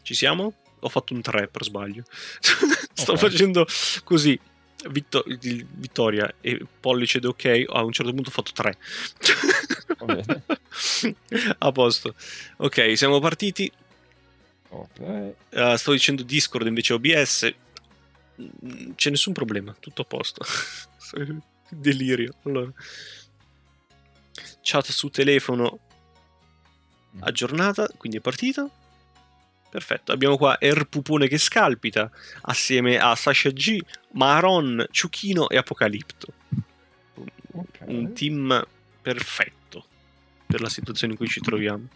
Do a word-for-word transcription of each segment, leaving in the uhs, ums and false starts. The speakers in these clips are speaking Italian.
Ci siamo? Ho fatto un tre per sbaglio. Sto Ok. facendo così. Vitto- il- vittoria e pollice ed ok. A un certo punto ho fatto tre. Va bene. A posto. Ok, siamo partiti. Ok. Uh, stavo dicendo Discord invece O B S. Mm, C'è nessun problema, tutto a posto. Delirio. Allora, chat su telefono aggiornata, quindi è partita. Perfetto, abbiamo qua Er Pupone che scalpita assieme a Sasha G, Maron, Ciuchino e Apocalipto. Ok. Un team perfetto per la situazione in cui ci troviamo.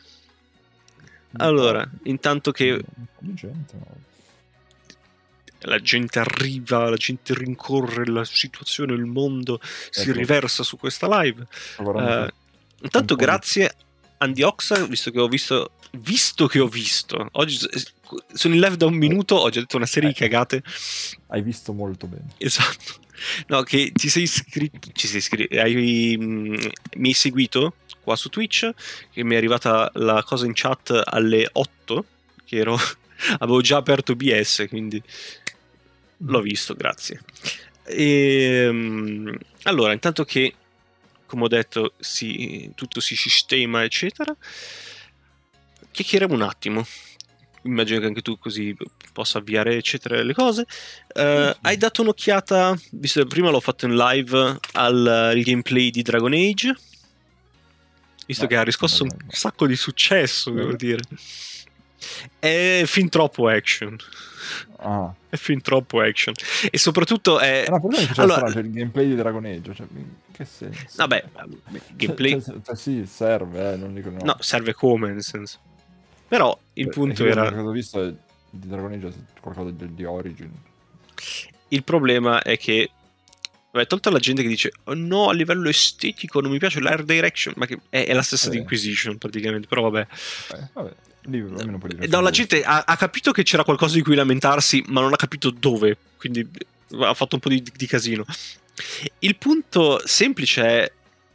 Allora, intanto che Un po' di gente, no? la gente arriva, la gente rincorre, la situazione, il mondo si Ecco. riversa su questa live. Sto guardando Eh, su- intanto un po' di- grazie Andy Oxa, visto che ho visto, visto che ho visto, oggi s- sono in live da un minuto, ho già detto una serie di Eh. cagate. Hai visto molto bene. Esatto. No, che ti sei iscritto, ci sei iscritto, hai, mh, mi hai seguito qua su Twitch, che mi è arrivata la cosa in chat alle otto, che ero, avevo già aperto O B S, quindi l'ho visto, grazie. E, mh, allora, intanto che, come ho detto, si, tutto si sistema, eccetera, chiacchieriamo un attimo. Immagino che anche tu così possa avviare, eccetera, le cose. Uh, sì. Hai dato un'occhiata, visto che prima l'ho fatto in live, al, al gameplay di Dragon Age? Visto No, che ha riscosso no, un no, no. sacco di successo, Sì. devo dire. È fin troppo action. Ah. È fin troppo action. E soprattutto è... Eh, no, per me è allora, strano, cioè, il gameplay di Dragon Age, cioè, in che senso? vabbè, Cioè, gameplay... cioè, cioè, sì, serve, eh, non dico no. No, serve come, nel senso. Però il Beh, punto io era... l'unica cosa ho visto è di Dragon Age è qualcosa di, di Origin. Il problema è che... Vabbè, tolta la gente che dice oh, no, a livello estetico non mi piace l'Air Direction, ma che è, è la stessa Eh. di Inquisition praticamente, però vabbè. Eh, vabbè, lì almeno puoi dire. No, la gente ha, ha capito che c'era qualcosa di cui lamentarsi, ma non ha capito dove, quindi ha fatto un po' di, di casino. Il punto semplice è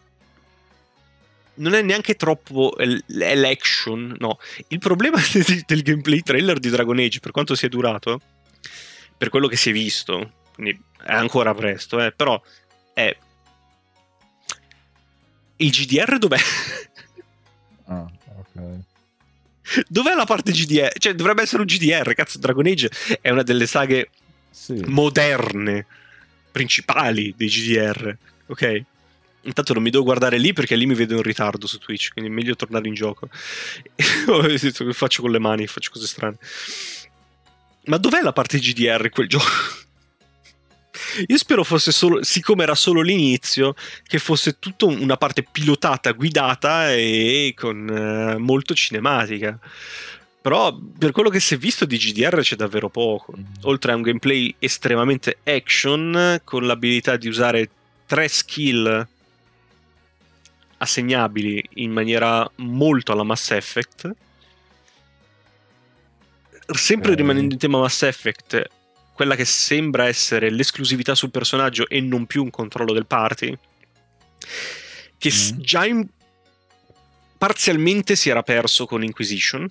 non è neanche troppo l'action, no. Il problema del, del gameplay trailer di Dragon Age, per quanto sia durato, per quello che si è visto, quindi è ancora presto, eh, però è il G D R dov'è? Ah, ok. Dov'è la parte G D R? Cioè dovrebbe essere un G D R, cazzo. Dragon Age è una delle saghe sì. moderne principali dei G D R, ok? Intanto non mi devo guardare lì perché lì mi vedo in ritardo su Twitch, quindi è meglio tornare in gioco. Faccio con le mani, faccio cose strane. Ma dov'è la parte G D R in quel gioco? Io spero fosse solo, siccome era solo l'inizio, che fosse tutta una parte pilotata, guidata e con eh, molto cinematica. Però per quello che si è visto di G D R c'è davvero poco. Mm. Oltre a un gameplay estremamente action, con l'abilità di usare tre skill assegnabili in maniera molto alla Mass Effect. Sempre Ok. rimanendo in tema Mass Effect, quella che sembra essere l'esclusività sul personaggio e non più un controllo del party, che Mm. già in... parzialmente si era perso con Inquisition.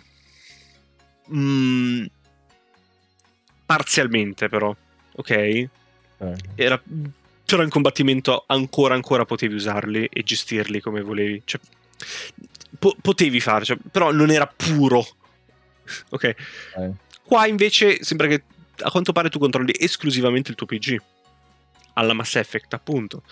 Mm, parzialmente però, ok? Okay. Era... c'era in combattimento ancora ancora potevi usarli e gestirli come volevi, cioè, po- potevi fare, cioè, però non era puro, ok? Okay. Qua invece sembra che a quanto pare tu controlli esclusivamente il tuo P G alla Mass Effect, appunto.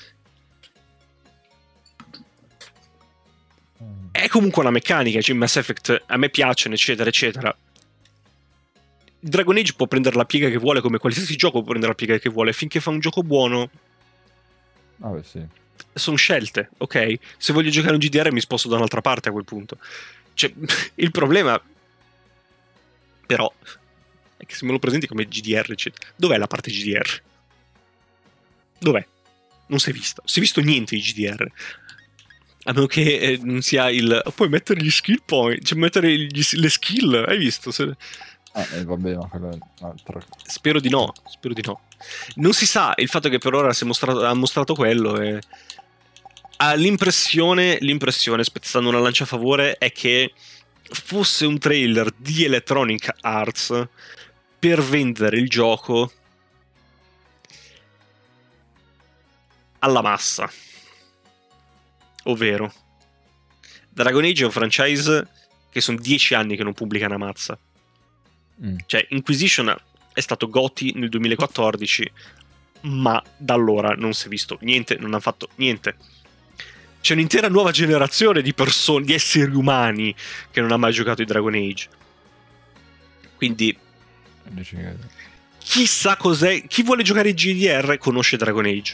Mm. È comunque una meccanica, cioè Mass Effect a me piacciono, eccetera, eccetera. Dragon Age può prendere la piega che vuole, come qualsiasi gioco può prendere la piega che vuole, finché fa un gioco buono. Vabbè, sì. Sono scelte, ok? Se voglio giocare un G D R mi sposto da un'altra parte a quel punto. Cioè, il problema però è che se me lo presenti come G D R, eccetera, dov'è la parte G D R? Dov'è? Non si è visto. Si è visto niente di G D R. A meno che eh, non sia il... Puoi mettere gli skill point, cioè mettere gli, le skill, hai visto? Se... Ah, eh, vabbè, ma quello è un'altra... Spero di no, spero di no. Non si sa, il fatto che per ora si è mostrato, ha mostrato quello e... Ha l'impressione, l'impressione, spezzando una lancia a favore, è che fosse un trailer di Electronic Arts per vendere il gioco alla massa. Ovvero, Dragon Age è un franchise che sono dieci anni che non pubblica una mazza. Mm. Cioè, Inquisition è stato G O T Y nel duemilaquattordici, ma da allora non si è visto niente, non ha fatto niente. C'è un'intera nuova generazione di persone, di esseri umani che non ha mai giocato i Dragon Age. Quindi chissà cos'è. Chi vuole giocare G D R conosce Dragon Age,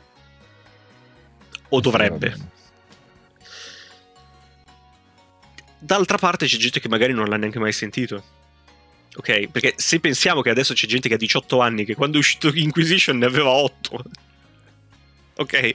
o dovrebbe. D'altra parte c'è gente che magari non l'ha neanche mai sentito. Ok, perché se pensiamo che adesso c'è gente che ha diciotto anni, che quando è uscito Inquisition ne aveva otto. Ok,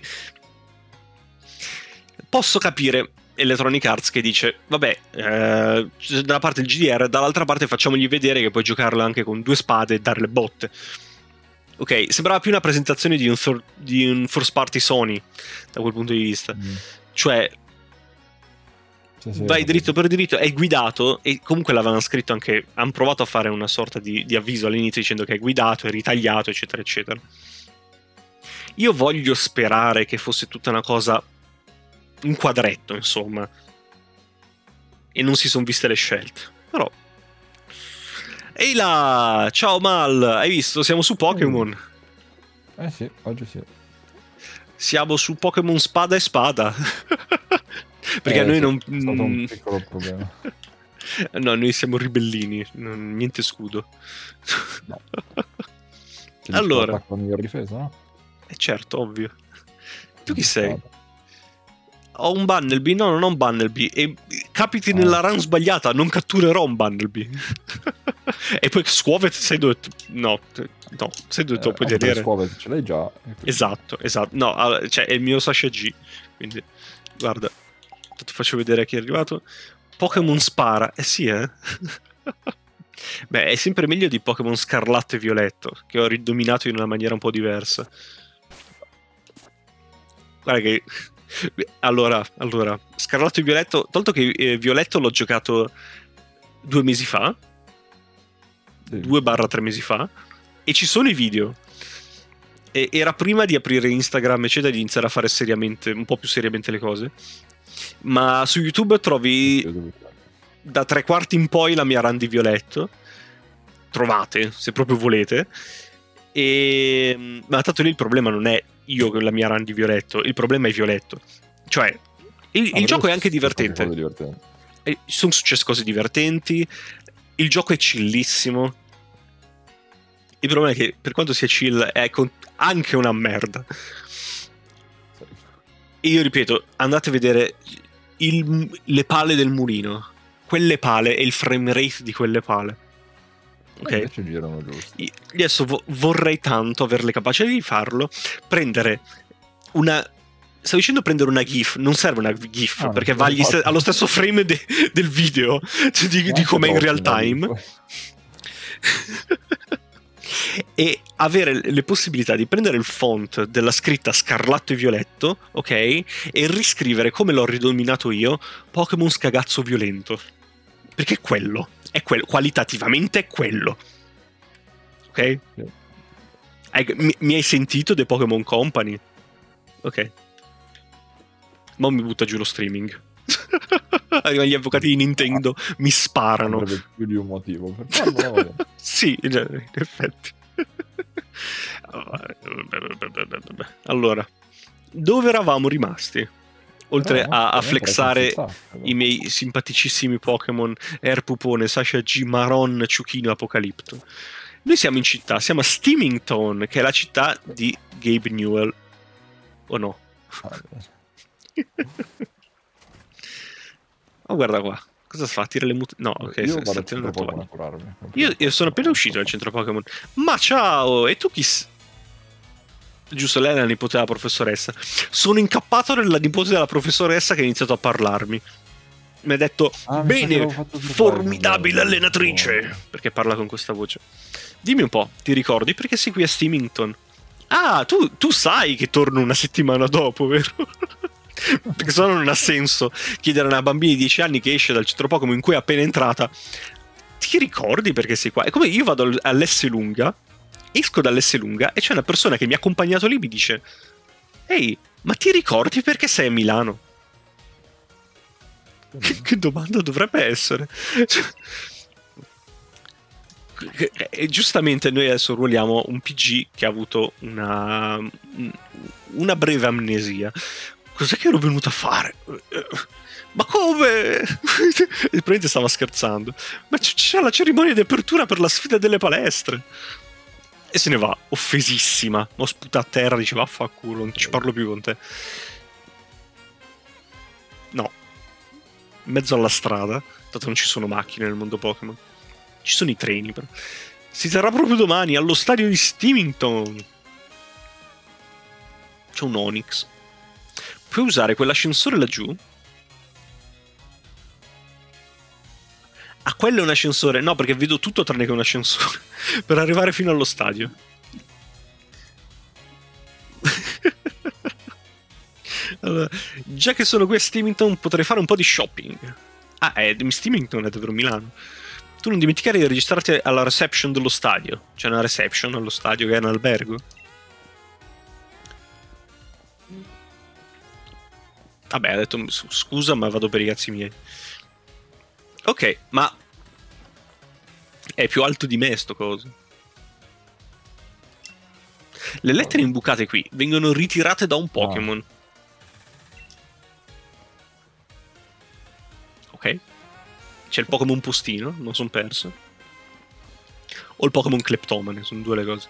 posso capire Electronic Arts che dice vabbè, eh, da una parte il G D R, dall'altra parte facciamogli vedere che puoi giocarlo anche con due spade e dare le botte. Ok, sembrava più una presentazione di un, third, di un first party Sony da quel punto di vista. Mm. Cioè sì, sì, vai dritto per dritto, è guidato, e comunque l'avevano scritto anche, hanno provato a fare una sorta di, di avviso all'inizio dicendo che è guidato, è ritagliato, eccetera eccetera. Io voglio sperare che fosse tutta una cosa un quadretto, insomma, e non si sono viste le scelte, però. Ehi là, ciao Mal, hai visto? Siamo su Pokémon. Eh sì, oggi sì. Siamo su Pokémon Spada e Spada. Perché eh, a noi sì, non... è stato un piccolo problema. No, noi siamo ribellini, non, niente scudo. No. Allora, con miglior difesa, no? Eh certo, ovvio. Tu chi sei? Ho un Bunnelby? No, non ho un Bunnelby. E capiti ah. nella run sbagliata, non catturerò un Bunnelby. E poi Squavet sei dove... No, no, sei dove te lo puoi eh, vedere. Squavet ce l'hai già. Esatto, esatto. No, cioè è il mio Sasha G. Quindi, guarda, ti faccio vedere chi è arrivato. Pokémon Spara. Eh sì, eh. Beh, è sempre meglio di Pokémon Scarlatto e Violetto, che ho ridominato in una maniera un po' diversa. Guarda che... Allora, allora, Scarlatto e Violetto, tolto che eh, Violetto l'ho giocato due mesi fa, sì. due barra tre mesi fa, e ci sono i video. E era prima di aprire Instagram, eccetera, di iniziare a fare seriamente, un po' più seriamente le cose. Ma su YouTube trovi da tre quarti in poi la mia run di Violetto. Trovate, se proprio volete. E... ma tanto lì il problema non è io con la mia run di Violetto, il problema è Violetto. Cioè, il, ah, il gioco è anche divertente. E sono successe cose divertenti, il gioco è chillissimo. Il problema è che per quanto sia chill è anche una merda. E io ripeto, andate a vedere il, le pale del mulino. Quelle pale e il frame rate di quelle pale. Ok, girano giusto. Io adesso vo- vorrei tanto avere le capacità di farlo. Prendere una. Stavo dicendo prendere una GIF. Non serve una GIF ah, perché va st- allo stesso frame de- del video di, di com'è in real time. E avere le possibilità di prendere il font della scritta Scarlatto e Violetto, ok, e riscrivere come l'ho ridominato io, Pokémon Scagazzo Violento. Perché è quello. È quello, qualitativamente è quello. Ok? Sì. Hai, mi, mi hai sentito The Pokémon Company? Ok. Ma mi butta giù lo streaming. Arrivano gli avvocati di Nintendo, ah, mi sparano. Avrebbe più di un motivo per farlo. Sì, in effetti. Allora, dove eravamo rimasti? Oltre no, a, a flexare i miei simpaticissimi Pokémon Air Pupone, Sasha G, Maron, Ciuchino, Apocalipto. Noi siamo in città, siamo a Steamington, che è la città di Gabe Newell. O no? Oh, guarda qua. Cosa fa? Tira le mut... No, ok. Io, sta, sta sta Pokémon a curarmi. Io, io sono appena uscito dal centro Pokémon. Ma ciao! E tu chi sei? Giusto, lei è la nipote della professoressa. Sono incappato nella nipote della professoressa che ha iniziato a parlarmi. Mi ha detto, ah, bene, formidabile allenatrice. Oh. Perché parla con questa voce. Dimmi un po', ti ricordi perché sei qui a Steamington? Ah, tu, tu sai che torno una settimana dopo, vero? Perché sennò non ha senso chiedere a una bambina di dieci anni che esce dal centro Pokémon in cui è appena entrata: ti ricordi perché sei qua? È come io vado all'Esselunga, esco dall'Esselunga e c'è una persona che mi ha accompagnato lì e mi dice: ehi, ma ti ricordi perché sei a Milano? Che, che domanda dovrebbe essere? Cioè, e giustamente noi adesso ruoliamo un P G che ha avuto una, una breve amnesia. Cos'è che ero venuto a fare? Ma come? Probabilmente stava scherzando. Ma c'è la cerimonia di apertura per la sfida delle palestre. E se ne va, offesissima. Mo sputa a terra, dice vaffanculo, non ci parlo più con te. No. In mezzo alla strada, tanto non ci sono macchine nel mondo Pokémon. Ci sono i treni, però. Si terrà proprio domani allo stadio di Steamington. C'è un Onix. Puoi usare quell'ascensore laggiù? Ah, quello è un ascensore. No, perché vedo tutto tranne che un ascensore. Per arrivare fino allo stadio. Allora, già che sono qui a Steamington potrei fare un po' di shopping. Ah, è Steamington è davvero Milano. Tu non dimenticare di registrarti alla reception dello stadio. C'è una reception allo stadio che è un albergo. Vabbè, ha detto scusa, ma vado per i cazzi miei. Ok, ma è più alto di me sto coso. Le lettere imbucate qui vengono ritirate da un Pokémon. Ok. C'è il Pokémon postino, non sono perso. O il Pokémon cleptomane, sono due le cose.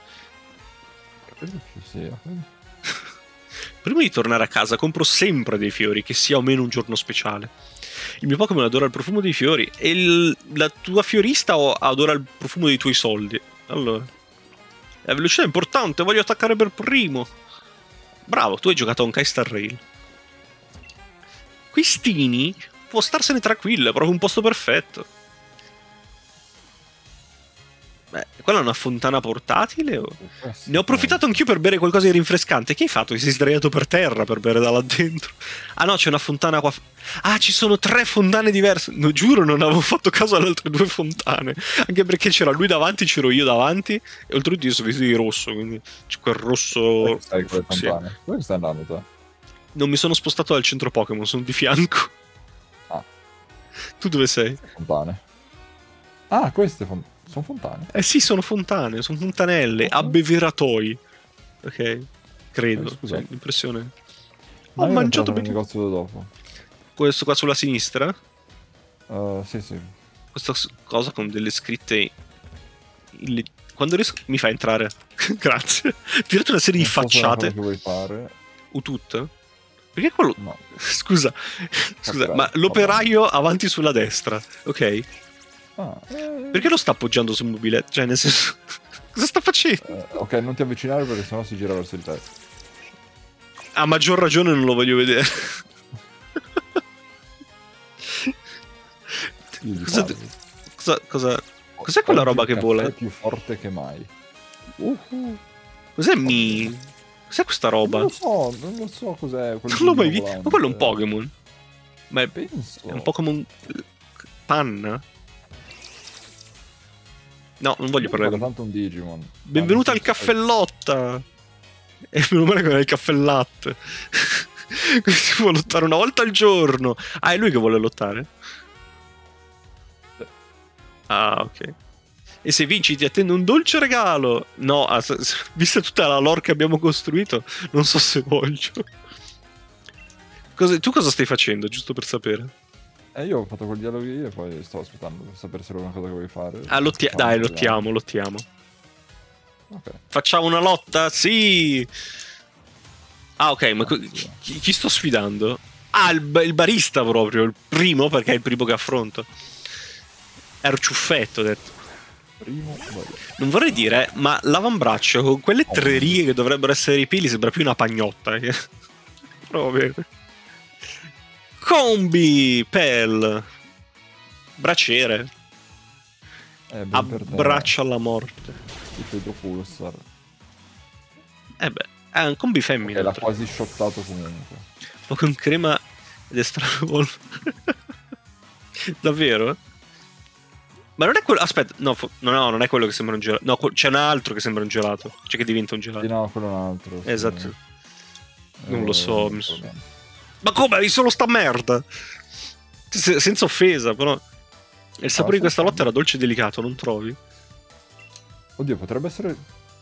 Prima di tornare a casa compro sempre dei fiori, che sia o meno un giorno speciale. Il mio Pokémon adora il profumo dei fiori e il, la tua fiorista adora il profumo dei tuoi soldi. Allora, la velocità è importante, voglio attaccare per primo. Bravo, tu hai giocato a un Star Rail. Quistini può starsene tranquillo, è proprio un posto perfetto. Beh, quella è una fontana portatile? O... Ne ho approfittato anch'io per bere qualcosa di rinfrescante. Che hai fatto? Ti sei sdraiato per terra per bere da là dentro? Ah no, c'è una fontana qua. Ah, ci sono tre fontane diverse. No, giuro, non avevo fatto caso alle altre due fontane. Anche perché c'era lui davanti, c'ero io davanti. E oltretutto io sono vestito di rosso, quindi c'è quel rosso... Stai con le fontane? Dove stai andando te? Non mi sono spostato dal centro Pokémon, sono di fianco. Ah. Tu dove sei? Fontane. Ah, queste fontane. Sono fontane? Eh sì, sono fontane, sono fontanelle, okay. Abbeveratoi. Ok, credo. Eh, sì, l'impressione. Ho Ma mangiato il negozio dopo. Questo qua sulla sinistra? Uh, sì, sì. Questa cosa con delle scritte. Ille... Quando riesco mi fa entrare. Grazie. Tirate una serie non di so facciate. Che vuoi fare? O tutto? Perché quello. No. Scusa, scusa, okay, ma l'operaio avanti sulla destra, ok? Ah, eh... Perché lo sta appoggiando sul mobile? Cioè, nel senso... Cosa sta facendo? Eh, ok, non ti avvicinare perché sennò si gira verso il te. A maggior ragione non lo voglio vedere. cosa, cosa, cosa... Cos'è quella roba che vola? È più forte che mai. Uh-huh. Cos'è mi... Cos'è questa roba? Non lo so, non lo so cos'è. Non l'ho mai visto. Ma quello è un Pokémon. Ma è, Penso. È un Pokémon... Panna? No, non voglio parlare con tanto un Digimon. Benvenuta al caffè Lotta. E meno male che non è il caffè latte. Si può lottare una volta al giorno. Ah, è lui che vuole lottare? Ah, ok. E se vinci ti attende un dolce regalo. No, ah, vista tutta la lore che abbiamo costruito, non so se voglio. Cosa, tu cosa stai facendo, giusto per sapere? Eh, io ho fatto quel dialogo lì e poi sto aspettando per sapere se è una cosa che vuoi fare. Ah, lottia- dai, lottiamo, lottiamo. Ok. Facciamo una lotta? Sì! Ah, ok, ma chi, chi sto sfidando? Ah, il, il barista proprio, il primo, perché è il primo che affronto. Ero ciuffetto, ho detto. Primo barista. Non vorrei dire, ma l'avambraccio con quelle tre righe che dovrebbero essere i peli sembra più una pagnotta. Proprio. Combi, Pel, braciere, eh, abbraccia alla morte. Il Pedro Pulsar. Eh beh, è un combi femmina. Okay, l'ha quasi shottato comunque. Pokémon crema ed Estravolve. Davvero? Ma non è quello. Aspetta, no, fo... no, no, non è quello che sembra un gelato. No, c'è un altro che sembra un gelato. Cioè che diventa un gelato. Sì, no, quello è un altro. Sì. Esatto. Non Eh, lo so. non Mi... so bene. Ma come? Hai solo sta merda? Se- senza offesa, però. Il sapore di questa lotta era dolce e delicato, non trovi? Oddio, potrebbe essere...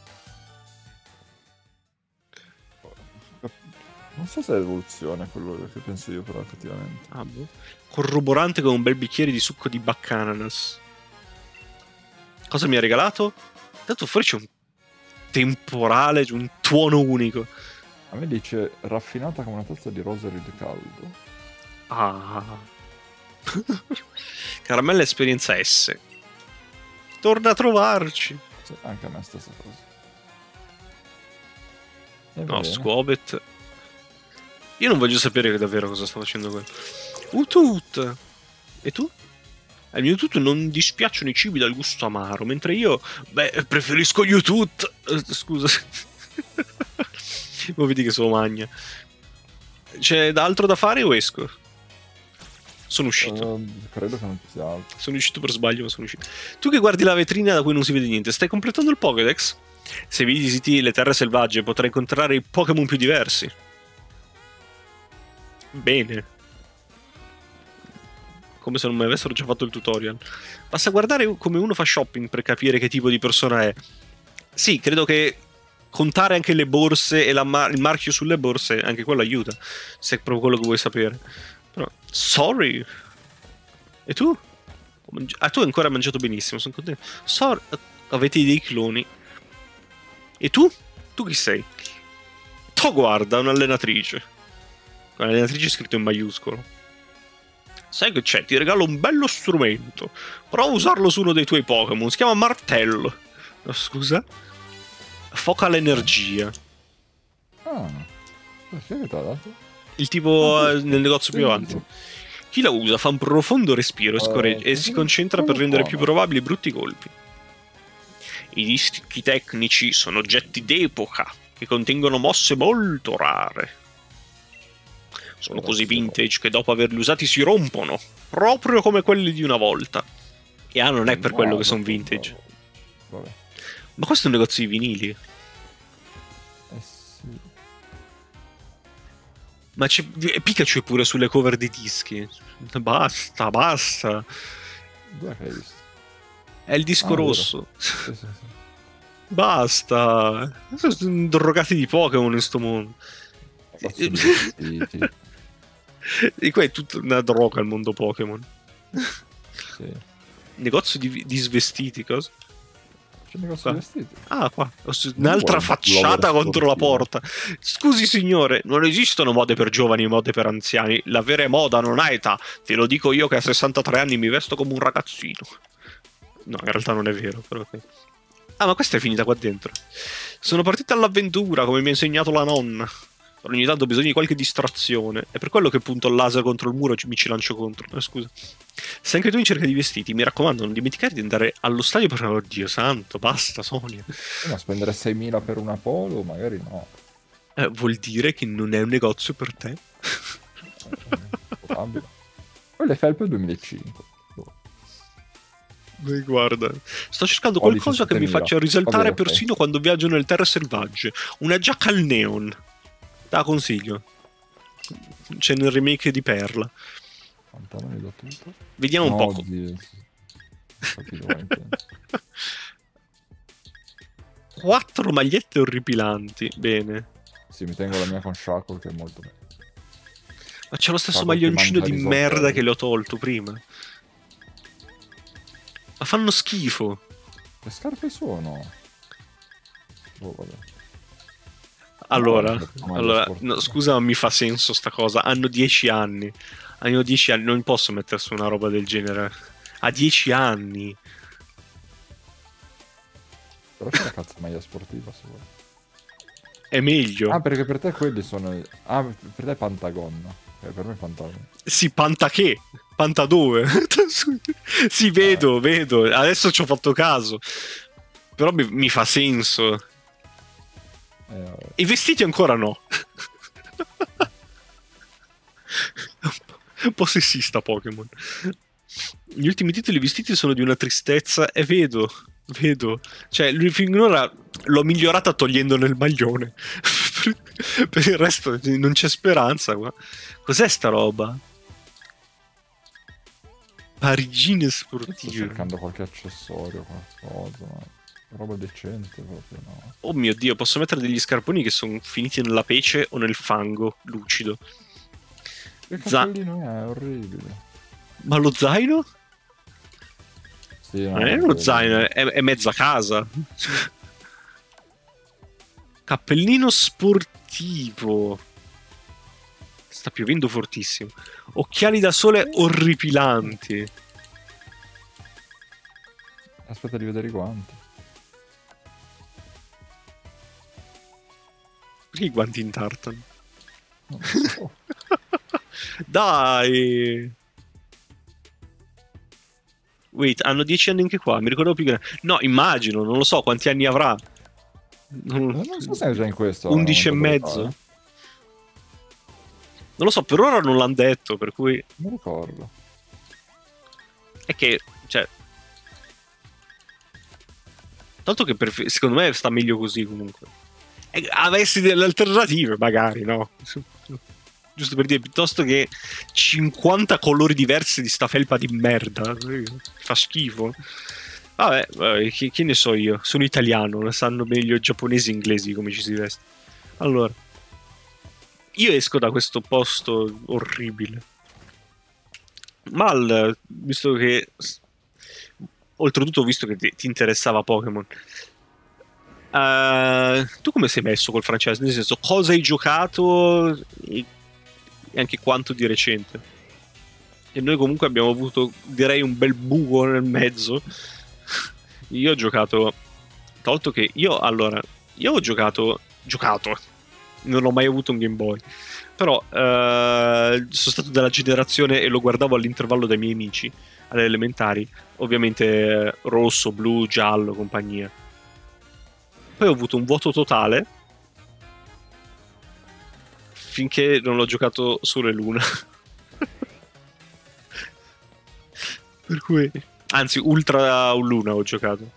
Non so se è evoluzione quello che penso io, però effettivamente. Ah, boh. Corroborante con un bel bicchiere di succo di baccananas. Cosa mi ha regalato? Tanto fuori c'è un temporale, un tuono unico. A me dice raffinata come una tazza di rosary di caldo. Ah. Caramella esperienza S. Torna a trovarci. Sì, anche a me stessa cosa. E No, bene. Squobet. Io non voglio sapere davvero cosa sta facendo quello. Utut. E tu? Al mio tutto non dispiacciono i cibi dal gusto amaro, mentre io, beh, preferisco gli Utut. Eh, scusa. Ma vedi che se lo magna. C'è altro da fare o esco? Sono uscito. Uh, credo che non ci sia altro. Sono uscito per sbaglio, ma sono uscito. Tu che guardi la vetrina da cui non si vede niente, stai completando il Pokédex? Se visiti le terre selvagge potrai incontrare i Pokémon più diversi. Bene. Come se non mi avessero già fatto il tutorial. Basta guardare come uno fa shopping per capire che tipo di persona è. Sì, credo che contare anche le borse e la mar- il marchio sulle borse, anche quello aiuta, se è proprio quello che vuoi sapere. Però, sorry. E tu? Ah, tu hai ancora mangiato benissimo, sono contento. Sorry. Avete dei cloni. E tu? Tu chi sei? To guarda, un'allenatrice. L'allenatrice è scritto in maiuscolo. Sai che c'è? Ti regalo un bello strumento. Prova a usarlo su uno dei tuoi Pokémon. Si chiama martello. Oh, scusa? Focal energia. Ah, perché che ti ha dato? Il tipo Ah, eh, nel negozio più avanti. Chi la usa fa un profondo respiro e, scorreggia, Uh, e si concentra per rendere più buono. probabili i brutti colpi. I dischi tecnici sono oggetti d'epoca che contengono mosse molto rare. Sono così vintage che dopo averli usati si rompono, proprio come quelli di una volta. E ah, non è per quello che sono vintage. Vabbè. Ma questo è un negozio di vinili. Eh sì. Ma c'è Pikachu è pure sulle cover dei dischi. Basta, basta. Dove che hai visto? È il disco Ah, rosso. Sì, sì, sì. Basta. Sono drogati di Pokémon in sto mondo. Cazzo di vestiti. E qua è tutta una droga il mondo Pokémon. Sì. Negozio di, di svestiti, cosa? C'è un negozio Qua. di vestiti. Ah, qua. Un'altra vuole un facciata blogger contro la sportivo? porta. Scusi, signore, non esistono mode per giovani e mode per anziani. La vera moda non ha età. Te lo dico io che a sessantatré anni mi vesto come un ragazzino. No, in realtà non è vero, però ok. Ah, ma questa è finita qua dentro. Sono partita all'avventura, come mi ha insegnato la nonna. Ogni tanto ho bisogno di qualche distrazione. È per quello che punto il laser contro il muro e mi ci lancio contro. Eh, scusa. Se anche tu in cerca di vestiti, mi raccomando, non dimenticare di andare allo stadio per... Oddio santo, basta, Sonia. Eh, Ma spendere seimila per una polo, magari no. Eh, vuol dire che non è un negozio per te? Eh, probabile. Poi le felpe duemilacinque. Boh. Beh, guarda, sto cercando Ho qualcosa che mi diciassettemila. faccia risaltare Vabbè, ok. persino quando viaggio nelle terre selvagge. Una giacca al neon. Te la consiglio. C'è nel remake di Perla. Pantaloni da tutto. Vediamo un No, po'. oddio. Capito, vai, intendi. Quattro magliette orripilanti. Bene. Sì, mi tengo la mia con Shackle che è molto bene. Ma c'è lo stesso Shackle che maglioncino mangia di risotto. merda che le ho tolto prima. Ma fanno schifo. Che scarpe sono? Oh, vabbè. Allora, No, no, allora sportivo. no, scusa, ma mi fa senso sta cosa. Hanno dieci anni. Hanno dieci anni, non posso mettersi una roba del genere. A dieci anni. Però c'è una cazzo maglia sportiva se vuoi. È meglio. Ah, perché per te quelli sono... Ah, per te è Pantagonna. Eh, per me è Pantagonna. Sì, panta che? Panta dove? Sì, vedo, vedo. Adesso ci ho fatto caso. Però mi, mi fa senso. Eh, vabbè. I vestiti ancora no. Un po' sessista Pokémon. Gli ultimi titoli vestiti sono di una tristezza e vedo, vedo. Cioè, lui finora l'ho migliorata togliendone il maglione. per, per il resto non c'è speranza qua. Cos'è sta roba? Parigine Sto sportive. cercando qualche accessorio, qualcosa, ma roba decente proprio, no. Oh mio Dio, posso mettere degli scarponi che sono finiti nella pece o nel fango lucido. Che Za- cappellino è? Orribile. Ma lo zaino? Sì, no, Non è uno zaino, è, è mezza casa. Cappellino sportivo. Sta piovendo fortissimo. Occhiali da sole orripilanti. Aspetta di vedere i guanti. Perché i guanti in tartano? Non lo so. Dai! Wait, hanno dieci anni anche qua, mi ricordo più che... No, immagino, non lo so quanti anni avrà. Non, Non so se è già in questo. undici e al momento mezzo? dove fa, Non lo so, per ora non l'hanno detto, per cui... eh. Non ricordo. È che, cioè... Tanto che per... secondo me sta meglio così comunque. E avessi delle alternative, magari, no? Giusto per dire, piuttosto che cinquanta colori diversi di sta felpa di merda. Fa schifo. Vabbè, vabbè che, che ne so io. Sono italiano, ne sanno meglio giapponesi e inglesi come ci si veste. Allora, io esco da questo posto orribile. Mal, visto che... Oltretutto, visto che ti, ti interessava Pokémon... Uh, tu come sei messo col francese? Nel senso, cosa hai giocato e anche quanto di recente? E noi comunque abbiamo avuto, direi, un bel buco nel mezzo. Io ho giocato, tolto che io, allora, io ho giocato, giocato, non ho mai avuto un Game Boy, però uh, sono stato della generazione e lo guardavo all'intervallo dai miei amici, alle elementari, ovviamente rosso, blu, giallo, compagnia. Poi ho avuto un vuoto totale finché non l'ho giocato Sole e Luna. Per cui, anzi, Ultra Luna ho giocato.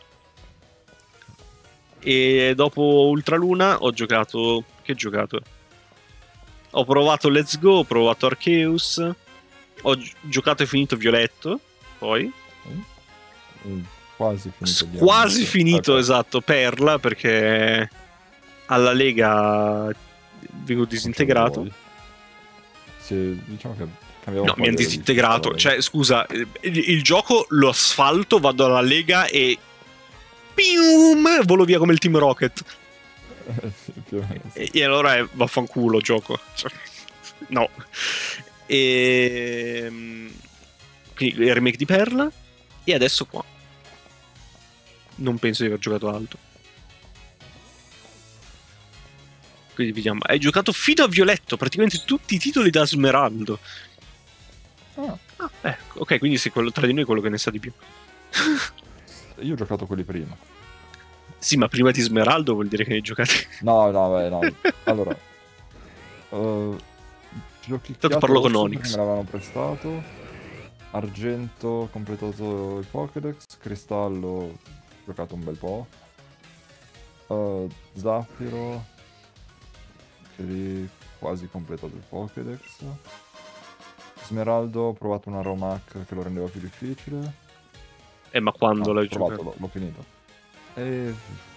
E dopo Ultra Luna ho giocato. Che ho giocato? Ho provato Let's Go, ho provato Arceus. Ho gi- giocato e finito Violetto. Poi. Mm, Quasi finito. S- di quasi anno. finito, Ok. esatto, Perla, perché alla Lega vengo disintegrato. Non ce ne vuoi. Sì, diciamo che cambiamo No, mi hanno parere di disintegrato. questa Cioè, scusa, il, il gioco lo asfalto, vado alla Lega e... Pium! Volo via come il Team Rocket. Lega. Sì, più o meno, sì. E, e allora è vaffanculo gioco. Cioè, no. E... Quindi il remake di Perla. E adesso qua. Non penso di aver giocato altro. Quindi vediamo. Hai giocato fino a Violetto, praticamente tutti i titoli da Smeraldo. Ah, Ah, eh, ok, quindi sei quello tra di noi quello che ne sa di più. io ho giocato quelli prima. Sì, ma prima di Smeraldo vuol dire che ne hai giocati. No, no, beh, no. Allora, uh, Tanto parlo con rosso Onyx. perché me l'avevano prestato. Argento, ho completato il Pokédex. Cristallo, ho giocato un bel po'. Uh, Zaffiro, che lì quasi completato il Pokédex. Smeraldo, ho provato una Romac che lo rendeva più difficile. Eh, ma quando No, l'hai ho provato, giocato? l'ho, l'ho finito. E...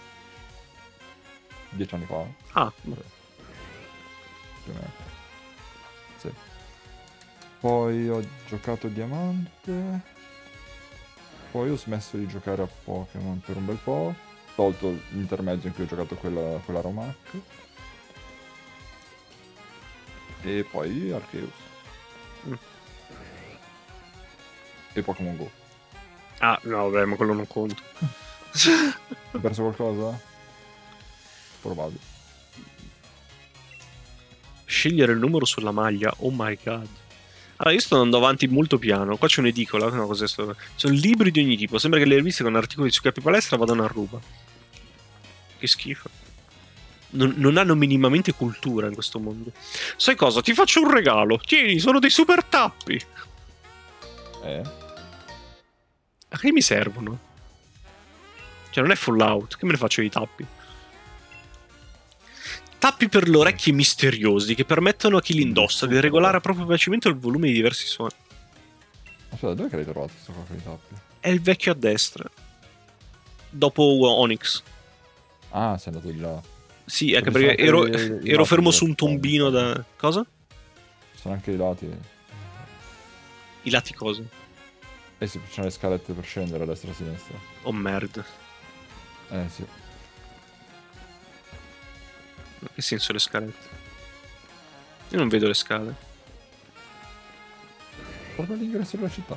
Dieci anni fa. Ah, Vabbè. Più o meno. Sì. Poi ho giocato Diamante. Poi ho smesso di giocare a Pokémon per un bel po'. Tolto l'intermezzo in cui ho giocato quella, quella Romac. E poi Arceus. Mm. E Pokémon Go. ah, no, vabbè, ma quello non conto. Ho perso qualcosa? Probabile. Scegliere il numero sulla maglia, oh my god. Allora, io sto andando avanti molto piano. Qua c'è un'edicola, no, cos'è sto? Sono libri di ogni tipo. Sembra che le riviste con articoli su Capi Palestra vadano a ruba. Che schifo. Non, non hanno minimamente cultura in questo mondo. Sai cosa? Ti faccio un regalo. Tieni, sono dei super tappi. Eh? A che mi servono? Cioè, non è Fallout. Che me ne faccio di tappi? Tappi per le orecchie misteriosi che permettono a chi li indossa di regolare a proprio piacimento il volume di diversi suoni. Aspetta, dove che l'hai trovato questo qua con i tappi? È il vecchio a destra. Dopo Onyx. Ah, sei andato di là. Sì, anche Ci perché sono ero, anche i- i ero lati fermo della su un città, tombino insomma. da... Cosa? Ci sono anche i lati. I lati cosa? Eh sì, c'è le scalette per scendere a destra e a sinistra. Oh merda. Eh sì. Ma che senso le scalette? Io non vedo le scale. Proprio all'ingresso della città.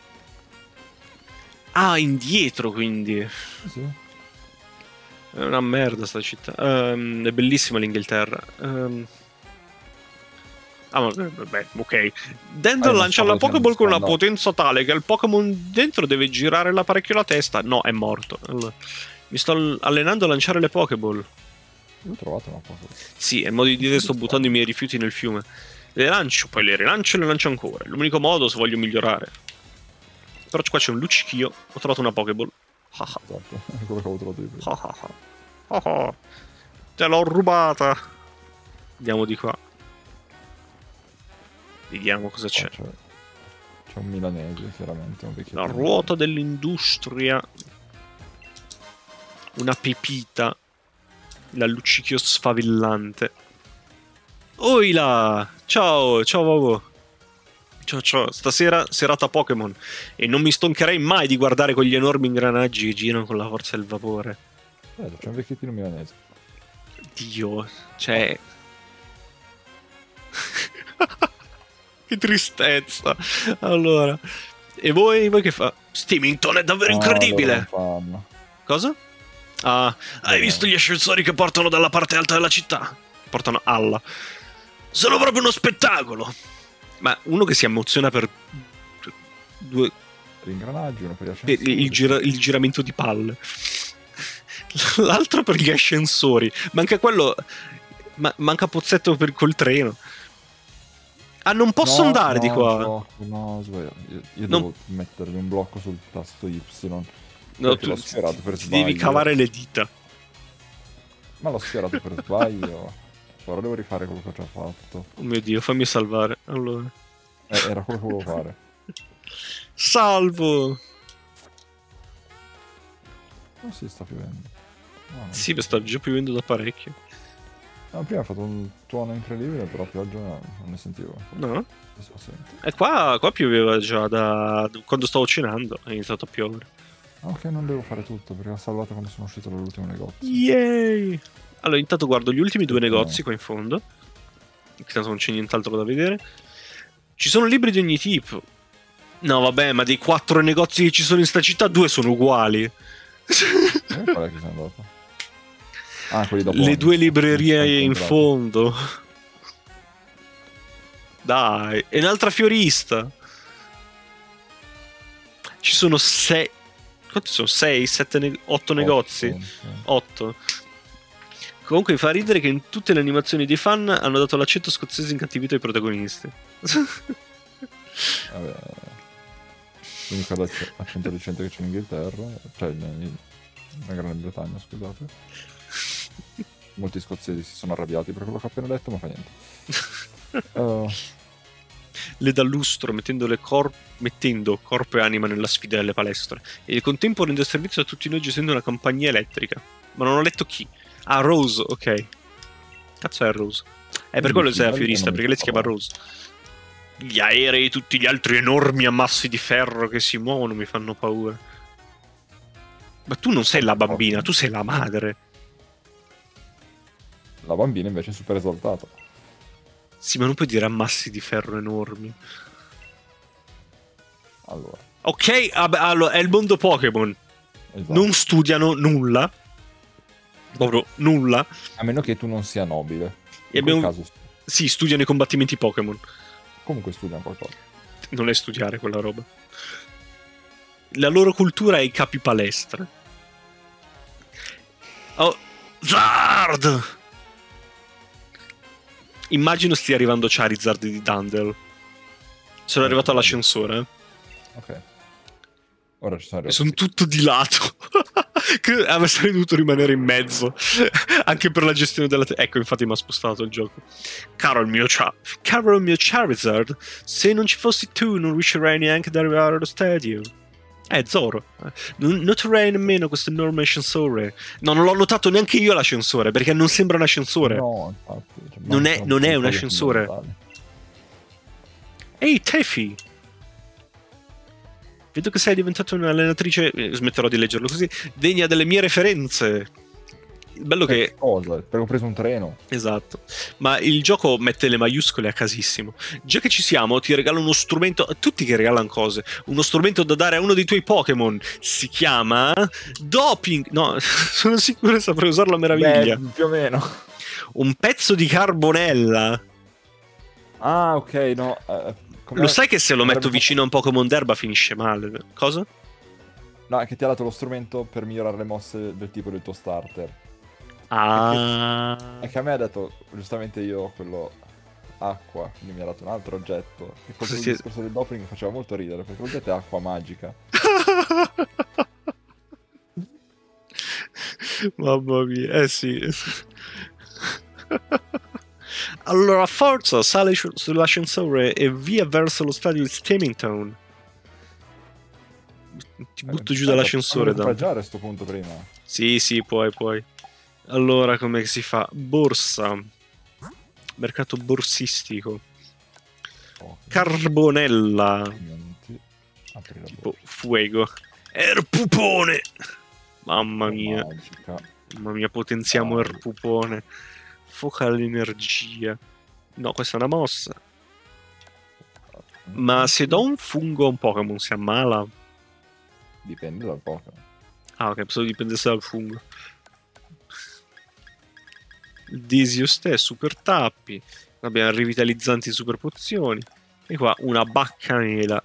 Ah, indietro quindi. Eh sì. È una merda sta città. Ehm, è bellissima l'Inghilterra. Ehm. Ah, ma beh, ok. Dendro Ah, non lancia so la cosa Pokéball con una andando. potenza tale che il Pokémon dentro deve girare la parecchio la testa. No, è morto. Allora, mi sto allenando a lanciare le Pokéball. Io ho trovato una Pokéball. Sì, è modo di dire sto buttando i miei rifiuti nel fiume. Le lancio, poi le rilancio e le lancio ancora. È l'unico modo se voglio migliorare. Però qua c'è un luccichio. Ho trovato una Pokéball. Ah, ah. Esatto, è quello che avevo trovato io prima. Ah, ah, ah. Ah, ah. Te l'ho rubata. Andiamo di qua. Vediamo cosa Qua c'è. c'è, c'è un milanese, chiaramente, un vecchio. La ruota dell'industria. Una pepita. La luccichio sfavillante. Oi là! Ciao, ciao Bobo. Ciao ciao, stasera serata Pokémon. E non mi stoncherei mai di guardare quegli enormi ingranaggi che girano con la forza del vapore. Eh, c'è un vecchiettino milanese. Dio, cioè... che tristezza. Allora, e voi, voi che fa? Steamington è davvero No, incredibile. loro non fanno. Cosa? Ah, hai visto gli ascensori che portano dalla parte alta della città? Portano alla. Sono proprio uno spettacolo. Ma uno che si emoziona per due Per ingranaggi, uno per gli per ascensori. il, gira- il giramento di palle. L'altro per gli ascensori. Manca quello. Ma- manca Pozzetto per col treno. Ah, non posso No, andare no, di qua. No, no, sbaglio. Io, io Non- devo mettermi un blocco sul tasto Y. No, Perché tu l'ho sfiorato per ti sbaglio. devi cavare le dita. Ma l'ho sfiorato per sbaglio. Ora devo rifare quello che ho già fatto. Oh mio Dio, fammi salvare. Allora. Eh, era quello che volevo fare. Salvo. Oh sì, sta piovendo. No, non Sì, beh, sta già piovendo da parecchio. No, prima ha fatto un tuono incredibile, però pioggia non ne sentivo. No? Adesso lo sento. E qua, qua pioveva già da quando stavo cenando. È iniziato a piovere. Ok, non devo fare tutto perché ho salvato quando sono uscito dall'ultimo negozio. Yay! Allora, intanto guardo gli ultimi due Ok. negozi qua in fondo. Che tanto non c'è nient'altro da vedere. Ci sono libri di ogni tipo. No, vabbè, ma dei quattro negozi che ci sono in sta città, due sono uguali. Eh, qual è che sei andato? Ah, quelli dopo. Le due librerie Ho in incontrato. fondo. Dai, e un'altra fiorista. Ci sono sei. Quanti sono? sei, sette, ne- otto negozi? Otto, sì. otto. Comunque mi fa ridere che in tutte le animazioni dei fan hanno dato l'accento scozzese incattivito ai protagonisti. Vabbè. Quindi quello acc- accento recente che c'è in Inghilterra, cioè in, in Gran Bretagna, scusate. Molti scozzesi si sono arrabbiati per quello che ho appena detto, ma fa niente. Uh, Le dà lustro mettendo, le cor- mettendo corpo e anima nella sfida delle palestre. E al contempo rende servizio a tutti noi gestendo una compagnia elettrica. Ma non ho letto chi. Ah, Rose, ok. Cazzo è Rose? È per quello che sei la fiorista, perché lei si chiama Rose. Gli aerei e tutti gli altri enormi ammassi di ferro che si muovono mi fanno paura. Ma tu non sei la bambina, tu sei la madre. la bambina invece è super esaltata. Sì, ma non puoi dire ammassi di ferro enormi. Allora, Ok, vabbè, allora, è il mondo Pokémon. esatto. Non studiano nulla. Proprio nulla. A meno che tu non sia nobile. E In quel abbiamo- caso, Sì, studiano i combattimenti Pokémon. comunque studiano qualcosa. Non è studiare quella roba. La loro cultura è i capi palestra. Oh, Zard! Immagino stia arrivando Charizard di Dundle. Sono arrivato all'ascensore. Ok. Ora ci sono E sono tutto di lato. Che avrei dovuto rimanere in mezzo. Anche per la gestione della... Te- ecco, infatti mi ha spostato il gioco. Caro il mio Cha- Caro il mio Charizard, se non ci fossi tu non riuscirei neanche ad arrivare allo stadio. Eh, Zoro, non noterei nemmeno questo enorme ascensore. No, non l'ho notato neanche io l'ascensore, perché non sembra un ascensore. No, infatti. Cioè, Non è- mancano non è tutte un le ascensore. fondamentali. Ehi, Tefi! Vedo che sei diventata un'allenatrice, eh, smetterò di leggerlo così, degna delle mie referenze. Il bello Eh, che... Cosa? Perché ho preso un treno. Esatto. Ma il gioco mette le maiuscole a casissimo. Già che ci siamo, ti regalo uno strumento... Tutti che regalano cose. Uno strumento da dare a uno dei tuoi Pokémon. Si chiama... Doping... No, sono sicuro che saprei usarlo a meraviglia. Beh, più o meno. Un pezzo di carbonella. Ah, ok, no. eh, com'è? Lo sai che se lo metto Avrebbe vicino a un Pokémon d'erba finisce male? Cosa? fatto- No, è che ti ha dato lo strumento per migliorare le mosse del tipo del tuo starter. Ah... È che a me ha detto, giustamente io ho quello acqua, quindi mi ha dato un altro oggetto. E Cosa col si è- discorso del doping faceva molto ridere, perché l'oggetto è acqua magica. Mamma mia, eh sì. Allora, forza, sale su- sull'ascensore e via verso lo stadio di Stemington. Ti butto giù dall'ascensore, da Dante. a questo punto prima. Sì, sì, puoi, puoi. Allora, come si fa? Borsa. Mercato borsistico. Oh, Carbonella. niente. Apri la Tipo fuego. Erpupone. Mamma bocca. mia. Magica. Mamma mia, potenziamo Vai. Erpupone. Focale energia. No, questa è una mossa. Ma se do un fungo a un Pokémon si ammala? Dipende dal Pokémon. Ah, ok, pensavo dipendesse dal fungo. Il Desios te, super tappi. Abbiamo rivitalizzanti super pozioni. E qua una baccanela.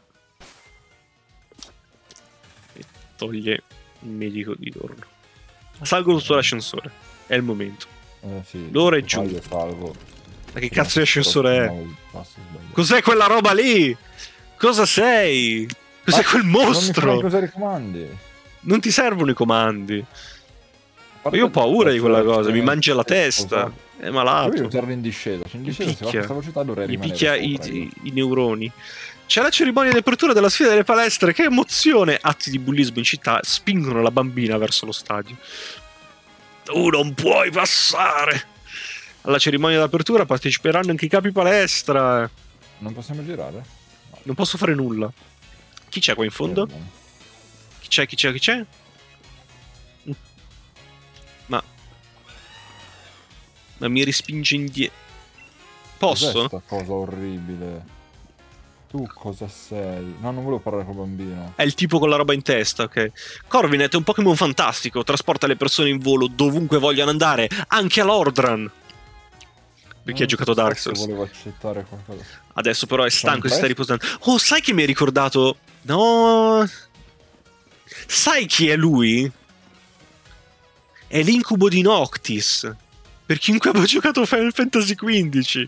E toglie il medico di torno. Salgo sull'ascensore. È il momento. Eh sì. L'ora è giù. Taglio, salvo. Ma che cazzo di ascensore è? No, il passo sbagliato. Cos'è quella roba lì? Cosa sei? Cos'è Ma quel Non mi fai mostro? usare i comandi. Non ti servono i comandi. A parte Io ho paura di quella cosa, mi l'azione- mangia la eh, testa. cosa- È Devi malato. usarlo in discesa. Cioè in Mi discesa se va a picchia. questa velocità dovrei Mi rimanere picchia i, sopra io. i- i neuroni. C'è la cerimonia di apertura della sfida delle palestre. Che emozione! Atti di bullismo in città spingono la bambina verso lo stadio. Tu non puoi passare! Alla cerimonia d'apertura parteciperanno anche i capi palestra. Non possiamo girare? Non posso fare nulla. Chi c'è qua in fondo? Chi c'è, chi c'è, chi c'è? Ma... Ma mi respinge indietro. Cos'è Posso? sta cosa orribile? Tu cosa sei? No, non volevo parlare col bambino. È il tipo con la roba in testa, ok. Corvinet è un Pokémon fantastico, trasporta le persone in volo dovunque vogliano andare, anche all'Ordran. Per chi ha Non giocato so Dark se Souls. volevo accettare qualcosa. Adesso però è stanco e si sta presto. riposando. Oh, sai che mi hai ricordato? No. Sai chi è lui? È l'incubo di Noctis. Per chiunque abbia giocato Final Fantasy quindici.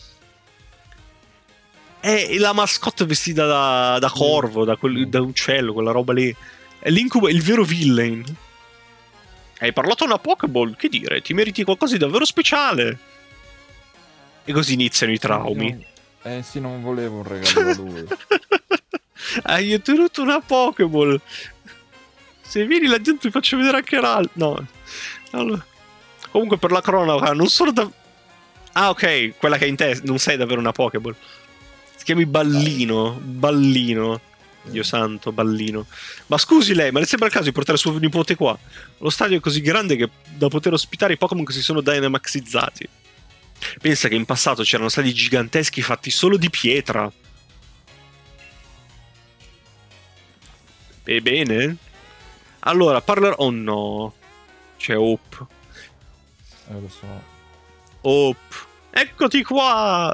È la mascotte vestita da, da corvo, da, quel, da uccello, quella roba lì. È l'incubo, è il vero villain. Hai parlato a una Pokéball, che dire? Ti meriti qualcosa di davvero speciale. E così iniziano i traumi. Eh sì, non volevo un regalo da lui. Hai ottenuto una Pokéball. Se vieni la gente ti faccio vedere anche l'altro. No. Allora. Comunque per la cronaca, non sono da... Ah ok, quella che hai in testa, non sei davvero una Pokéball. Si chiami Ballino. Ballino. Dio santo, Ballino. Ma scusi lei, ma le sembra il caso di portare suo nipote qua? Lo stadio è così grande che da poter ospitare i Pokémon che si sono dynamaxizzati. Pensa che in passato c'erano stadi giganteschi fatti solo di pietra. E bene? Allora, parlerò... Oh no. C'è Hope. Eh, lo so. Hope. Eccoti qua!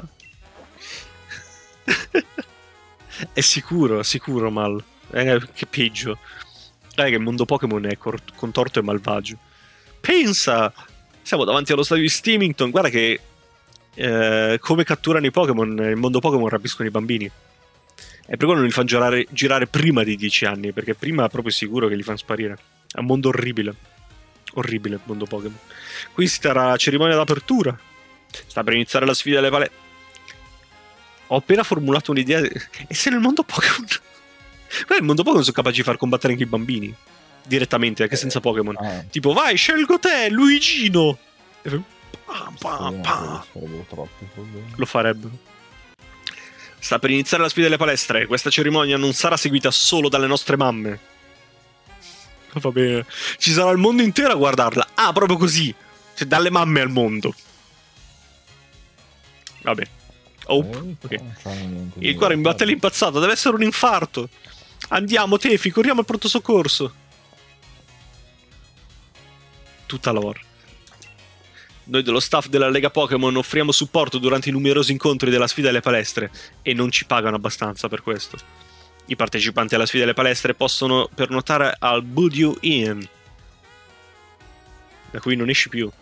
È sicuro, sicuro, Mal. Eh, che peggio. Dai che il mondo Pokémon è cor- contorto e malvagio. Pensa! Siamo davanti allo stadio di Stemington. Guarda che eh, come catturano i Pokémon nel mondo Pokémon rapiscono i bambini. E per quello non li fanno girare, girare prima di dieci anni, perché prima è proprio sicuro che li fanno sparire. È un mondo orribile. Orribile il mondo Pokémon. Qui si terrà la cerimonia d'apertura. Sta per iniziare la sfida delle palestre. Ho appena formulato un'idea. E se nel mondo Pokémon. Beh, il mondo Pokémon sono capaci di far combattere anche i bambini. Direttamente, anche senza Pokémon. Ah. Tipo, vai, scelgo te, Luigino. E poi, pam, Sì, pam, no, pam. sarebbero troppi problemi. Lo farebbero. Sta per iniziare la sfida delle palestre. Questa cerimonia non sarà seguita solo dalle nostre mamme. Va bene. Ci sarà il mondo intero a guardarla. Ah, proprio così. Cioè, dalle mamme al mondo. Vabbè. Oh, Eh, ok. non c'hanno niente di Il cuore mi batte divertente. l'impazzato. Deve essere un infarto. Andiamo, Tefi, corriamo al pronto soccorso. Tutta lore. Noi dello staff della Lega Pokémon offriamo supporto durante i numerosi incontri della sfida delle palestre e non ci pagano abbastanza per questo. I partecipanti alla sfida delle palestre possono pernotare al Budew Inn, da cui non esci più.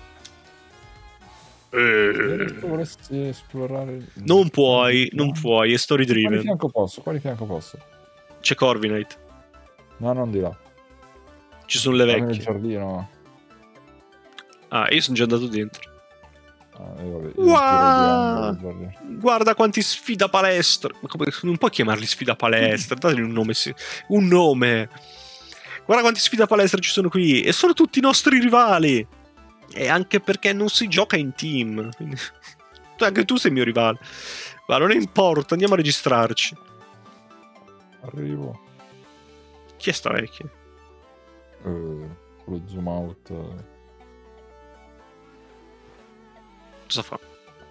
Se dovresti esplorare... Non puoi, non puoi, è story Quali driven. fianco posso? Quali fianco posso? C'è Corviknight, No, non di là. ci sono le Dammi nel vecchie. giardino. Ah, io sono già andato dentro. Ah, eh, vabbè, io Wow! tiro due anni nel giardino. Guarda quanti sfida palestre. Ma come, non puoi chiamarli sfida palestre, dateli un nome. sì. Un nome. Guarda quanti sfida palestre ci sono qui. E sono tutti i nostri rivali. E anche perché non si gioca in team. Quindi... Anche tu sei mio rivale. Ma non importa, andiamo a registrarci. Arrivo. Chi è sta vecchia? Eh, lo zoom out. eh. Cosa fa?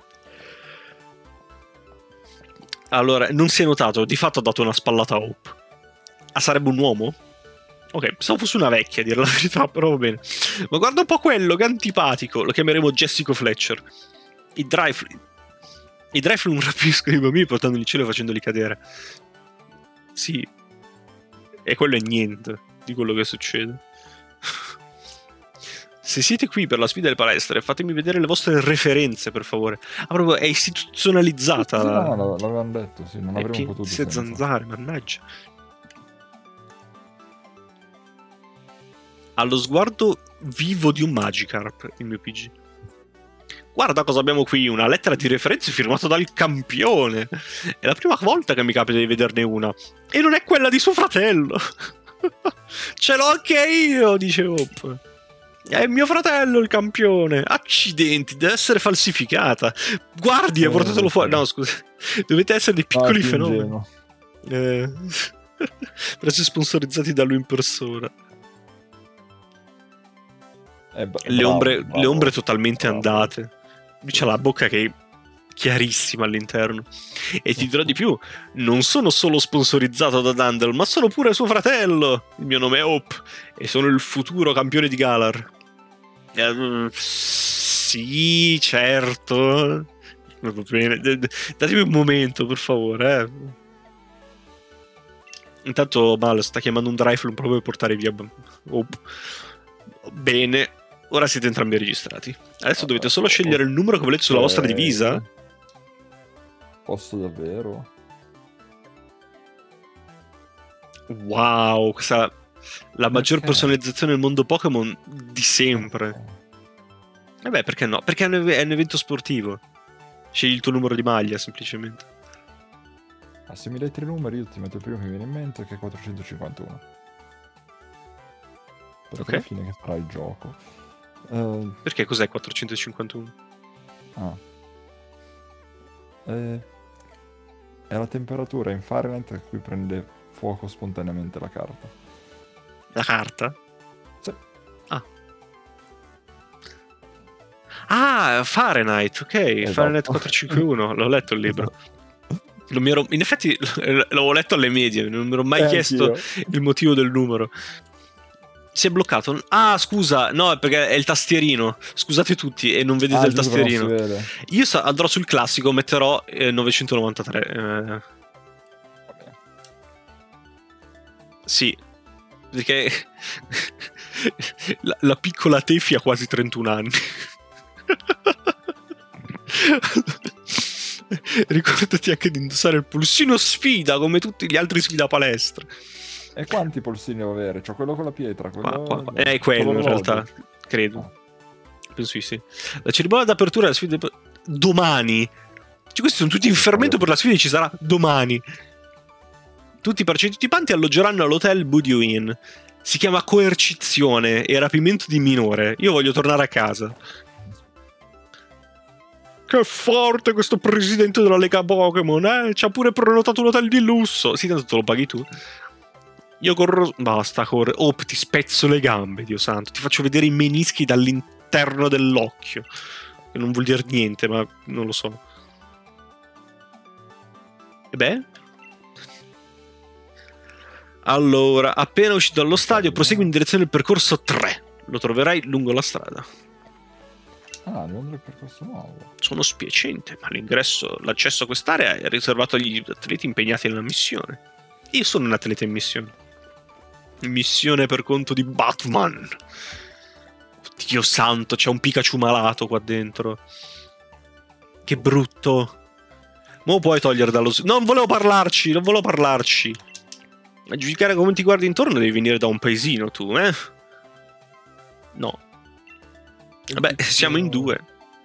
Allora, non si è notato, di fatto ha dato una spallata a Hope. Ah, sarebbe un uomo? Ok, pensavo fosse una vecchia, a dire la verità, però va bene. Ma guarda un po' quello, che antipatico. Lo chiameremo Jessico Fletcher. I Dryflin. I Dryflin rapiscono i bambini portandoli in cielo e facendoli cadere. Sì. E quello è niente di quello che succede. Se siete qui per la sfida delle palestre, fatemi vedere le vostre referenze, per favore. Ah, proprio è istituzionalizzata. Sì, la- no, no, l'avevano detto, sì, non è avremmo pieno potuto. di senza. zanzare, mannaggia. Ha lo sguardo vivo di un Magikarp, il mio P G. Guarda cosa abbiamo qui, una lettera di referenze firmata dal campione. È la prima volta che mi capita di vederne una. E non è quella di suo fratello. Ce l'ho anche io, dice Hope. È mio fratello il campione. Accidenti, deve essere falsificata. Guardi, Eh, portatelo fuori. sì. No, scusa. Dovete essere dei piccoli Ah, più fenomeni. ingenuo. Eh, per essere sponsorizzati da lui in persona. Eh, bra- Le bravo, ombre, bravo. le ombre totalmente Bravo. andate. Lui c'ha la bocca che è chiarissima all'interno. E ti dirò di più: non sono solo sponsorizzato da Dandel, ma sono pure suo fratello. Il mio nome è Hope e sono il futuro campione di Galar. Eh, sì, certo. Va bene. D- d- datemi un momento, per favore. Eh. Intanto Mal sta chiamando un Dryflun proprio per portare via Hope. Bene. Ora siete entrambi registrati. Adesso dovete solo scegliere il numero che volete sulla vostra Ok. divisa. Posso davvero? Wow, questa la maggior Perché? personalizzazione nel mondo Pokémon di sempre. Vabbè, perché no? Perché è un, ev- è un evento sportivo. Scegli il tuo numero di maglia, semplicemente. Ah, se mi dai tre numeri io ti metto il primo che mi viene in mente, che è quattrocentocinquantuno. Perché Ok. alla fine che sarà il gioco. Eh, Perché cos'è quattrocentocinquantuno? ah. Eh, è la temperatura in Fahrenheit a cui prende fuoco spontaneamente la carta. La carta? Sì. Ah. Ah, Fahrenheit, ok. Esatto. Fahrenheit quattrocentocinquantuno. L'ho letto il libro. Non mi ero- in effetti l'avevo letto alle medie, non mi ero mai Eh, chiesto anch'io. il motivo del numero. Si è bloccato. Ah, scusa, no, è perché è il tastierino. Scusate tutti e non vedete Ah, il giusto che non si tastierino. vede. Io sa- andrò sul classico, metterò eh, novecentonovantatré. Eh, Vabbè. sì, perché la, la piccola Tefi ha quasi trentuno anni. Ricordati anche di indossare il pulsino sfida come tutti gli altri sfida palestra. E quanti polsini devo avere? C'ho quello con la pietra, quello... Qua, qua, qua. È quello in realtà, credo. Ah. Penso di sì. La cerimonia d'apertura della sfida domani. Cioè, questi sono tutti in fermento per la sfida, ci sarà domani. Tutti i partecipanti alloggeranno all'hotel Budio Inn. Si chiama coercizione e rapimento di minore. Io voglio tornare a casa. Che forte questo presidente della Lega Pokémon, eh? Ci ha pure prenotato un hotel di lusso. Sì, tanto te lo paghi tu. Io corro... Basta, corre. Oh, ti spezzo le gambe, Dio santo. Ti faccio vedere i menischi dall'interno dell'occhio. Che non vuol dire niente, ma non lo so. E beh... Allora, appena uscito dallo stadio, prosegui in direzione del percorso tre. Lo troverai lungo la strada. Ah, devo andare al percorso nuovo. Sono spiacente, ma l'ingresso, l'accesso a quest'area è riservato agli atleti impegnati nella missione. Io sono un atleta in missione. Missione per conto di Batman. Dio santo, c'è un Pikachu malato qua dentro. Che brutto. Mo puoi togliere dallo... Non volevo parlarci, non volevo parlarci. A giudicare come ti guardi intorno devi venire da un paesino tu, eh? No. Vabbè, siamo in due.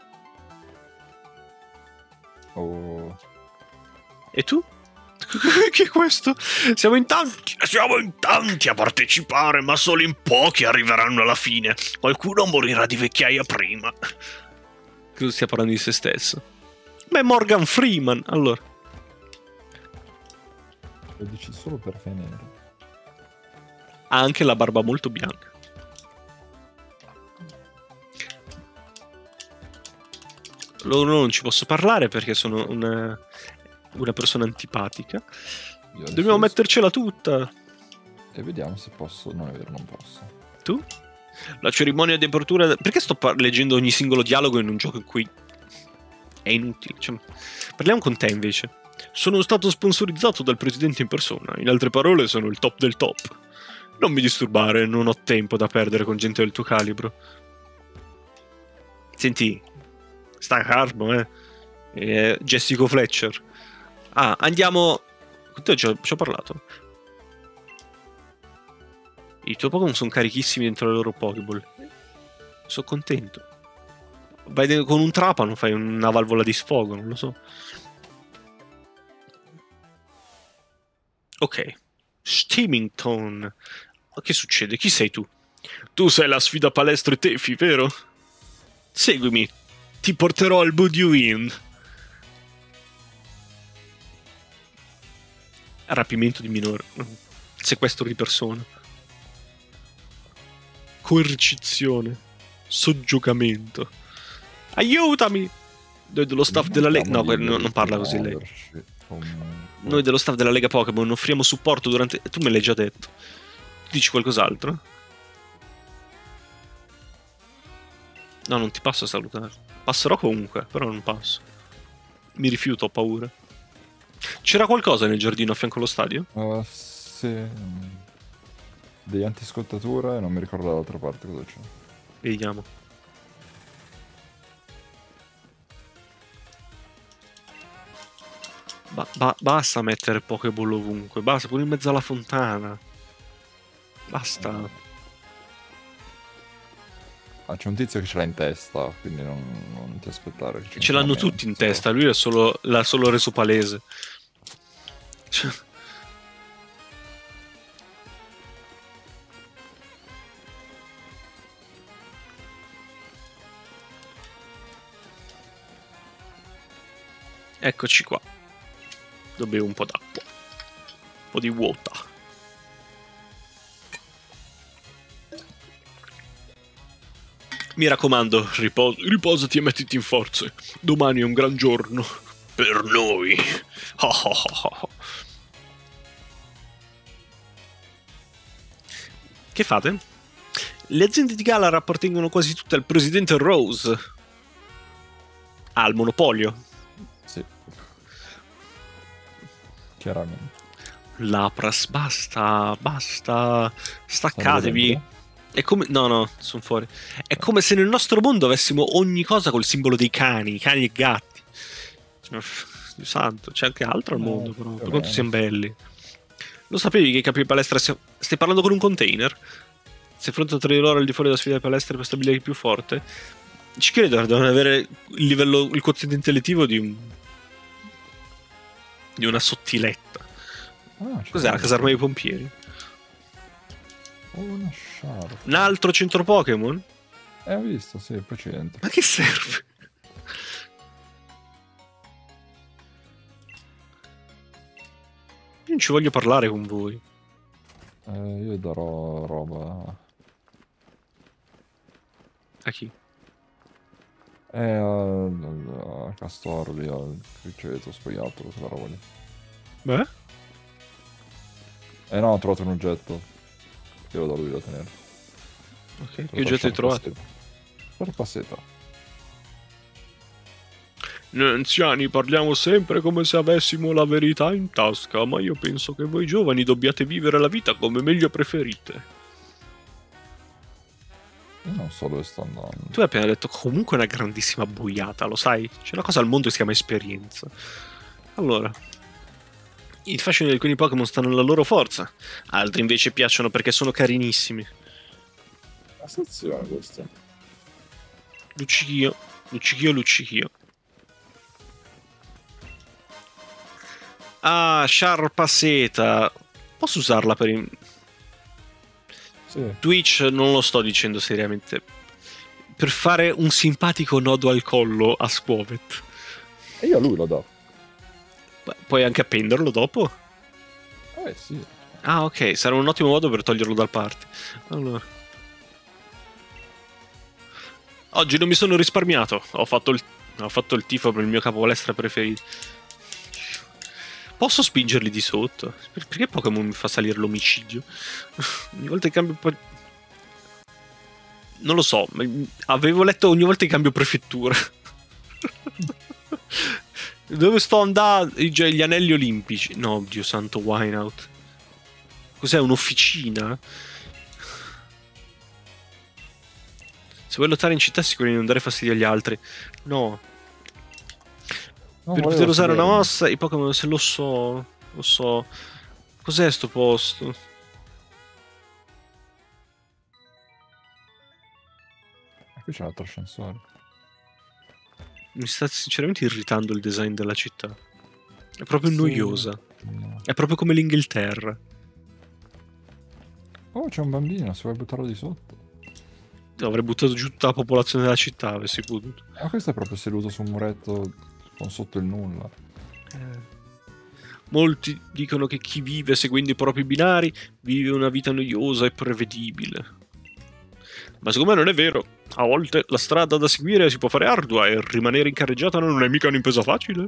Oh. E tu? Che è questo? Siamo in tanti. Siamo in tanti a partecipare, ma solo in pochi arriveranno alla fine. Qualcuno morirà di vecchiaia prima. Credo stia parlando di se stesso. Beh, Morgan Freeman, allora. Lo dici solo perché è nero. Ha anche la barba molto bianca. Loro non ci posso parlare perché sono una, una persona antipatica. Dobbiamo mettercela tutta. E vediamo se posso. Non è vero, non posso. Tu? La cerimonia di apertura... Perché sto par- leggendo ogni singolo dialogo in un gioco in cui è inutile? Cioè, parliamo con te invece. Sono stato sponsorizzato dal presidente in persona. In altre parole, sono il top del top. Non mi disturbare, non ho tempo da perdere con gente del tuo calibro. Senti, sta calmo, eh. eh Jessica Fletcher. Ah, andiamo... Con te ci ho, ci ho parlato. I tuoi Pokémon sono carichissimi dentro le loro Pokéball. Sono contento. Vai con un trapano, fai una valvola di sfogo, non lo so. Ok. Steamington. Che succede? Chi sei tu? Tu sei la sfida palestre Tefi, vero? Seguimi. Ti porterò al Budio Inn. Rapimento di minore. Sequestro di persona. Coercizione. Soggiogamento. Aiutami! Noi dello staff della Lega... No, no, non parla così lei. Noi dello staff della Lega Pokémon offriamo supporto durante... Tu me l'hai già detto. Tu dici qualcos'altro? No, non ti passo a salutare. Passerò comunque, però non passo. Mi rifiuto, ho paura. C'era qualcosa nel giardino a fianco allo stadio? Uh, sì. Degli antiscottatura e non mi ricordo dall'altra parte cosa c'è. Vediamo. Ba ba basta mettere Pokéball ovunque. Basta, pure in mezzo alla fontana. Basta. Ah, c'è un tizio che ce l'ha in testa, quindi non, non ti aspettare. Che ce l'hanno tutti in testa, lui l'ha solo, solo reso palese. Cioè... Eccoci qua. Bevo un po' d'acqua. Un po' di water. Mi raccomando, ripos riposati e mettiti in forze. Domani è un gran giorno. Per noi. Che fate? Le aziende di Galar appartengono quasi tutte al presidente Rose. Ah, al monopolio. Sì. Chiaramente. Lapras, basta, basta. Staccatevi. È come... No, no, sono fuori. È come se nel nostro mondo avessimo ogni cosa col simbolo dei cani, cani e gatti. Dio santo, c'è anche altro al No, mondo, però. Per vabbè. quanto siano belli. Lo sapevi che i capi di palestra... sia- Stai parlando con un container? Si affrontano tra di loro al di fuori della sfida di palestra per stabilire chi è più forte? Ci credo, devono avere il livello, il quoziente intellettivo di un... di una sottiletta. Ah, Cos'è la caserma dei pompieri? Oh, una sciarpa. Un altro centro Pokémon? Eh, ho visto, sì, poi ci entro. Ma che serve? Io non ci voglio parlare con voi. Eh, io darò roba. A chi? Eh, al al Castoro lì, al criceto spogliato, se la roba lì. Beh? Eh no, ho trovato un oggetto. Io lo do a lui da tenere. Ok, che oggetto hai trovato? Sparpasseta. Noi anziani parliamo sempre come se avessimo la verità in tasca, ma io penso che voi giovani dobbiate vivere la vita come meglio preferite. Io non so dove sto andando. Tu hai appena detto comunque una grandissima boiata, lo sai? C'è una cosa al mondo che si chiama esperienza. Allora, il fascino di alcuni Pokémon sta nella loro forza, altri invece piacciono perché sono carinissimi. La stazione questa. Luccichio, luccichio, luccichio. Ah, sciarpa seta. Posso usarla per... In... Sì. Twitch non lo sto dicendo seriamente. Per fare un simpatico nodo al collo a Squovet. E io a lui lo do. Beh, puoi anche appenderlo dopo? Eh sì. Ah, ok, sarà un ottimo modo per toglierlo dal party. Allora. Oggi non mi sono risparmiato. Ho fatto il, ho fatto il tifo per il mio capo palestra preferito. Posso spingerli di sotto? Perché Pokémon mi fa salire l'omicidio? Ogni volta che cambio... Non lo so, avevo letto ogni volta che cambio prefettura. Dove sto andando? Gli anelli olimpici. No, Dio santo, Wineout. Cos'è, un'officina? Se vuoi lottare in città sicuro di non dare fastidio agli altri. No. Non Per volevo poter usare una sapere. mossa, i Pokémon, se lo so, lo so. Cos'è sto posto? Qui c'è un altro ascensore. Mi sta sinceramente irritando il design della città. È proprio Sì. noiosa. No. È proprio come l'Inghilterra. Oh, c'è un bambino, se vuoi buttarlo di sotto. Avrei buttato giù tutta la popolazione della città, avessi potuto. Ma questo è proprio seduto su un muretto con sotto il nulla. Eh. Molti dicono che chi vive seguendo i propri binari vive una vita noiosa e prevedibile. Ma secondo me non è vero. A volte la strada da seguire si può fare ardua e rimanere in carreggiata non è mica un'impresa facile.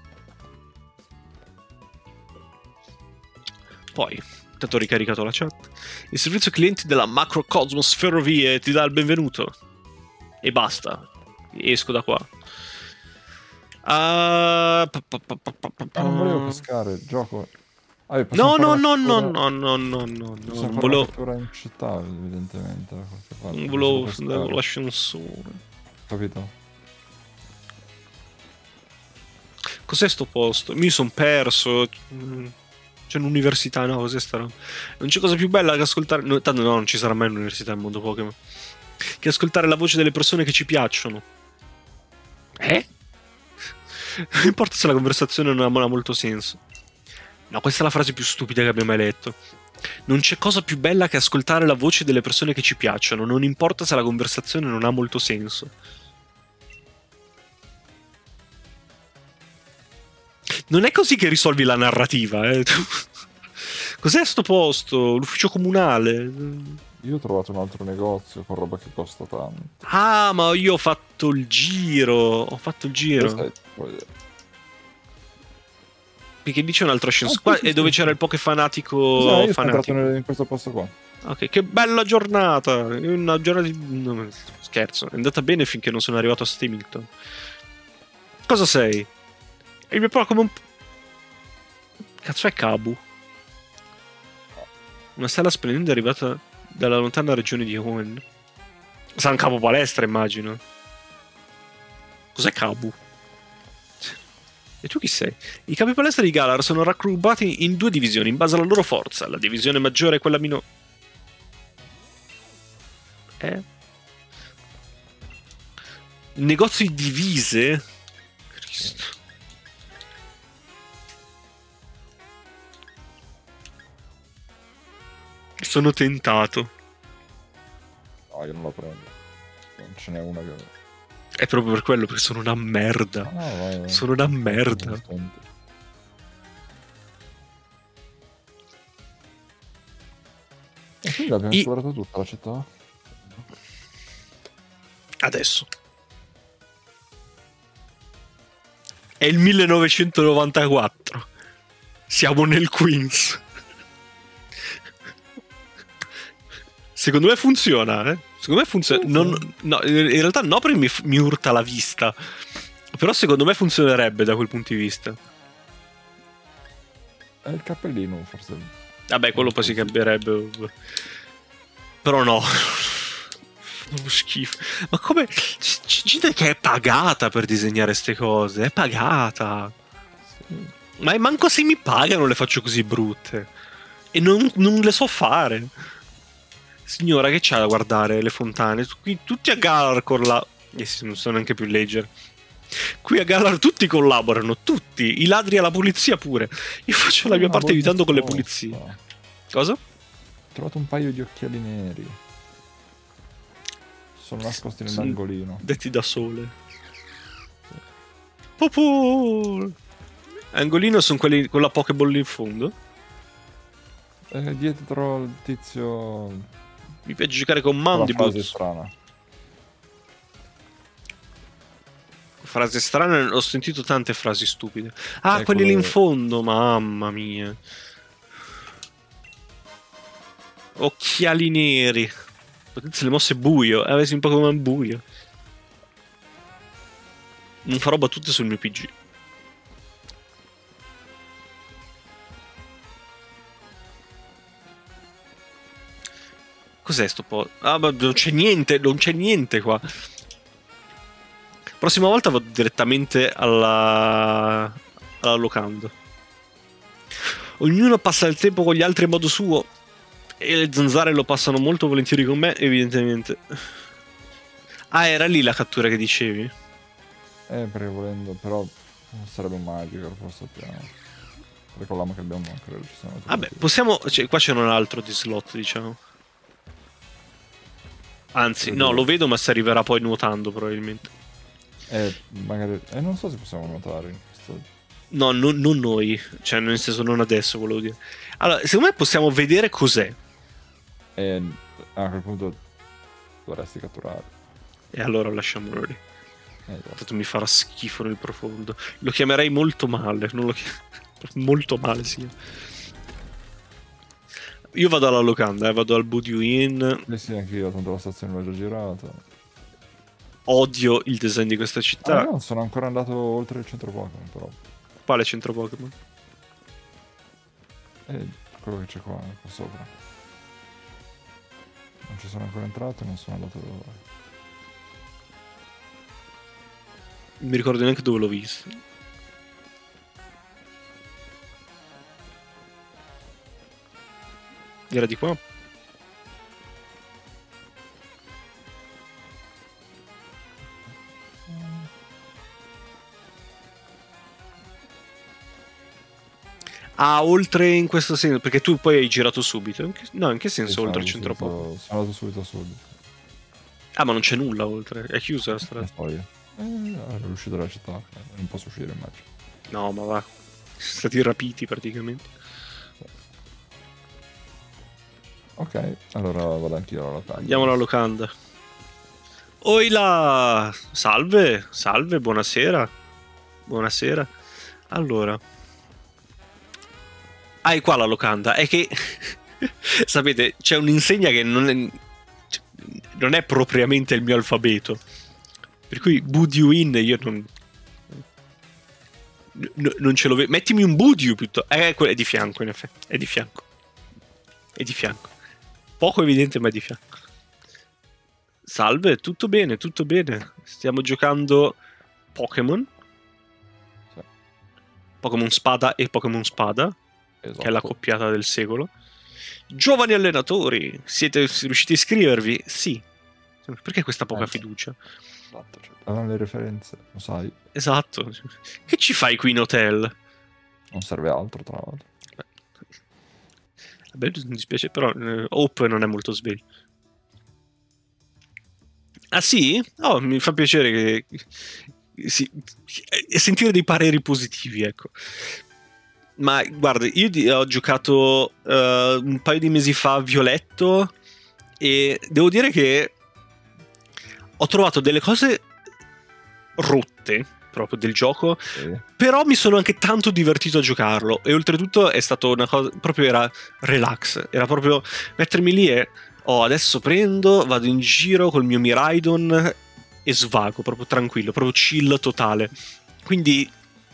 Poi, intanto ho ricaricato la chat. Il servizio clienti della Macrocosmos Ferrovie ti dà il benvenuto. E basta. Esco da qua. Uh, pa, pa, pa, pa, pa, pa. Ah, non volevo pescare, il gioco. Ah, No, possiamo no, fare no, una no, cattura- no, no, no, no, Possiamo no, fare non una volevo, cattura in città, evidentemente. Da qualche parte. non Non volevo, si può andavo pescare, l'ascensore. capito? Cos'è sto posto? Mi sono perso. C'è un'università, no, cos'è sta roba? Non c'è cosa più bella che ascoltare... No, tanto no, non ci sarà mai un'università nel mondo Pokémon. Che ascoltare la voce delle persone che ci piacciono. Eh? Non importa se la conversazione non ha molto senso. No, questa è la frase più stupida che abbia mai letto. Non c'è cosa più bella che ascoltare la voce delle persone che ci piacciono, non importa se la conversazione non ha molto senso. Non è così che risolvi la narrativa, eh. Cos'è sto posto? L'ufficio comunale? Io ho trovato un altro negozio con roba che costa tanto. Ah, ma io ho fatto il giro. Ho fatto il giro. Questo è- poi- Perché lì c'è un altro ascensore. Ah, Qua sì, sì, è dove sì, c'era sì. il Poké fanatico. Cos'è? Io sono entrato fanatico. nel- in questo posto qua. Ok, che bella giornata. Una giornata di... no, scherzo, è andata bene finché non sono arrivato a Stimington. Cosa sei? È il mio Pokémon. Cazzo è Kabu? Una stella splendente arrivata dalla lontana regione di Hoenn. Sarà un capo palestra, immagino. Cos'è Kabu? E tu chi sei? I capi palestra di Galar sono raggruppati in due divisioni in base alla loro forza. La divisione maggiore è quella minore. Eh? Negozio di divise? Cristo. Sono tentato. No, io non la prendo. Non ce n'è una che... È proprio per quello, perché sono una merda. Ah, no, vai, vai. Sono una merda. E quindi l'abbiamo I... esplorato tutta la città? Adesso. È il millenovecentonovantaquattro. Siamo nel Queens. Secondo me funziona, eh? Secondo me funziona. Non, no, in realtà no, perché mi, mi urta la vista. Però secondo me funzionerebbe da quel punto di vista. È il cappellino, forse. Vabbè, quello poi si cambierebbe. Però no. Fa schifo. Ma come... C'è gente che è pagata per disegnare ste cose. È pagata. Sì. Ma manco se mi pagano le faccio così brutte. E non, non le so fare. Signora, che c'ha da guardare le fontane? Qui tutti a Galar con la... Eh sì, non so neanche più leggere. Qui a Galar tutti collaborano, tutti. I ladri alla polizia pure. Io faccio la mia Una parte aiutando con le risposta. pulizie. Cosa? Ho trovato un paio di occhiali neri. Sono nascosti nell'angolino. Detti da sole. Popol! Angolino sono quelli con la Pokéball in fondo. Eh, dietro il tizio... Mi piace giocare con Una frase Mandibles. strana. Frase strane, ho sentito tante frasi stupide. Ah, Eh, quelli lì quello- in fondo, mamma mia. Occhiali neri. Potenza le mosse buio, eh, avessi un po' come un buio. Non farò battute sul mio P G. Cos'è sto po'? Ah, ma non c'è niente, non c'è niente qua. Prossima volta vado direttamente alla... alla locanda. Ognuno passa il tempo con gli altri in modo suo. E le zanzare lo passano molto volentieri con me, evidentemente. Ah, era lì la cattura che dicevi? Eh, perché volendo, però non sarebbe magico, lo sappiamo. Ricordiamo che abbiamo ancora ci sono Vabbè, possiamo... Cioè, qua c'è un altro di slot, diciamo. Anzi, no, lo vedo, ma si arriverà poi nuotando, probabilmente. Eh, magari... Eh, non so se possiamo nuotare in questo... No, no, non noi. Cioè, nel senso, non adesso, volevo dire. Allora, secondo me possiamo vedere cos'è. E a quel punto dovresti catturare. E allora lasciamolo lì. Eh, esatto. Tanto mi farà schifo nel profondo. Lo chiamerei molto male. Non lo chiam... molto male, sì. Io vado alla locanda, eh, vado al Budio Inn. Eh sì, anche io, tanto la stazione l'ho già girata. Odio il design di questa città. Ah, no, sono ancora andato oltre il centro Pokémon, però. Quale centro Pokémon? Eh, quello che c'è qua, qua sopra. Non ci sono ancora entrato e non sono andato dove. Non mi ricordo neanche dove l'ho visto. Era di qua? Ah, oltre in questo senso, perché tu poi hai girato subito. In che- No, in che senso Sì, oltre sono il centro subito- Pokémon? Sono andato subito a sud. Ah, ma non c'è nulla oltre, è chiusa la E strada. poi... Eh, ero uscito dalla città, eh, non posso uscire, immagino. No, ma va. Sono stati rapiti praticamente. Ok, allora vado anch'io alla locanda. Andiamo alla locanda. Oila! Salve, salve, buonasera. Buonasera. Allora. Ah, è qua la locanda. È che... sapete, c'è un'insegna che non è... non è propriamente il mio alfabeto. Per cui Budio Inn io non... n- non ce lo vedo. Mettimi un Budio piuttosto. Eh, quello è di fianco, in effetti. È di fianco. È di fianco. Poco evidente, ma è di fianco. Salve, tutto bene, tutto bene. Stiamo giocando Pokémon. Sì. Pokémon Spada e Pokémon Spada, Esatto. che è la coppiata del secolo. Giovani allenatori, siete riusciti a iscrivervi? Sì. Perché questa poca Eh, fiducia? Esatto, cioè, avevano le referenze, lo sai, Esatto. Che ci fai qui in hotel? non serve altro tra l'altro. Beh, mi dispiace, però eh, Hope non è molto sveglio. Ah sì? Oh, mi fa piacere che... Sì, sentire dei pareri positivi, ecco. Ma guarda, io di- ho giocato uh, un paio di mesi fa a Violetto e devo dire che ho trovato delle cose rotte proprio del gioco, Sì. però mi sono anche tanto divertito a giocarlo e oltretutto è stato una cosa, proprio era relax, era proprio mettermi lì e oh, adesso prendo, vado in giro col mio Miraidon e svago, proprio tranquillo, proprio chill totale. Quindi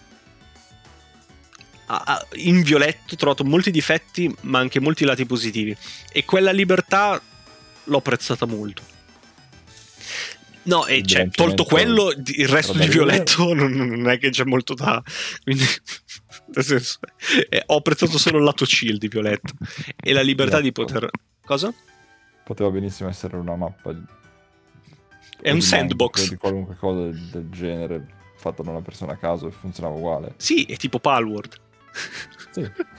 in Violetto ho trovato molti difetti ma anche molti lati positivi e quella libertà l'ho apprezzata molto. No, e cioè, tolto quello, il resto di Violetto non, non è che c'è molto da... Quindi, nel senso, eh, ho apprezzato solo il lato chill di Violetto e la libertà di poter... Cosa? Poteva benissimo essere una mappa di... È un sandbox di qualunque cosa del, del genere fatta da una persona a caso e funzionava uguale. Sì, è tipo Palworld. Sì.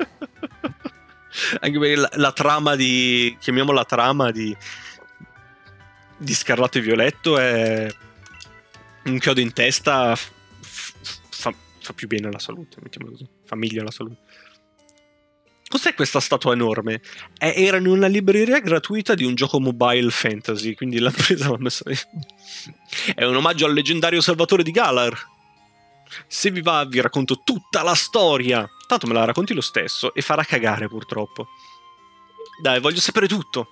Anche perché la, la trama di... chiamiamola trama di... di Scarlatto e Violetto è un chiodo in testa, f- fa, fa più bene alla salute, mettiamo così, fa meglio alla salute. Cos'è questa statua enorme? È, era in una libreria gratuita di un gioco mobile fantasy, quindi l'ha presa e l'ha messa lì. È un omaggio al leggendario Salvatore di Galar. Se vi va vi racconto tutta la storia, tanto me la racconti lo stesso e farà cagare purtroppo. Dai, voglio sapere tutto.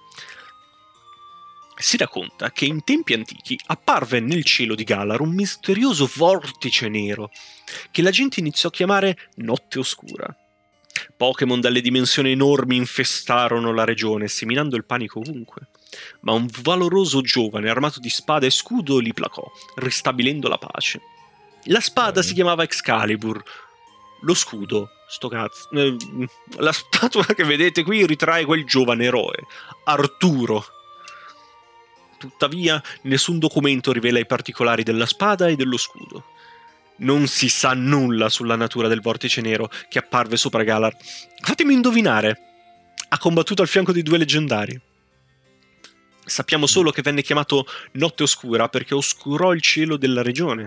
Si racconta che in tempi antichi apparve nel cielo di Galar un misterioso vortice nero che la gente iniziò a chiamare Notte Oscura. Pokémon dalle dimensioni enormi infestarono la regione, seminando il panico ovunque. Ma un valoroso giovane armato di spada e scudo li placò, ristabilendo la pace. La spada si chiamava Excalibur, lo scudo, sto cazzo, eh, la statua che vedete qui ritrae quel giovane eroe, Arturo. Tuttavia, nessun documento rivela i particolari della spada e dello scudo. Non si sa nulla sulla natura del vortice nero che apparve sopra Galar. Fatemi indovinare. Ha combattuto al fianco di due leggendari. Sappiamo solo che venne chiamato Notte Oscura perché oscurò il cielo della regione.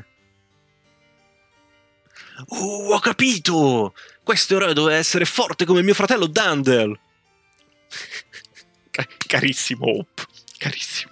Oh, ho capito! Questo eroe doveva essere forte come mio fratello Dandel. Carissimo Hope, carissimo.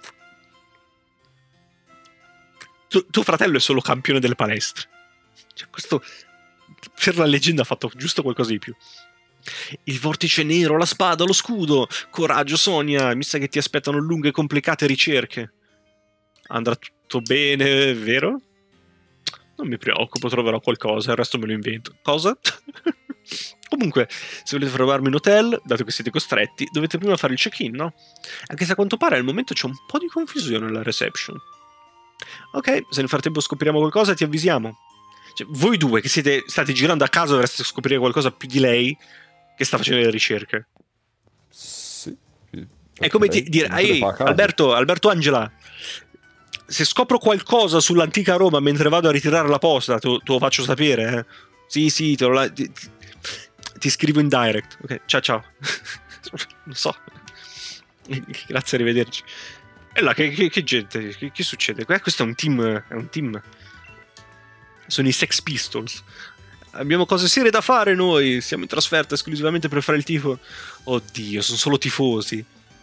Tu, tuo fratello è solo campione delle palestre. Cioè, questo per la leggenda ha fatto giusto qualcosa di più. Il vortice nero, la spada, lo scudo. Coraggio, Sonia, mi sa che ti aspettano lunghe e complicate ricerche. Andrà tutto bene, vero? Non mi preoccupo, troverò qualcosa, il resto me lo invento. Cosa? Comunque, se volete trovarmi in hotel, dato che siete costretti, dovete prima fare il check-in, no? Anche se a quanto pare al momento c'è un po' di confusione alla reception. Ok, se nel frattempo scopriamo qualcosa ti avvisiamo. Cioè, voi due che siete stati girando a caso dovreste scoprire qualcosa più di lei che sta facendo le ricerche. Sì. È come ti, dire, ehi, Alberto, Alberto Angela, se scopro qualcosa sull'antica Roma mentre vado a ritirare la posta, te, te lo faccio sapere, eh? Sì, sì, te lo la, ti, ti scrivo in direct. Ok, ciao ciao. Non so. Grazie, arrivederci. E là, che, che, che gente, che, che succede? Questo è un team, è un team. Sono i Sex Pistols. Abbiamo cose serie da fare noi. Siamo in trasferta esclusivamente per fare il tifo. Oddio, sono solo tifosi.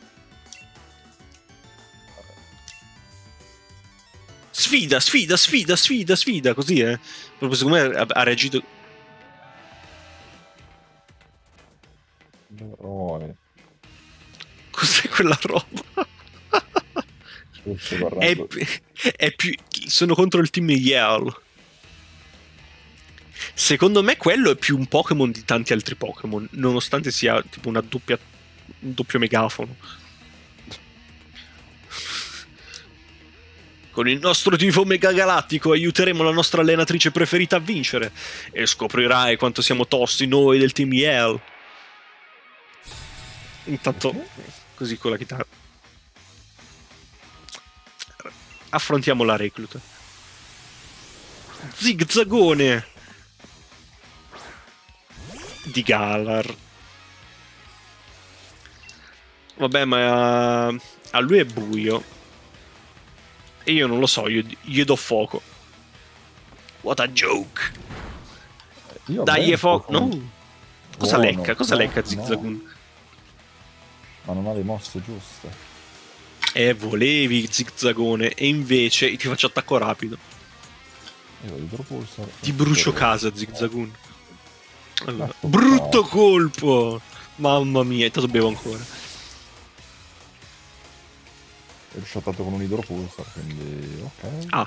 Sfida, sfida, sfida, sfida, sfida. Così, eh. Proprio secondo me ha, ha reagito. Oh, cos'è quella roba? È, è più, sono contro il team Yell. Secondo me quello è più un Pokémon di tanti altri Pokémon, nonostante sia tipo una doppia, un doppio megafono. Con il nostro tifo megagalattico aiuteremo la nostra allenatrice preferita a vincere e scoprirai quanto siamo tosti noi del team Yell. Intanto, così con la chitarra. Affrontiamo la recluta. Zigzagone di Galar. Vabbè, ma uh, a lui è buio. E io non lo so, io gli do fuoco. What a joke. Io Dai, è fuoco. con... No. Cosa Buono, lecca? Cosa no, lecca Zigzagoon? no. Ma non ha le mosse giuste. Eh, volevi Zigzagone e invece ti faccio attacco rapido. Io idropulsar. Ti brucio casa, Zigzagoon. Allora, Ecco brutto qua. colpo! Mamma mia, intanto bevo ancora. È risciattato con un idropulsar, quindi ok. Ah,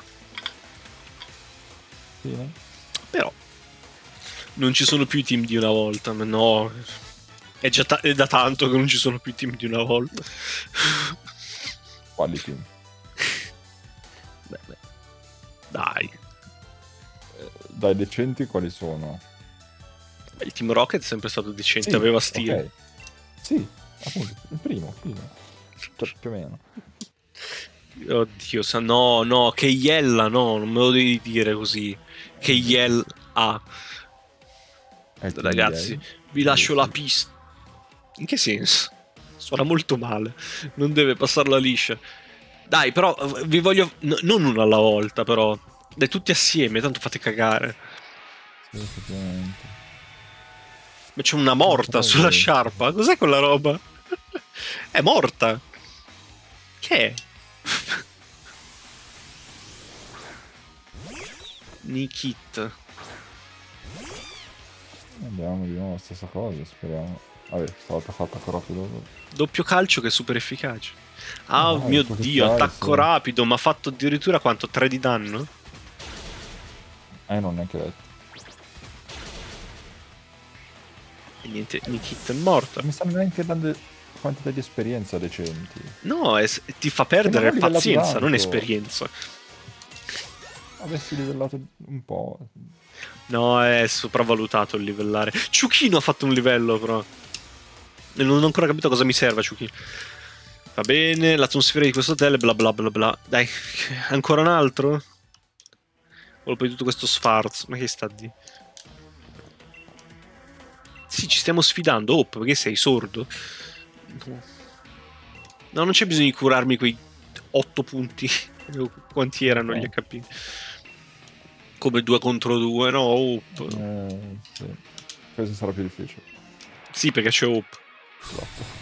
Fine. però non ci sono più i team di una volta, ma no. È già ta- è da tanto che non ci sono più i team di una volta. Quali team? Beh, beh. Dai. Eh, dai decenti quali sono? Il team Rocket è sempre stato decente, Sì, aveva stile. ok. Sì, appunto, il primo, fine. Cioè, più o meno. Oddio, sa no, no, che Yella, no, non me lo devi dire così. Che Yell ha. È il team Ragazzi, Yell. vi lascio Sì, la sì. pista. In che senso? Suona molto male. Non deve passarla liscia. Dai, però vi voglio. n- non uno alla volta, però. Dai, tutti assieme, tanto fate cagare. Sì, effettivamente. Ma c'è una morta Però sulla è- sciarpa. Cos'è quella roba? È morta. Che è? Nikit. Andiamo di nuovo la stessa cosa, speriamo. Vabbè, stavolta fatta ancora più dopo. Doppio calcio che è super efficace. Ah, Ah, mio ecco che dio, fai, attacco sì. rapido. Ma ha fatto addirittura quanto? tre di danno? Eh, non neanche detto. E niente, Nikit è morta. Mi stanno neanche dando quantità di esperienza decenti. No, è- ti fa E non perdere ho livellato pazienza, tanto. non esperienza. Avessi livellato un po'. No, è sopravvalutato il livellare. Ciuchino ha fatto un livello, però. E non ho ancora capito cosa mi serve, Ciuchino. Va bene, l'atmosfera di questo hotel, bla bla bla bla. Dai, ancora un altro? Colpo di tutto questo sfarzo. Ma che sta di? Sì, ci stiamo sfidando. Oh, perché sei sordo? No, no, non c'è bisogno di curarmi quei otto punti. Quanti erano gli No. H P? Come due contro due, no? Hope. Eh, sì. Questo sarà più difficile. Sì, perché c'è Hope. Esatto.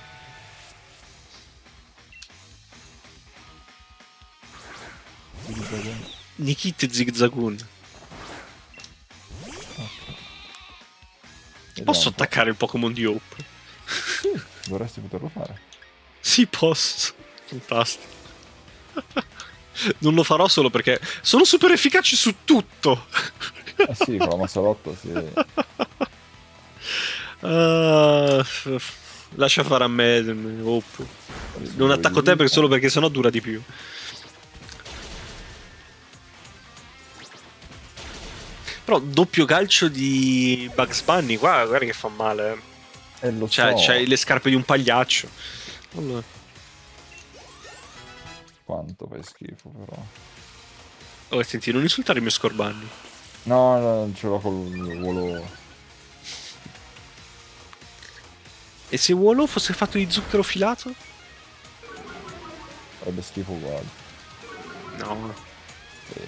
Nikit e Zigzagoon. Posso attaccare il Pokémon di Hope? Sì, dovresti poterlo fare. Sì, posso. Fantastico. Non lo farò solo perché sono super efficaci su tutto. Eh sì, con la massalotta sì. Ah, lascia fare a me, Hope. Non attacco te perché solo perché sennò dura di più. Però doppio calcio di Bugs Bunny, guarda, guarda che fa male. Eh, lo C'hai, so. c'hai le scarpe di un pagliaccio. Allora. Quanto fai schifo, però. Oh, senti, non insultare il mio Scorbunny. No, no, non ce l'ho col volo. E se Wolo fosse fatto di zucchero filato? Farebbe schifo uguale. No, Sì.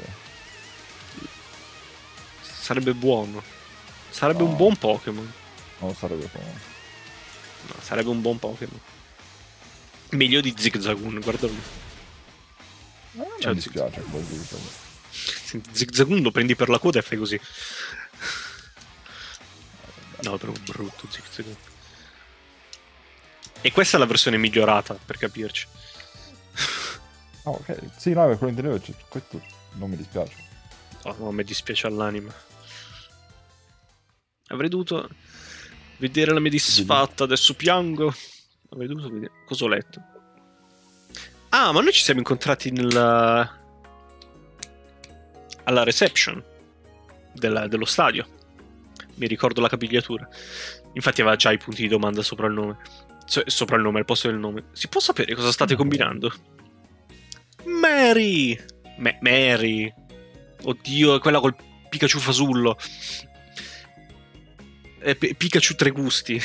sarebbe buono. Sarebbe No. un buon Pokémon. Non sarebbe come. No, sarebbe un buon Pokémon. Meglio di Zigzagoon, guarda lì. Non Ciao, mi dispiace così. Senti, Zigzagoon lo prendi per la coda e fai così. No, però brutto Zigzagoon. E questa è la versione migliorata, per capirci. Ah, ok. Sì, no, per quello intendevo, cioè, questo non mi dispiace. Oh, no, mi dispiace all'anima. Avrei dovuto vedere la mia disfatta, adesso piango. Avrei dovuto vedere. Cosa ho letto? Ah, ma noi ci siamo incontrati nella... alla reception della, dello stadio. Mi ricordo la capigliatura. Infatti aveva già i punti di domanda sopra il nome. So, sopra il nome, al posto del nome. Si può sapere cosa state combinando? Mary! Ma- Mary! Oddio, è quella col Pikachu fasullo. Eh, P- Pikachu tre gusti.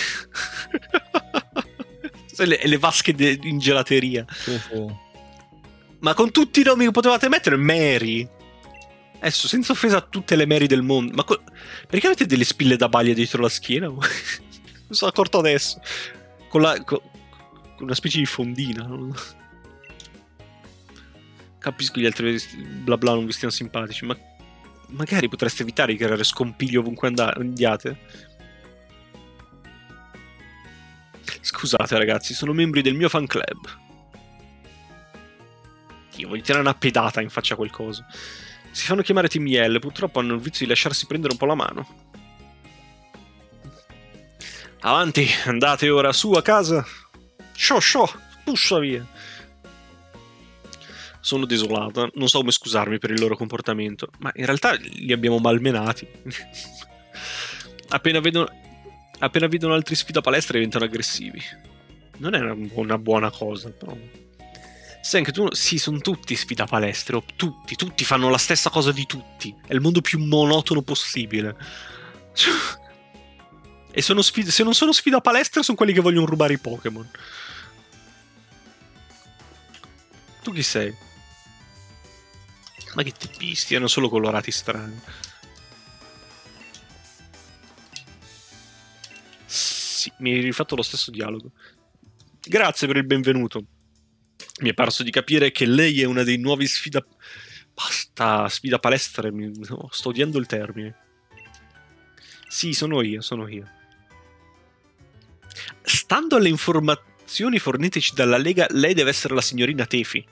le, le vasche de- in gelateria. Sì, sì. Ma con tutti i nomi che potevate mettere, Mary. Adesso, senza offesa a tutte le Mary del mondo. Ma co- perché avete delle spille da baglia dietro la schiena? Mi sono accorto adesso. Con, la, con, con una specie di fondina. Capisco gli altri bla bla non vi stiano simpatici, ma magari potreste evitare di creare scompiglio ovunque andiate. Scusate ragazzi, sono membri del mio fan club. Io voglio tirare una pedata in faccia a quel coso. Si fanno chiamare Team Yell, purtroppo hanno il vizio di lasciarsi prendere un po' la mano. Avanti, andate ora su a casa. Sciò, sciò, puscia via. Sono desolata, non so come scusarmi per il loro comportamento, ma in realtà li abbiamo malmenati. appena, vedono, appena vedono altri sfida palestra diventano aggressivi. Non è una, una buona cosa, però. Sai anche tu, sì, sono tutti sfida palestre, tutti, tutti fanno la stessa cosa di tutti. È il mondo più monotono possibile. E sono sfida, se non sono sfida palestre, sono quelli che vogliono rubare i Pokémon. Tu chi sei? Ma che teppisti, hanno solo colorati strani. Sì, mi hai rifatto lo stesso dialogo. Grazie per il benvenuto. Mi è parso di capire che lei è una dei nuovi sfida... Basta, sfida palestre, mi... no, sto odiando il termine. Sì, sono io, sono io. Stando alle informazioni forniteci dalla Lega, lei deve essere la signorina Tefi.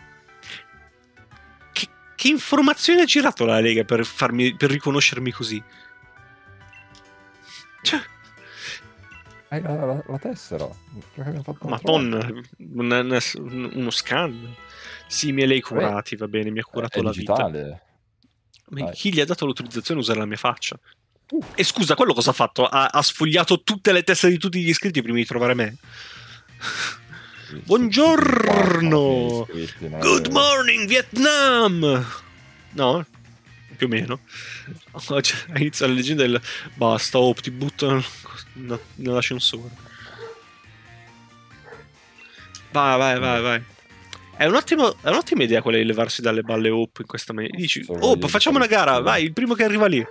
Che, che informazioni ha girato la Lega per, farmi, per riconoscermi così? Cioè... Hai la, la, la tessera. Fatto Madonna, un, un, uno scan. Sì, mi ha lei curati, va bene, mi ha curato è la digitale. vita. Ma chi gli ha dato l'autorizzazione a usare la mia faccia? Uh. E scusa, quello cosa ha fatto? Ha, ha sfogliato tutte le teste di tutti gli iscritti prima di trovare me. Sì, buongiorno! Iscritti, good morning, Vietnam! No? Più o meno. Oggi inizia la leggenda del... Basta, oh, ti buttano nell'ascensore. Vai, vai, vai, vai. È, un ottimo, è un'ottima idea quella di levarsi dalle balle Hope in questa maniera. Dici, oh, facciamo una gara, vai, il primo che arriva lì.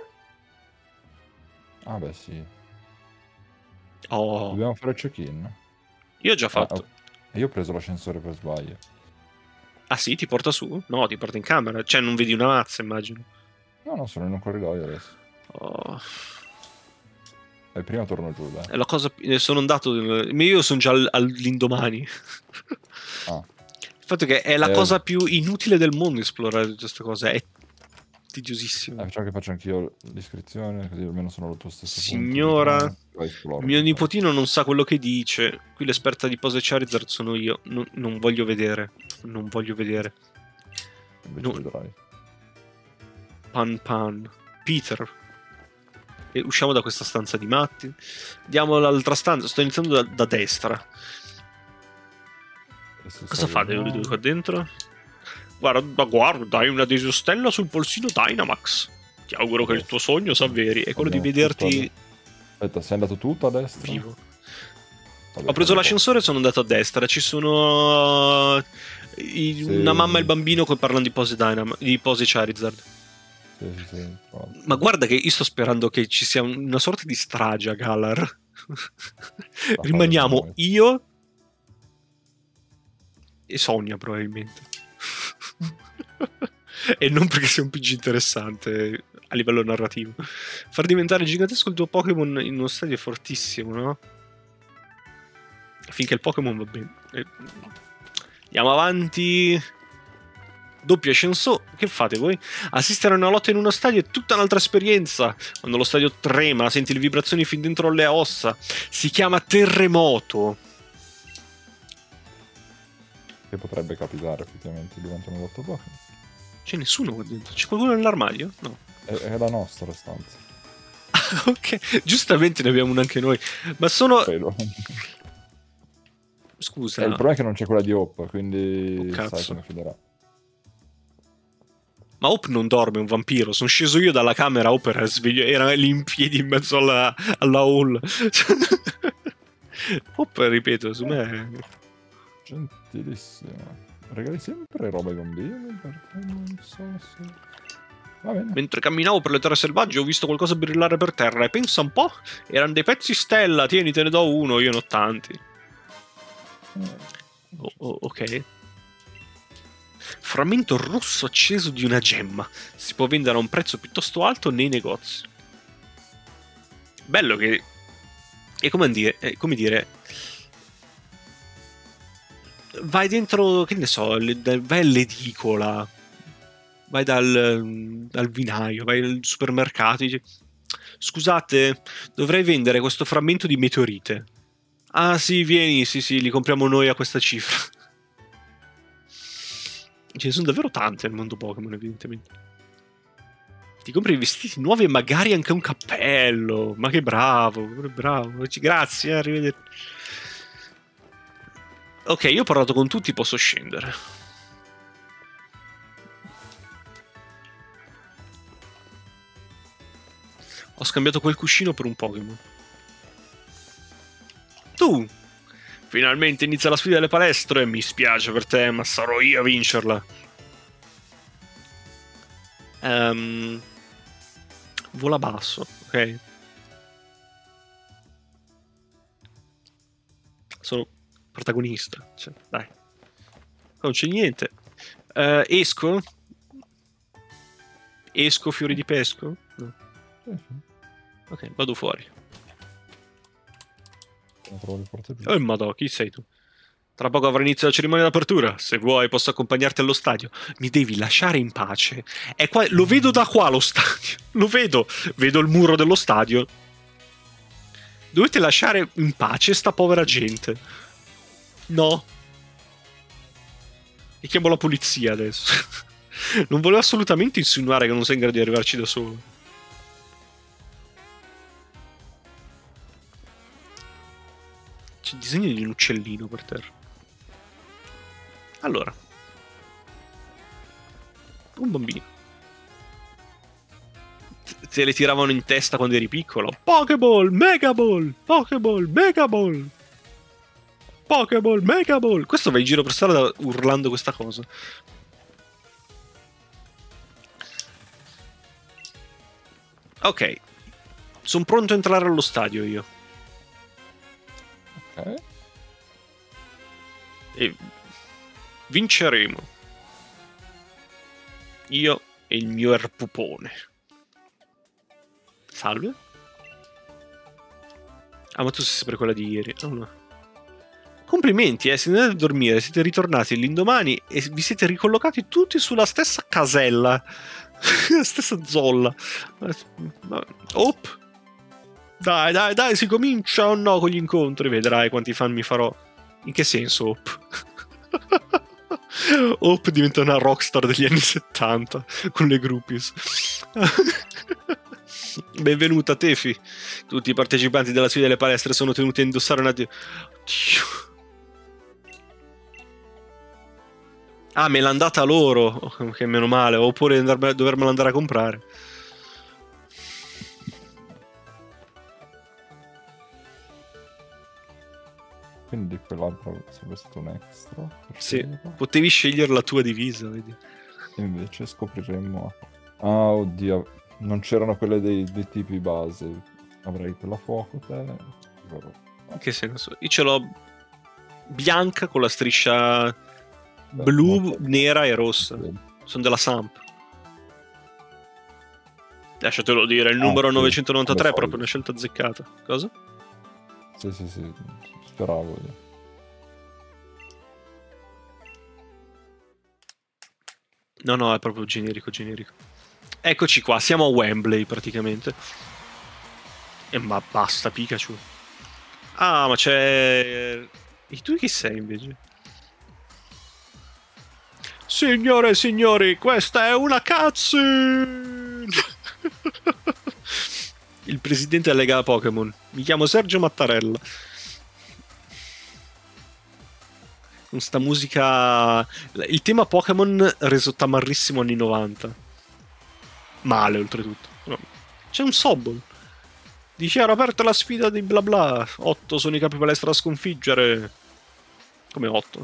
Ah beh, sì. Oh. Dobbiamo fare il check-in? Io ho già fatto. Ah, io ho preso l'ascensore per sbaglio. Ah sì, ti porta su? No, ti porta in camera. Cioè, non vedi una mazza, immagino. No, no, sono in un corridoio adesso. Oh. E prima torno giù, dai. È la cosa... Sono andato... Io sono già all'indomani. Ah. Il fatto che è la eh... cosa più inutile del mondo esplorare tutte queste cose. È tediosissimo. Eh, facciamo che faccio anch'io l'iscrizione, così almeno sono al tuo stesso Signora, punto. Signora, mio nipotino non sa quello che dice. Qui l'esperta di pose Charizard sono io. Non, non voglio vedere. Non voglio vedere. Invece no. Vedrai. Pan pan. Peter. E usciamo da questa stanza di matti. Andiamo all'altra stanza. Sto iniziando da, da destra. Cosa fate voi due qua dentro? Guarda, guarda, hai una desostella sul polsino Dynamax. Ti auguro che il tuo sogno si avveri. È quello di vederti... Aspetta, sei andato tutto a destra? Vivo. Vabbè, ho preso l'ascensore e sono andato a destra. Ci sono uh, i, sì. una mamma e il bambino che parlano di pose Dynam- di pose Charizard. Sì, sì, sì. Ma guarda che io sto sperando che ci sia una sorta di strage a Galar. Rimaniamo io e Sonia probabilmente. E non perché sia un P G interessante a livello narrativo. Far diventare gigantesco il tuo Pokémon in uno stadio è fortissimo, no? Finché il Pokémon va bene. Andiamo avanti. Doppio ascensore. Che fate voi? Assistere a una lotta in uno stadio è tutta un'altra esperienza. Quando lo stadio trema, senti le vibrazioni fin dentro le ossa. Si chiama terremoto. Che potrebbe capitare effettivamente durante una lotta Pokémon. C'è nessuno qua dentro. C'è qualcuno nell'armadio? No. È, è la nostra stanza. Ok, giustamente ne abbiamo una anche noi. Ma sono... Credo. Scusa. Eh, il problema è che non c'è quella di Hope, quindi Oh, sai cazzo. come finirà. Ma Hope non dorme, è un vampiro. Sono sceso io dalla camera, Hope era sveglio, era lì in piedi in mezzo alla, alla hall. Hope, ripeto, su me... Gentilissimo. Regali sempre roba ai bambini, perché non so se... Va bene. Mentre camminavo per le terre selvagge ho visto qualcosa brillare per terra e pensa un po', erano dei pezzi stella, tieni, te ne do uno, io ne ho tanti. Oh, oh, ok. Frammento rosso acceso di una gemma. Si può vendere a un prezzo piuttosto alto nei negozi. Bello che... È come dire... È come dire... Vai dentro, che ne so, vai all'edicola, vai dal, dal vinaio, vai al supermercato e dici: scusate, dovrei vendere questo frammento di meteorite. Ah sì, vieni, sì sì, li compriamo noi a questa cifra. Ce ne sono davvero tante nel mondo Pokémon, evidentemente. Ti compri i vestiti nuovi e magari anche un cappello. Ma che bravo, bravo. Grazie, arrivederci. Ok, io ho parlato con tutti, posso scendere. Ho scambiato quel cuscino per un Pokémon. Tu! Finalmente inizia la sfida delle palestre. Mi spiace per te, ma sarò io a vincerla. Um, vola basso, ok? Sono protagonista, cioè, dai. Non c'è niente. Uh, esco? Esco fiori di pesco? No. Ok, vado fuori. Oh, madò, chi sei tu? Tra poco avrà inizio la cerimonia d'apertura. Se vuoi posso accompagnarti allo stadio. Mi devi lasciare in pace. È qua, lo vedo da qua lo stadio. Lo vedo. Vedo il muro dello stadio. Dovete lasciare in pace sta povera gente. No. E chiamo la polizia adesso. Non volevo assolutamente insinuare che non sei in grado di arrivarci da solo. C'è il disegno di un uccellino per terra. Allora. Un bambino. Te le tiravano in testa quando eri piccolo. Pokéball, Megaball, Pokéball, Megaball. Pokéball, Megaball. Questo va in giro per strada urlando questa cosa. Ok. Sono pronto a entrare allo stadio io. Ok. E vinceremo. Io e il mio erpupone. Salve? Ah, ma tu sei sempre quella di ieri. Oh, no. Complimenti, eh, siete andati a dormire, siete ritornati l'indomani e vi siete ricollocati tutti sulla stessa casella. La stessa zolla. Op. Dai, dai, dai, si comincia o no con gli incontri? Vedrai quanti fan mi farò. In che senso, Op? Op diventa una rockstar degli anni settanta con le groupies. Benvenuta, Tefi. Tutti i partecipanti della sfida delle palestre sono tenuti a indossare una... Dio. Ah, me l'ha andata loro. Oh, che meno male. Oppure andar- dovermela andare a comprare. Quindi quell'altro sarebbe stato un extra. Sì, potevi scegliere la tua divisa, vedi. Invece scopriremmo... Ah, oddio. Non c'erano quelle dei, dei tipi base. Avrei quella fuoco, te. In che senso? Io ce l'ho bianca con la striscia Beh, blu, molto... nera e rossa. Sì. Sono della Samp. Lasciatelo dire, il numero ah, sì. novecentonovantatré è proprio una scelta azzeccata. Cosa? Sì, sì, sì. Speravo io. No, no, è proprio generico, generico. Eccoci qua, siamo a Wembley praticamente. E ma basta Pikachu. Ah, ma c'è... E tu chi sei invece? Signore e signori, questa è una cutscene! Il presidente della Lega Pokémon. Mi chiamo Sergio Mattarella. Con sta musica... Il tema Pokémon reso tamarrissimo anni novanta. Male, oltretutto. No. C'è un Sobol. Dichiaro aperta la sfida di bla bla. Otto sono i capi palestra da sconfiggere. Come otto?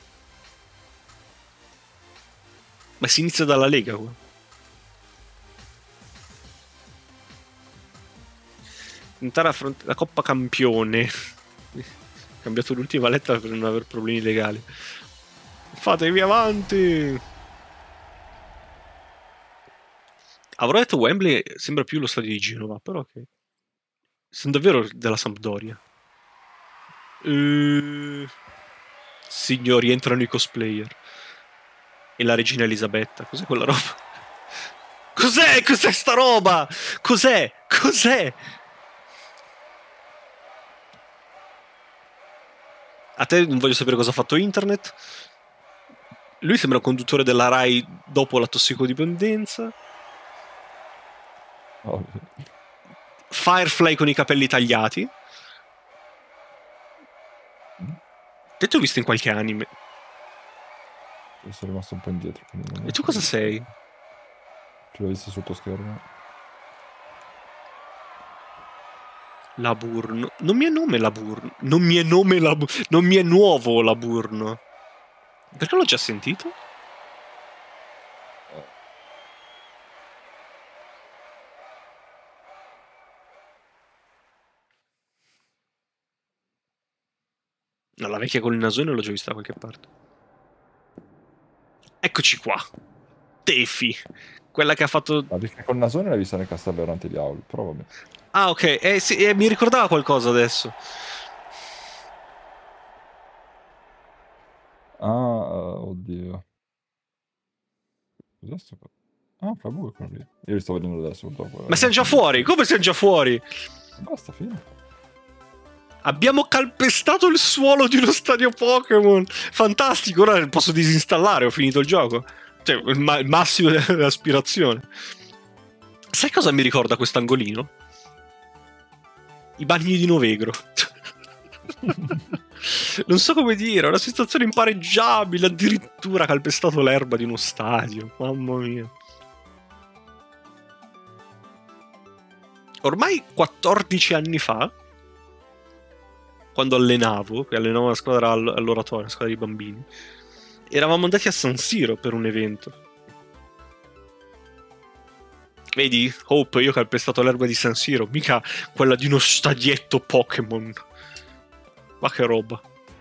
Ma si inizia dalla Lega qua. Tentare affrontare la Coppa Campione. Cambiato l'ultima lettera per non avere problemi legali. Fatevi avanti. Avrò detto Wembley sembra più lo stadio di Genova, però ok. Sono davvero della Sampdoria. Uh, signori, entrano i cosplayer. E la regina Elisabetta. Cos'è quella roba? Cos'è? Cos'è sta roba? Cos'è? Cos'è? A te non voglio sapere cosa ha fatto internet. Lui sembra un conduttore della Rai dopo la tossicodipendenza. Oh. Firefly con i capelli tagliati. Te ti ho visto in qualche anime. Sono rimasto un po' indietro. E tu cosa sei? Ce l'ho visto sotto schermo. Laburno. Non mi è nome Laburno. Non mi è nome Laburno. Non mi è nuovo Laburno. Perché l'ho già sentito? No, la vecchia col nasone l'ho già vista da qualche parte. Eccoci qua. Tefi. Quella che ha fatto... La vecchia col nasone l'hai vista nel castello errante di Aul, però vabbè. Ah, ok. Eh, sì, eh, mi ricordava qualcosa adesso. Ah, uh, oddio. Cos'è sto? Ah, Fabu è quello lì. Io li sto vedendo adesso, purtroppo. Ma siamo già fuori? Come siamo già fuori? Basta, fine. Abbiamo calpestato il suolo di uno stadio Pokémon. Fantastico, ora posso disinstallare, ho finito il gioco. Cioè, il, ma il massimo dell'aspirazione. Sai cosa mi ricorda quest'angolino? I bagni di Novegro. Non so come dire, è una situazione impareggiabile. Addirittura calpestato l'erba di uno stadio. Mamma mia. Ormai quattordici anni fa, quando allenavo, che allenavo una squadra all'oratorio, una squadra di bambini, eravamo andati a San Siro per un evento. Vedi, Hope, io ho calpestato l'erba di San Siro, mica quella di uno stadietto Pokémon. Ma che roba.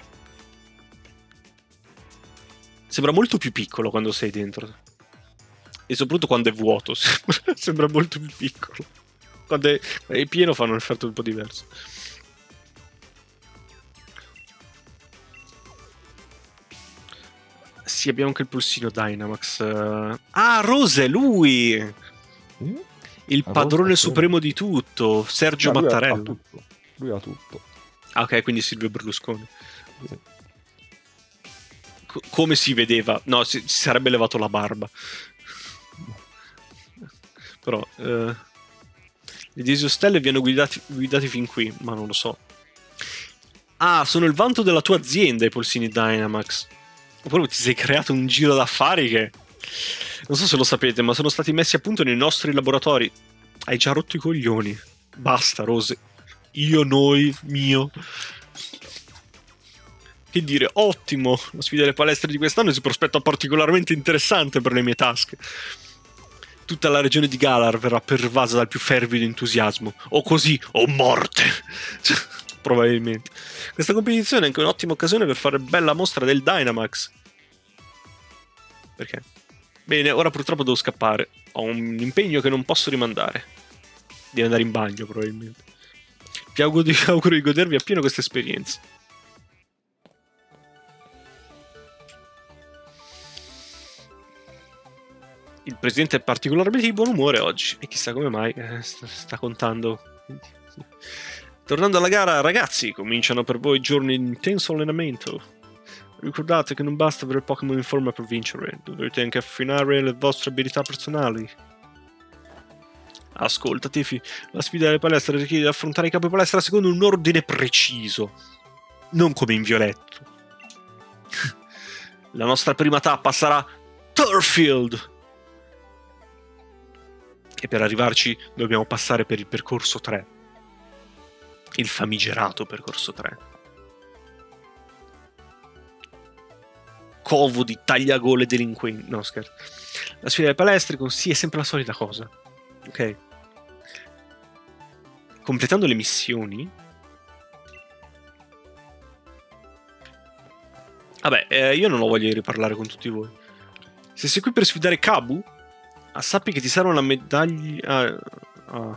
Sembra molto più piccolo quando sei dentro. E soprattutto quando è vuoto, sembra molto più piccolo. Quando è, è pieno fa un effetto un po' diverso. Sì, abbiamo anche il pulsino Dynamax. Ah, Rose, lui! Sì? Il La padrone Rose, supremo di tutto, Sergio no, lui Mattarella. Ha, ha tutto. Lui ha tutto. Ah, ok, quindi Silvio Berlusconi. Sì. C come si vedeva? No, si, si sarebbe levato la barba. Però... Eh... Le Disostelle vi hanno guidati, guidati fin qui, ma non lo so. Ah, sono il vanto della tua azienda i polsini Dynamax. Oppure ti sei creato un giro d'affari che... Non so se lo sapete, ma sono stati messi a punto nei nostri laboratori. Hai già rotto i coglioni. Basta, Rose. Io, noi, mio. Che dire, ottimo. La sfida delle palestre di quest'anno si prospetta particolarmente interessante per le mie tasche. Tutta la regione di Galar verrà pervasa dal più fervido entusiasmo. O così, o morte. Probabilmente. Questa competizione è anche un'ottima occasione per fare bella mostra del Dynamax. Perché? Bene, ora purtroppo devo scappare. Ho un impegno che non posso rimandare. Devo andare in bagno, probabilmente. Vi auguro di, auguro di godervi appieno questa esperienza. Il presidente è particolarmente di buon umore oggi e chissà come mai eh, sta, sta contando. Tornando alla gara, ragazzi, cominciano per voi giorni di intenso allenamento. Ricordate che non basta avere Pokémon in forma per vincere, dovete anche affinare le vostre abilità personali. Ascolta, Tiffy, la sfida delle palestre richiede di affrontare i capi palestra secondo un ordine preciso, non come in violetto. La nostra prima tappa sarà Turffield. E per arrivarci dobbiamo passare per il percorso tre. Il famigerato percorso tre. Covo di tagliagole delinquenti. No, scherzo. La sfida delle palestre sì, è sempre la solita cosa. Ok. Completando le missioni. Vabbè, eh, io non ho voglia di riparlare con tutti voi. Se sei qui per sfidare Kabu, ah, sappi che ti serve una medaglia. Ah, ah.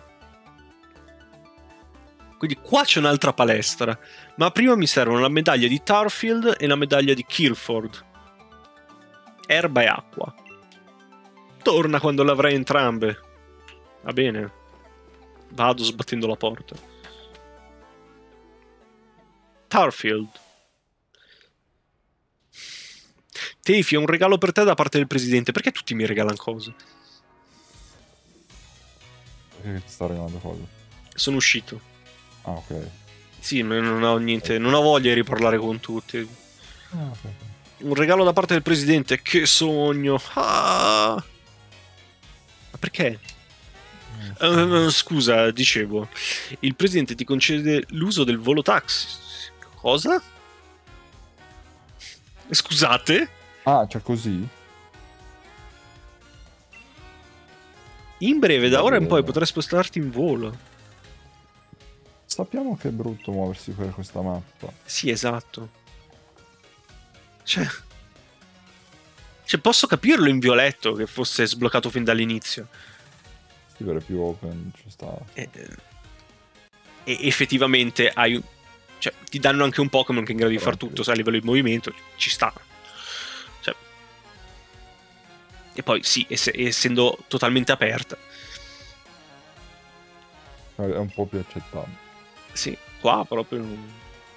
Quindi qua c'è un'altra palestra. Ma prima mi servono la medaglia di Turffield e la medaglia di Kilford. Erba e acqua. Torna quando le avrai entrambe. Va bene. Vado sbattendo la porta. Turffield. Tiffy, è un regalo per te da parte del presidente. Perché tutti mi regalano cose? Perché ti sta regalando cose? Sono uscito. Ah, ok. Sì, ma non ho niente. Non ho voglia di riparlare con tutti. Ah, ok. Un regalo da parte del presidente. Che sogno. Ah. Ma perché? Uh, scusa, dicevo. Il presidente ti concede l'uso del volo taxi. Cosa? Scusate? Ah, c'è così? In breve, da ora in poi potrai spostarti in volo. Sappiamo che è brutto muoversi per questa mappa. Sì, esatto. Cioè... Cioè, posso capirlo in violetto che fosse sbloccato fin dall'inizio. Sì, per più open ci sta. E, e effettivamente hai... Cioè, ti danno anche un Pokémon che è in grado di far tutto, sai, a livello di movimento, ci sta. Cioè... E poi, sì, ess- essendo totalmente aperta. È un po' più accettabile. Sì, qua proprio... non...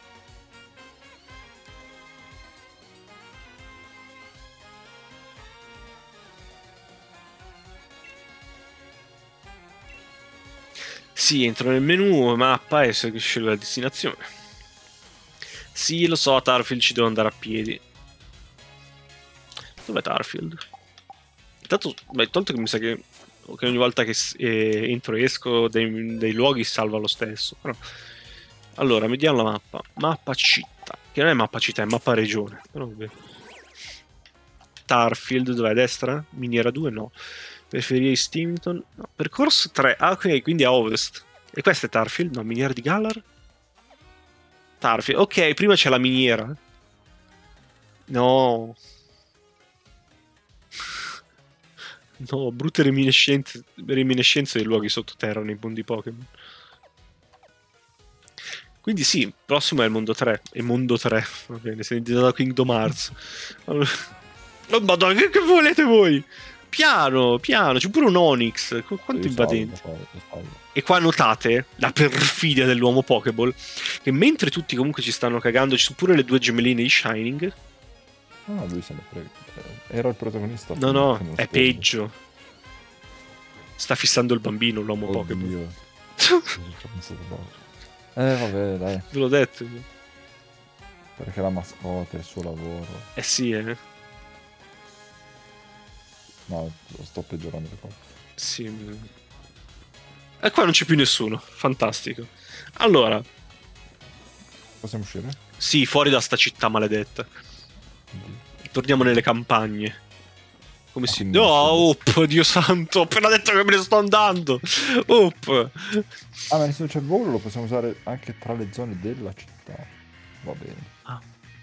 Sì, entro nel menu, mappa e scelgo la destinazione. Sì, lo so, a Turffield ci devo andare a piedi. Dov'è Turffield? Intanto, beh, tolto che mi sa che, che ogni volta che eh, entro e esco dei, dei luoghi salva lo stesso. Però... Allora, vediamo la mappa. Mappa città. Che non è mappa città, è mappa regione. Però, vabbè. Turffield, dov'è? A destra? Miniera due? No. Periferia di Steventon? No. Percorso tre. Ah, ok, quindi a ovest. E questo è Turffield? No, miniera di Galar? Turffield. Ok, prima c'è la miniera. No. No, brutte reminiscenze, reminiscenze dei luoghi sottoterra nei mondi Pokémon. Quindi sì, il prossimo è il mondo tre. È mondo tre, va bene, sentite da Kingdom Hearts. Allora... Oh, madonna, che, che volete voi? Piano, piano, c'è pure un Onix. Quanto invadente. E qua notate la perfidia dell'uomo Pokéball, che mentre tutti comunque ci stanno cagando, ci sono pure le due gemelline di Shining. Ah, lui se ne frega. Era il protagonista. No, no, è peggio. Sta fissando il bambino l'uomo oh Pokéball. Eh, vabbè, dai. Ve l'ho detto. Perché la mascotte è il suo lavoro. Eh sì, eh. No, sto peggiorando le cose. Sì. E qua non c'è più nessuno. Fantastico. Allora. Possiamo uscire? Sì, fuori da sta città maledetta. Mm. Torniamo nelle campagne. Come ah, si... No, op, Dio santo, ho appena detto che me ne sto andando. Op. Ah, ma se c'è il volo lo possiamo usare anche tra le zone della città. Va bene. Ah.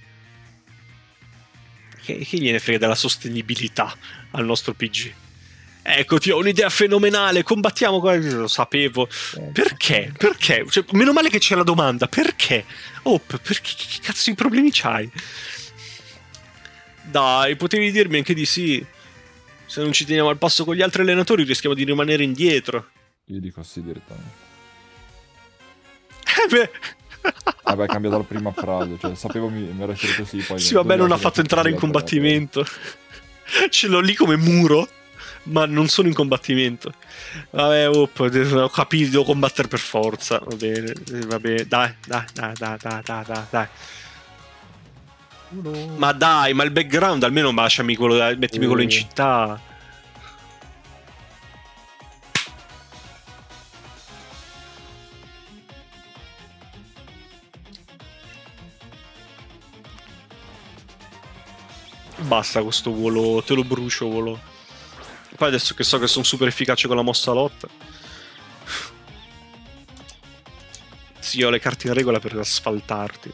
Che, che gliene frega della sostenibilità al nostro P G? Eccoti, ho un'idea fenomenale, combattiamo qua. Lo sapevo. Perché? Perché? Cioè, meno male che c'è la domanda. Perché? Op, perché? Che cazzo di problemi c'hai? Dai, potevi dirmi anche di sì. Se non ci teniamo al passo con gli altri allenatori rischiamo di rimanere indietro. Io dico sì direttamente. Eh beh, Vabbè, è cambiata la prima frase, cioè sapevo mi, mi era scritto sì, poi... Sì, vabbè, non ha fatto entrare in combattimento. Ce l'ho lì come muro, ma non sono in combattimento. Vabbè, op, ho capito, devo combattere per forza. Va bene, va bene, dai, dai, dai, dai, dai, dai, dai, dai. No. Ma dai, ma il background almeno lasciami quello, mettimi Uh. quello in città. Basta con sto volo, te lo brucio volo. Poi adesso che so che sono super efficace con la mossa lotta. Sì, ho le carte in regola per asfaltarti.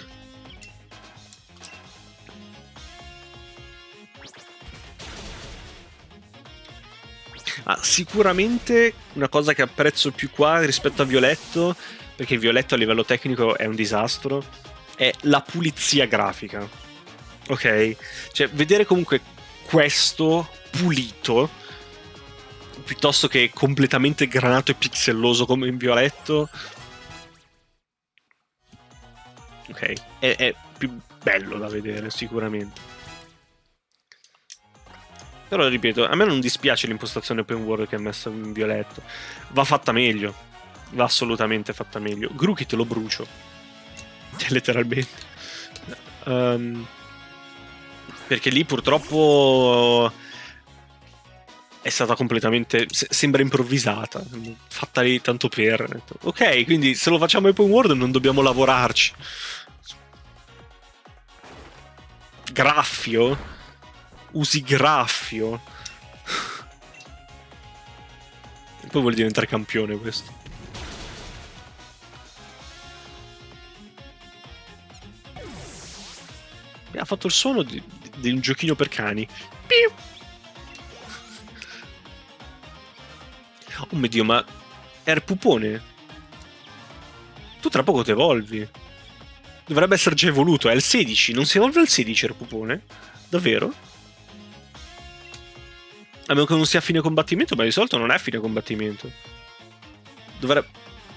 Ah, sicuramente una cosa che apprezzo più qua rispetto a Violetto, perché Violetto a livello tecnico è un disastro, è la pulizia grafica. Ok? Cioè, vedere comunque questo pulito, piuttosto che completamente granato e pixelloso come in Violetto, ok, è, è più bello da vedere sicuramente. Però ripeto, a me non dispiace l'impostazione open world che ha messo in Violetto. Va fatta meglio. Va assolutamente fatta meglio. Grookey te lo brucio. Letteralmente. Um, perché lì purtroppo è stata completamente... se- sembra improvvisata. Fatta lì tanto per... Ok, quindi se lo facciamo open world non dobbiamo lavorarci. Graffio? Usi graffio. E poi vuol diventare campione questo. Ha fatto il suono di, di un giochino per cani. Piu! Oh mio Dio, ma è il pupone. Tu tra poco ti evolvi. Dovrebbe essere già evoluto. È il sedici. Non si evolve al sedici il pupone? Davvero? A meno che non sia a fine combattimento, ma di solito non è a fine combattimento. Dovrebbe...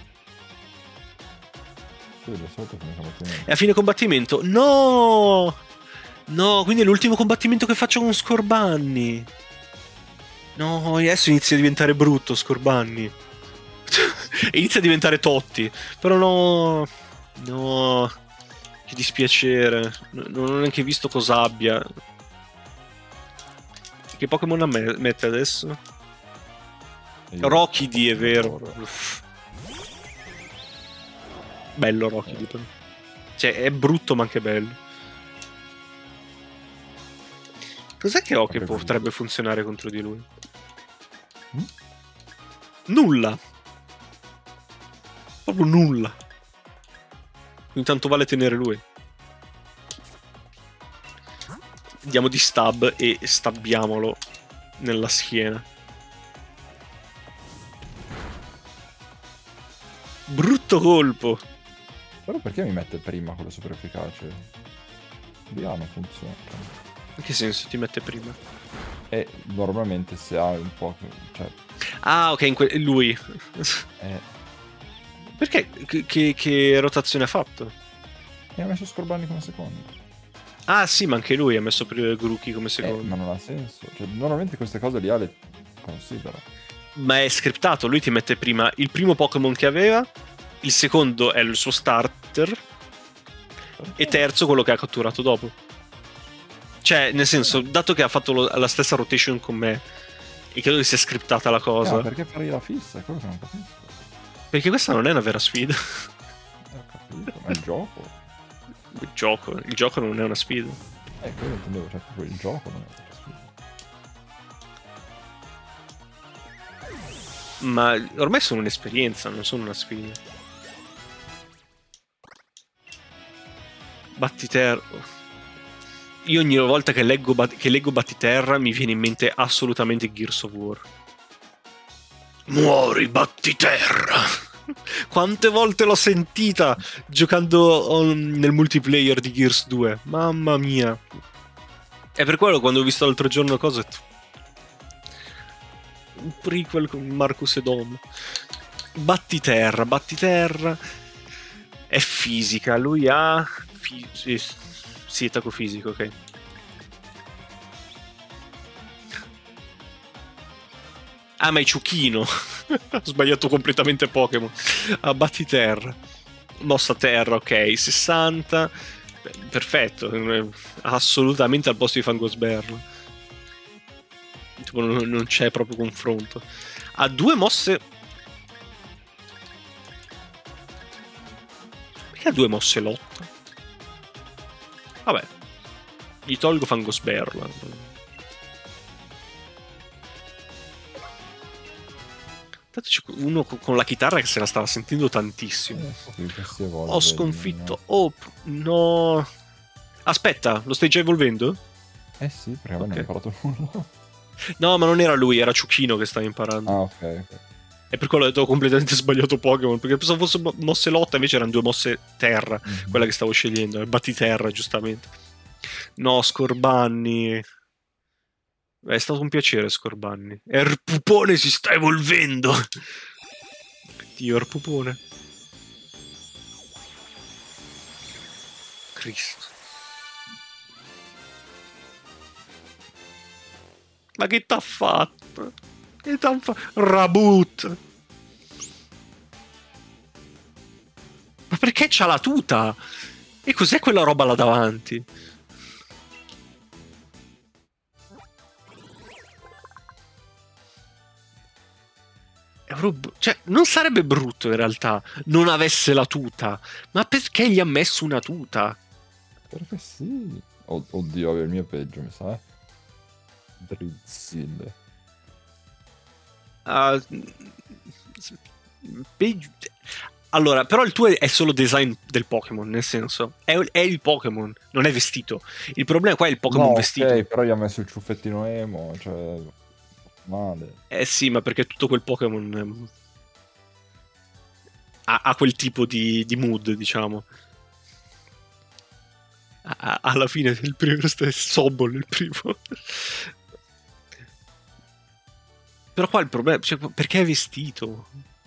Sì, di solito è fine combattimento. È a fine combattimento? No! No, quindi è l'ultimo combattimento che faccio con Scorbanni. No, adesso inizia a diventare brutto Scorbanni. Inizia a diventare Totti. Però no... No... Che dispiacere. Non ho neanche visto cosa abbia. Che Pokémon mette adesso? Rockidi, è vero. Uff. Bello Rockidi. Cioè, è brutto ma anche bello. Cos'è che ho che potrebbe funzionare contro di lui? Mm? Nulla. Proprio nulla. Intanto vale tenere lui. Diamo di stab e stabbiamolo nella schiena. Brutto colpo. Però perché mi mette prima quello super efficace? Diana funziona. In che senso ti mette prima? E normalmente se ha un po'... Cioè... Ah, ok, in que- lui. Eh... Perché? Che, che, che rotazione ha fatto? E ha messo Scorbanni come secondo. Ah sì, ma anche lui ha messo prima Grookey come secondo. Eh, ma non ha senso. Cioè, normalmente queste cose li ha le considera. Ma è scriptato, lui ti mette prima il primo Pokémon che aveva, il secondo è il suo starter, e terzo quello che ha catturato dopo. Cioè, nel senso, dato che ha fatto lo- la stessa rotation con me, e credo che sia scriptata la cosa. No, perché farei la fissa? È quello che non capisco. Perché questa non è una vera sfida. Eh, ho capito, ma è il gioco. Il gioco, il gioco non è una sfida. Eh, quello intendevo, cioè proprio il gioco non è una sfida. Ma ormai sono un'esperienza, non sono una sfida. Battiterra. Io ogni volta che leggo, bat- che leggo Battiterra mi viene in mente assolutamente Gears of War. Muori Battiterra! Quante volte l'ho sentita giocando on- nel multiplayer di Gears due. Mamma mia. È per quello quando ho visto l'altro giorno cosa... Un prequel con Marcus e Dom. Battiterra, Battiterra. È fisica, lui ha... Fi... Sì, sì, attacco fisico, ok. Ah, ma è Ciuchino. Ho sbagliato completamente Pokémon. Abbatti terra. Mossa terra, ok. sessanta. Beh, perfetto. Assolutamente al posto di Fangosberlo. Tipo, non, non c'è proprio confronto. Ha due mosse... Perché ha due mosse lotta? Vabbè. Gli tolgo Fangosberlo. C'è uno con la chitarra che se la stava sentendo tantissimo. Eh, Ho sconfitto Hope. No. Aspetta, lo stai già evolvendo? Eh sì, perché okay. Non ho imparato nulla. No, ma non era lui, era Ciuchino che stava imparando. Ah, ok, ok. E per quello ho detto ho completamente sbagliato Pokémon. Perché pensavo fosse mosse lotta, invece erano due mosse terra. Mm-hmm. Quella che stavo scegliendo. Battiterra, giustamente. No, Scorbanni. È stato un piacere, Scorbanni. Erpupone si sta evolvendo. Dio, Erpupone. Cristo. Ma che t'ha fatto? Che t'ha fatto? Raboot. Ma perché c'ha la tuta? E cos'è quella roba là davanti? Cioè, non sarebbe brutto in realtà non avesse la tuta, ma perché gli ha messo una tuta? Perché sì. Oh, oddio, è il mio peggio, mi sa. Drizzile. Uh, peggio... Allora, però il tuo è solo design del Pokémon, nel senso, è, è il Pokémon, non è vestito. Il problema qua è il Pokémon no, vestito. Ok, però gli ha messo il ciuffettino emo, cioè... Male. Eh sì, ma perché tutto quel Pokémon ehm, ha, ha quel tipo di, di mood, diciamo. A, alla fine il primo è Sobol, il primo. Però qua il problema, cioè, perché è vestito?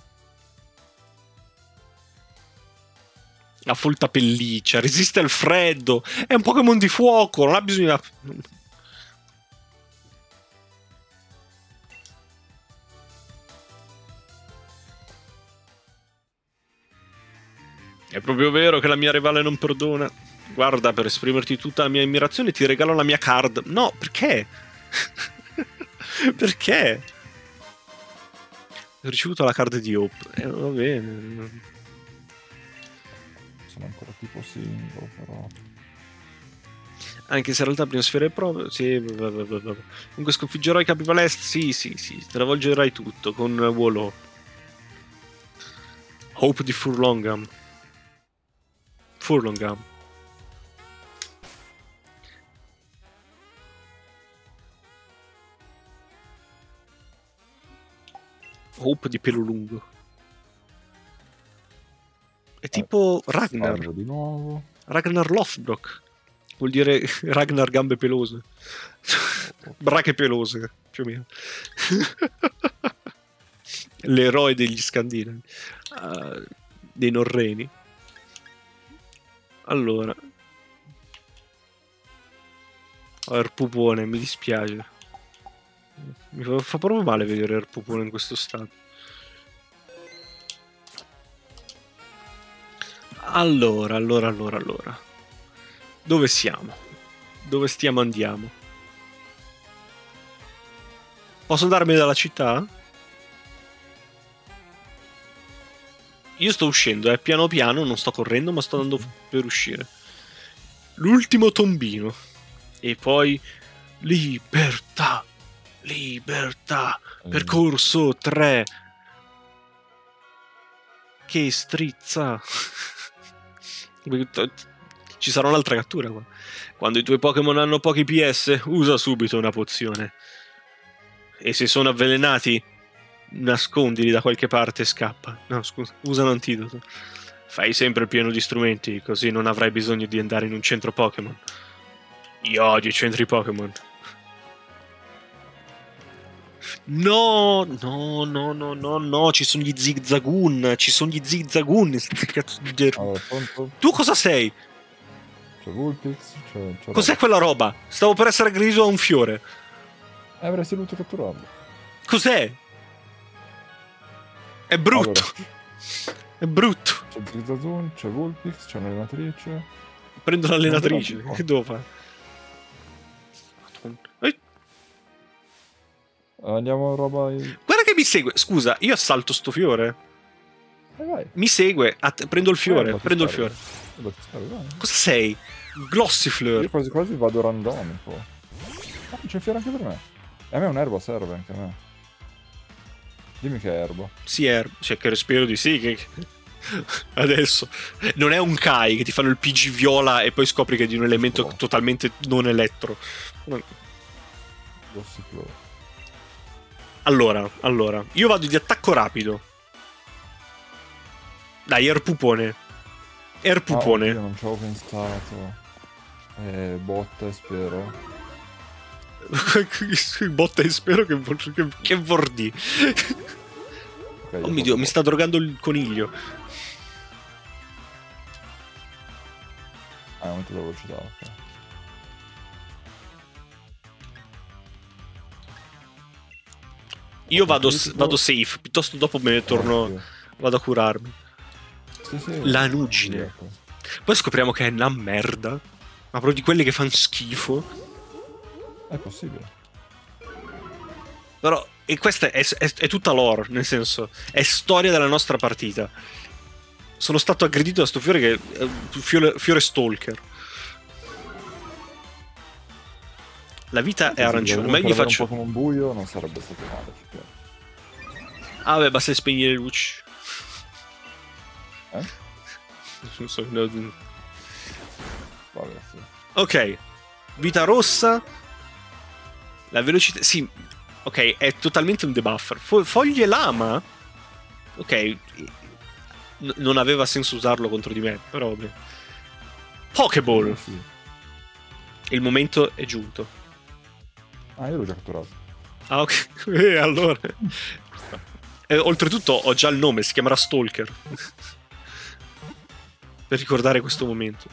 Ha folta pelliccia, resiste al freddo, è un Pokémon di fuoco, non ha bisogno di... È proprio vero che la mia rivale non perdona. Guarda, per esprimerti tutta la mia ammirazione ti regalo la mia card. No, perché? Perché? Ho ricevuto la card di Hope. Eh, va bene. Sono ancora tipo single, però... Anche se in realtà prima sfera è proprio... Sì, vabbè, vabbè. Comunque sconfiggerò i capi palestra. Sì, sì, sì. Travolgerai tutto con Wolo. Hope di Furlongam. Furlongam. Hope di pelo lungo. È tipo eh, Ragnar. Di nuovo. Ragnar Lothbrok. Vuol dire Ragnar gambe pelose. Brache pelose, più o meno. L'eroe degli scandinavi. Uh, dei norreni. Allora. Oh, Erpupone, mi dispiace. Mi fa, fa proprio male vedere Erpupone in questo stato. Allora, allora, allora, allora. Dove siamo? Dove stiamo andiamo? Posso andarmene dalla città? Io sto uscendo, eh, piano piano, non sto correndo, ma sto andando per uscire. L'ultimo tombino. E poi... Libertà! Libertà! Percorso tre! Che strizza! Ci sarà un'altra cattura qua. Quando i tuoi Pokémon hanno pochi P S, usa subito una pozione. E se sono avvelenati, nascondili da qualche parte e scappa. No, scusa, usa un antidoto. Fai sempre il pieno di strumenti, così non avrai bisogno di andare in un centro Pokémon. Io odio i centri Pokémon. No, no, no, no, no, no, ci sono gli Zigzagoon, ci sono gli Zigzagoon. Allora, pronto? Tu cosa sei? C'è Vulpix, c'è... c'è Cos'è roba. quella roba? Stavo per essere aggredito a un fiore. Eh, avresti dovuto catturarlo. Cos'è? È brutto. Allora, È brutto. c'è Zigzagoon, c'è Vulpix, c'è un'allenatrice. Prendo l'allenatrice. Non vedo- Che devo fare? Eh, Andiamo a roba... in- Guarda che mi segue. Scusa, io assalto sto fiore. Eh, vai. Mi segue. Att- prendo il fiore. Eh, ma ti prendo il sparo. fiore. Eh, beh, ti sparo, vai. Cosa sei? Glossifleur. Io quasi quasi vado randomico. Ah, c'è il fiore anche per me. E a me un'erba serve anche a me. Dimmi che è erba. Sì, è. Cioè, che spero di sì. Che... Adesso. Non è un Kai che ti fanno il P G viola e poi scopri che è di un elemento Oh. totalmente non elettro. Glossifleur. Allora, allora. Io vado di attacco rapido. Dai, Air Pupone. Air Ah, Pupone. oddio, non ci avevo pensato. Eh, botta e spero. Botta e spero che, che, che vordi. Ok, Oh io mio Dio, posso- mi sta drogando il coniglio. Ah, aumento la velocità, ok. Io vado, Critico. vado safe, piuttosto dopo me ne torno, Oddio. vado a curarmi. Sì, sì. La nuggine. Ecco. Poi scopriamo che è una merda. Ma proprio di quelle che fanno schifo. È possibile. Però, e questa è, è- è tutta lore, nel senso, è storia della nostra partita. Sono stato aggredito da sto fiore che è un fiore, fiore stalker. La vita è arancione, ma io gli faccio... un po' come un buio non sarebbe stato male, effettivamente. Ah, beh, basta spegnere le luci. Eh? Non so, no. Vabbè, sì. Ok, vita rossa. La velocità... Sì, ok, è totalmente un debuffer. Fo- foglie lama? Ok, n- non aveva senso usarlo contro di me, però vabbè. Pokéball. Eh, sì. Il momento è giunto. Ah, io l'ho già catturato. Ah, ok. Eh, allora... Eh, oltretutto ho già il nome, si chiamerà Stalker. Per ricordare questo momento.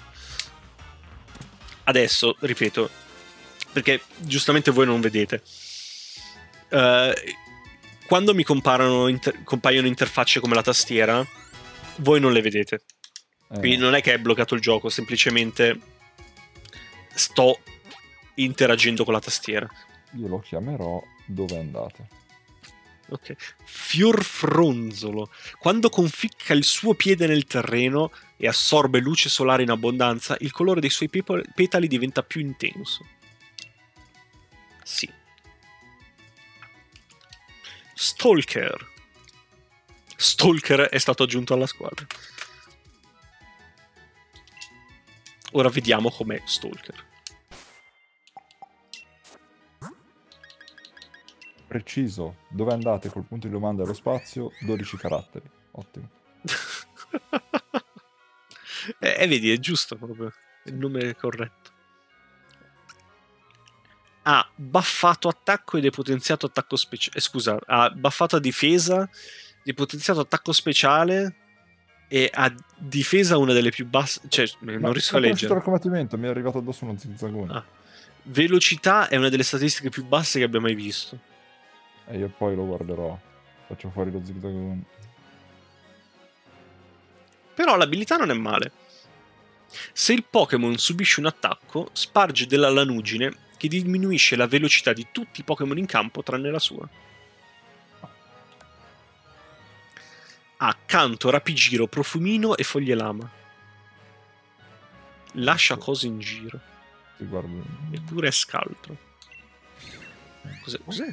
Adesso, ripeto, perché giustamente voi non vedete. Uh, quando mi comparano inter- compaiono interfacce come la tastiera, voi non le vedete. Eh, Quindi non è che è bloccato il gioco, semplicemente sto interagendo con la tastiera. Io lo chiamerò Dove andate. Ok. Fiorfronzolo. Quando conficca il suo piede nel terreno e assorbe luce solare in abbondanza, il colore dei suoi pepo- petali diventa più intenso. Sì. Stalker. Stalker è stato aggiunto alla squadra. Ora vediamo com'è Stalker. Preciso. Dove andate col punto di domanda allo spazio? dodici caratteri. Ottimo. E eh, vedi, è giusto proprio. Il nome è corretto. Ha buffato attacco e depotenziato attacco speciale. Eh, scusa, ha buffato difesa, depotenziato attacco speciale e ha difesa una delle più basse. Cioè, non Ma riesco a ho conosciuto leggere. il combattimento, mi è arrivato addosso uno zigzagone. Ah. Velocità è una delle statistiche più basse che abbia mai visto. E io poi lo guarderò. Faccio fuori lo zigzagone. Però l'abilità non è male. Se il Pokémon subisce un attacco, sparge della lanugine che diminuisce la velocità di tutti i Pokémon in campo tranne la sua. Ha canto, rapigiro, profumino e foglie lama. Lascia cose in giro. Ti guardo. Eppure è scaltro. Cos'è? Cos'è?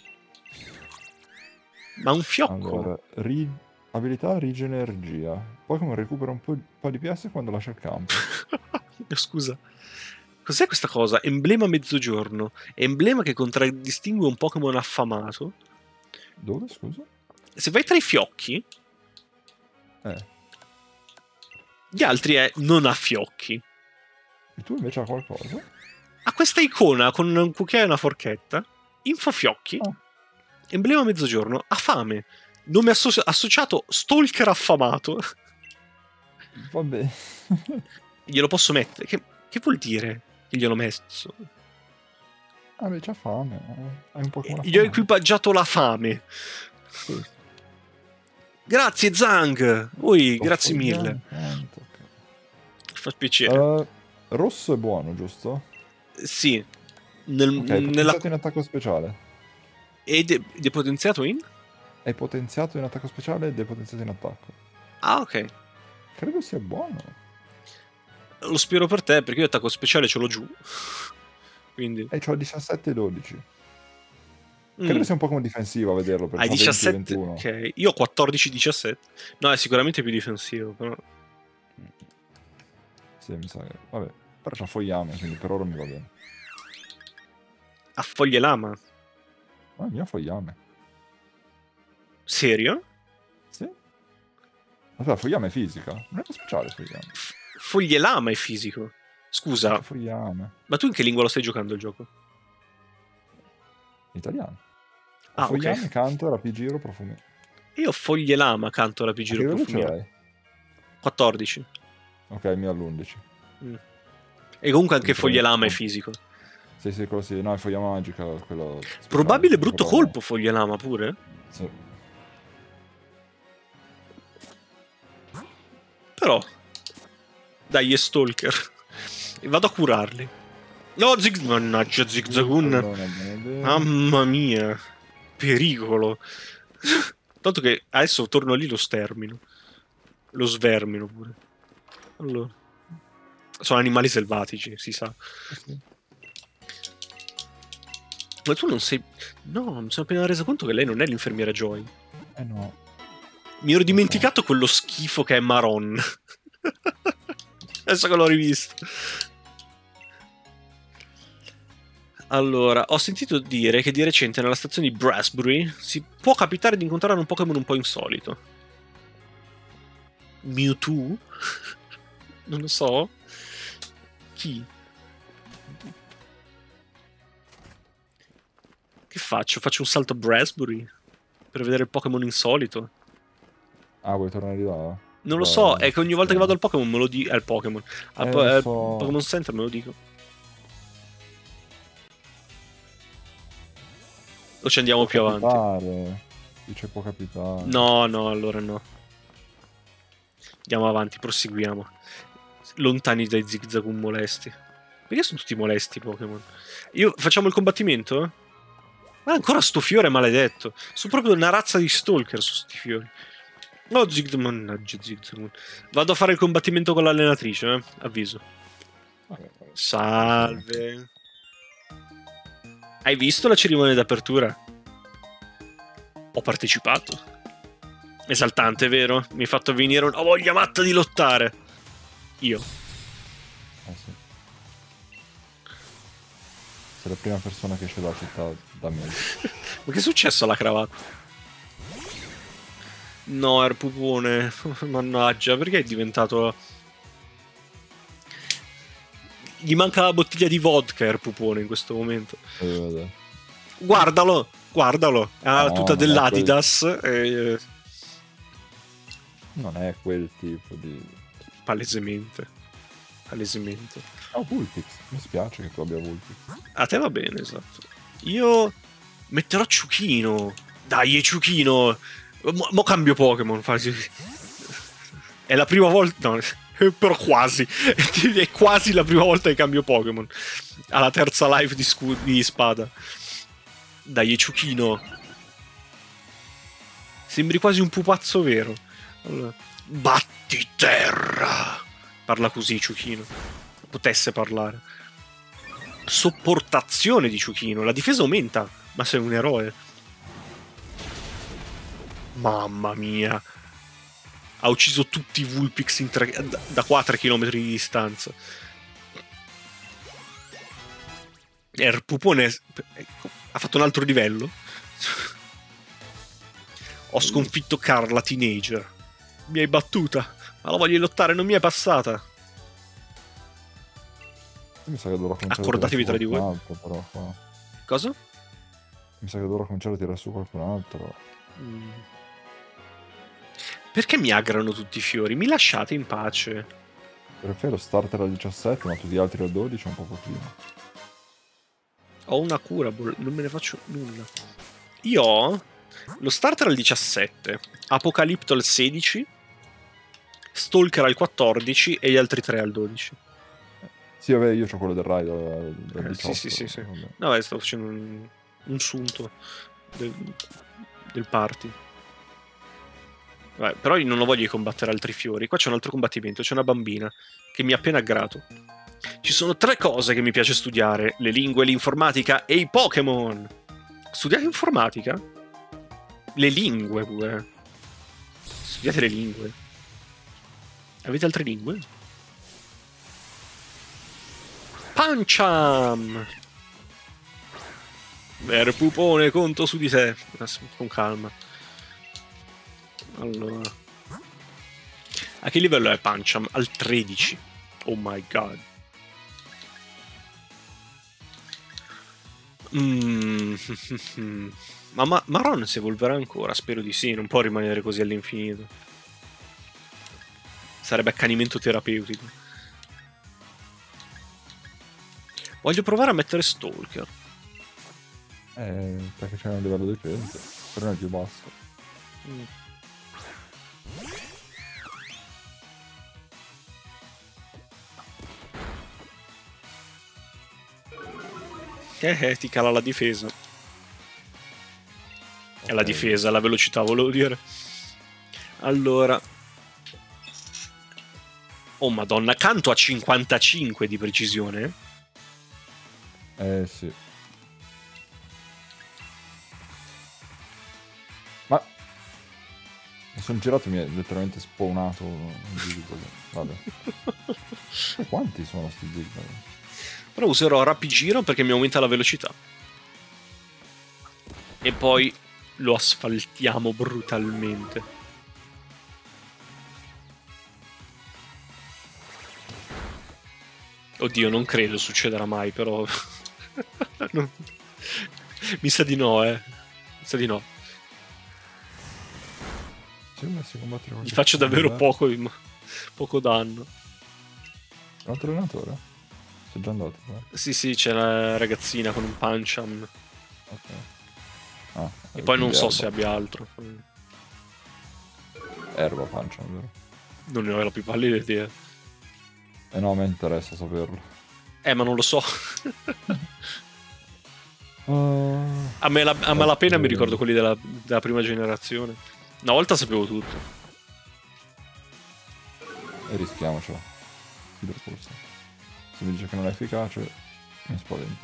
Ma un fiocco? Allora, ri- abilità rigenergia. Pokémon recupera un po', un po' di P S quando lascia il campo. Scusa. Cos'è questa cosa? Emblema mezzogiorno. Emblema che contraddistingue un Pokémon affamato. Dove, scusa? Se vai tra i fiocchi, Eh. gli altri è non ha fiocchi. E tu invece ha qualcosa? Ha questa icona con un cucchiaio e una forchetta. Info fiocchi. Ah. Emblema mezzogiorno, ha fame. Nome asso- associato Stalker affamato. Vabbè. Glielo posso mettere? Che, che vuol dire che gliel'ho messo? Vabbè, c'ha fame. eh. Hai un Pokémon Gli ho affamato. equipaggiato la fame. Sì. Grazie Zang. Ui, Lo grazie fogliame, mille. tanto, ok. Fa piacere. Uh, rosso è buono, giusto? Sì. Nel, Ok, è nella... potenziato in attacco speciale. E de- depotenziato in? È potenziato in attacco speciale e depotenziato in attacco. Ah, ok. Credo sia buono. Lo spero per te, perché io attacco speciale ce l'ho giù. Quindi... E c'ho diciassette e dodici. Mm. Credo sia un Pokémon difensivo a vederlo, perché Hai ha venti e diciassette? ventuno. Ok. Io ho quattordici diciassette. No, è sicuramente più difensivo, però... Sì, mi sa che... Vabbè, però c'ha fogliame, quindi per ora mi va bene. Ha foglie lama. Ah, il mio ha fogliame. Serio? Sì. Aspetta, fogliame è fisica. Non è speciale fogliame. F- foglie lama è fisico. Scusa, C'è fogliame. ma tu in che lingua lo stai giocando il gioco? Italiano. Ah, fogliame, ok. canto, rapigiro, profumi. Io ho foglie lama accanto alla A che Pigiro livello ce Profumiera. l'hai? quattordici. Ok, il mio all'undici. Mm. E comunque anche Quindi foglie lama è probabilmente- fisico. Sì, sì, quello sì. No, è foglia magica, quello... speciale. Probabile brutto Però- colpo foglie lama pure. Sì. Però dai, è Stalker. E vado a curarli. No, zig... mannaggia Zigzagoon. Allora, bene, bene. Mamma mia. Pericolo. Tanto che adesso torno lì lo stermino. Lo svermino pure. Allora. Sono animali selvatici, si sa. Sì, sì. Ma tu non sei... No, mi sono appena reso conto che lei non è l'infermiera Joy. Eh no. Mi ero dimenticato quello schifo che è Maron. Adesso che l'ho rivisto. Allora, ho sentito dire che di recente nella stazione di Brasbury si può capitare di incontrare un Pokémon un po' insolito. Mewtwo? Non lo so. Chi? Che faccio? Faccio un salto a Brasbury? Per vedere il Pokémon insolito? Ah, vuoi tornare di là? Non lo Da- so, è che ogni volta che vado al Pokémon me lo dico. Al Pokémon. Al Eh, po- lo al so. Pokémon Center me lo dico. O ci andiamo Può più avanti? capitare. Dice può capitare. No, no, allora no. Andiamo avanti, proseguiamo. Lontani dai Zigzagoon molesti. Perché sono tutti molesti i Pokémon? Io facciamo il combattimento? Ma ancora sto fiore maledetto. Sono proprio una razza di stalker su sti fiori. No, Zigzagoon, mannaggia Zigzagoon. Vado a fare il combattimento con l'allenatrice, eh? Avviso. Vabbè, vabbè. Salve. Hai visto la cerimonia d'apertura? Ho partecipato. Esaltante, vero? Mi hai fatto venire una voglia matta di lottare. Io. Eh sì. Sei la prima persona che esce dalla città da me. Ma che è successo alla cravatta? No, era pupone. Mannaggia, perché è diventato... Gli manca la bottiglia di vodka, er pupone, in questo momento. Eh, vabbè. Guardalo, guardalo. Ha la No, tuta non è dell'Adidas. E... Non è quel tipo di... Palesemente. Palesemente. Oh, Vulpix. Mi spiace che tu abbia Vulpix. A te va bene, esatto. Io metterò Ciuchino. Dai, Ciuchino. Mo, mo cambio Pokémon. È la prima volta... No, però quasi. È quasi la prima volta che cambio Pokémon. Alla terza live di, scu- di spada. Dai, Ciuchino. Sembri quasi un pupazzo vero. Allora. Batti terra. Parla così, Ciuchino. Potesse parlare. Sopportazione di Ciuchino. La difesa aumenta, ma sei un eroe. Mamma mia. Ha ucciso tutti i Vulpix in tre, da, da qua a tre chilometri di distanza. Er Pupone ecco, ha fatto un altro livello. Ho sconfitto Carla Teenager. Mi hai battuta, ma la voglia di lottare non mi è passata. Mi sa che dovrò cominciare Accordatevi a tra di voi. Altro, però, qua. Cosa? Mi sa che dovrò cominciare a tirare su qualcun altro. Mm. Perché mi aggrano tutti i fiori? Mi lasciate in pace. Perché lo starter al diciassette, ma tutti gli altri al dodici un po' pochino. Ho una cura, non me ne faccio nulla. Io ho lo starter al diciassette, Apocalipto al sedici, Stalker al quattordici e gli altri tre al dodici. Sì, vabbè, io ho quello del Raid al Eh, diciotto. sì, sì, sì, sì. Vabbè. No, beh, sto facendo un, un sunto del, del party. Vabbè, però io non ho voglia di combattere altri fiori. Qua c'è un altro combattimento, c'è una bambina che mi ha appena aggrato. Ci sono tre cose che mi piace studiare: le lingue, l'informatica e i Pokémon. Studiare informatica? Le lingue pure. Studiate le lingue. Avete altre lingue? Pancham! Ver pupone, conto su di te. Con calma. Allora. A che livello è Pancham? Al tredici. Oh my god. Mm. Ma, ma Maron si evolverà ancora? Spero di sì, non può rimanere così all'infinito. Sarebbe accanimento terapeutico. Voglio provare a mettere Stalker. Eh, perché c'è un livello decente, però non è più basso. Mm. Eh, eh, ti cala la difesa. Okay. È la difesa, la velocità, volevo dire. Allora. Oh madonna, canto a cinquantacinque di precisione? Eh sì. Ma mi sono girato e mi è letteralmente spawnato un zigzag. Vabbè. Quanti sono sti zigzag? Però userò rapigiro perché mi aumenta la velocità. E poi lo asfaltiamo brutalmente. Oddio, non credo succederà mai, però... non... Mi sa di no, eh. Mi sa di no. Gli faccio davvero poco, poco danno. Un altro allenatore? Sei già andato? Eh? Sì, sì, c'è la ragazzina con un Pancham. Ok. Ah, e poi non so erba. se abbia altro. Erba Pancham, vero? Non ne ho la più pallida idea. Eh no, a me interessa saperlo. Eh, ma non lo so. uh, a me la, a malapena mi ricordo quelli della, della prima generazione. Una volta sapevo tutto. E rischiamocelo. Se mi dice che non è efficace, mi spavento.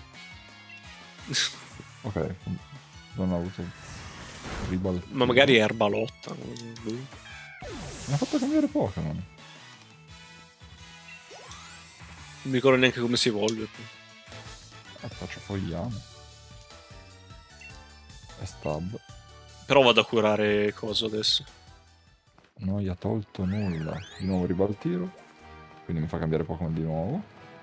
Ok, non ho avuto ribalto. Ma magari è erbalotta. Mi ha fatto cambiare Pokémon. Non mi ricordo neanche come si evolve. Ah, faccio fogliame. E stab. Però vado a curare coso adesso. Non gli ha tolto nulla. Di nuovo ribaltiro. Quindi mi fa cambiare Pokémon di nuovo.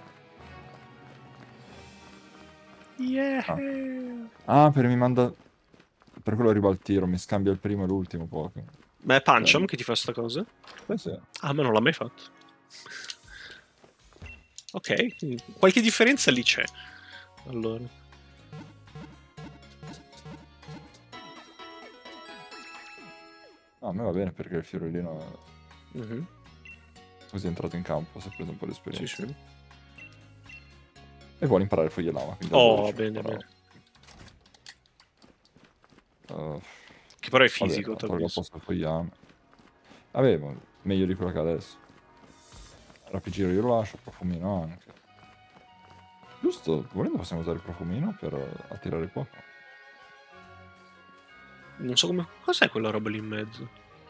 Yeah. Ah, ah per mi manda... Per quello ribaltiro, mi scambia il primo e l'ultimo Pokémon. Ma è Pancham che ti fa sta cosa? Eh sì. Ah, ma non l'ha mai fatto. Ok, qualche differenza lì c'è. Allora. No, a me va bene perché il fiorellino è... Mm-hmm. Così è entrato in campo, si è preso un po' di esperienza. Sì, sì. E vuole imparare foglielama. Oh, bene, bene. Uh, che però è fisico, vabbè, tolgo a posto il fogliame. Vabbè, ma meglio di quello che adesso. Rapigiro io lo lascio, profumino anche. Giusto, volendo possiamo usare il profumino per attirare il Pokémon. Non so come... Cos'è quella roba lì in mezzo?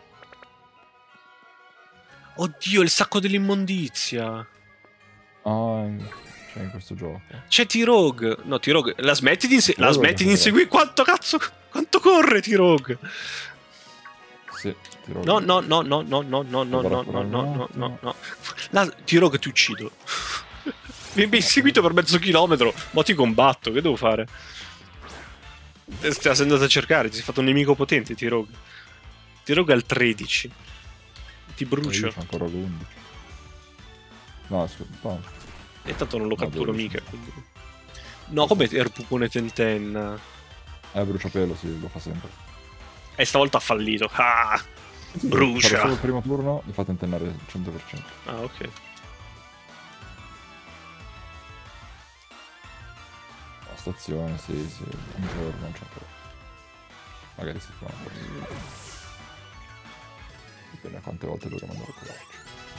Oddio, il sacco dell'immondizia! Ah, c'è in questo gioco. C'è T-Rogue! No, T-Rogue... La smetti di, inse... La smetti di inseguire... Quanto cazzo... Quanto corre T-Rogue? Sì, T-Rogue. No, no, no, no, no, no, no, no, no, no, no, no, no. La... T-Rogue ti uccido. Mi hai seguito per mezzo chilometro. Ma ti combatto, che devo fare? Te sei andato a cercare, ti sei fatto un nemico potente, T-Rogue. T-Rogue al tredici. Ti E brucia. io c'ho ancora l'undici. No, scusa, no. E tanto non lo No, catturo dodici. mica. Quindi... No, come il pupone tentenna. Eh, bruciapelo, sì, lo fa sempre. E stavolta ha fallito. Ah! Sì, Brucia! farà solo il primo turno, li fa tentennare al cento per cento. Ah, ok. La stazione, sì, sì, un giorno, un certo. Magari settimana prossima. Dipende da quante volte dovremo andare a curarci.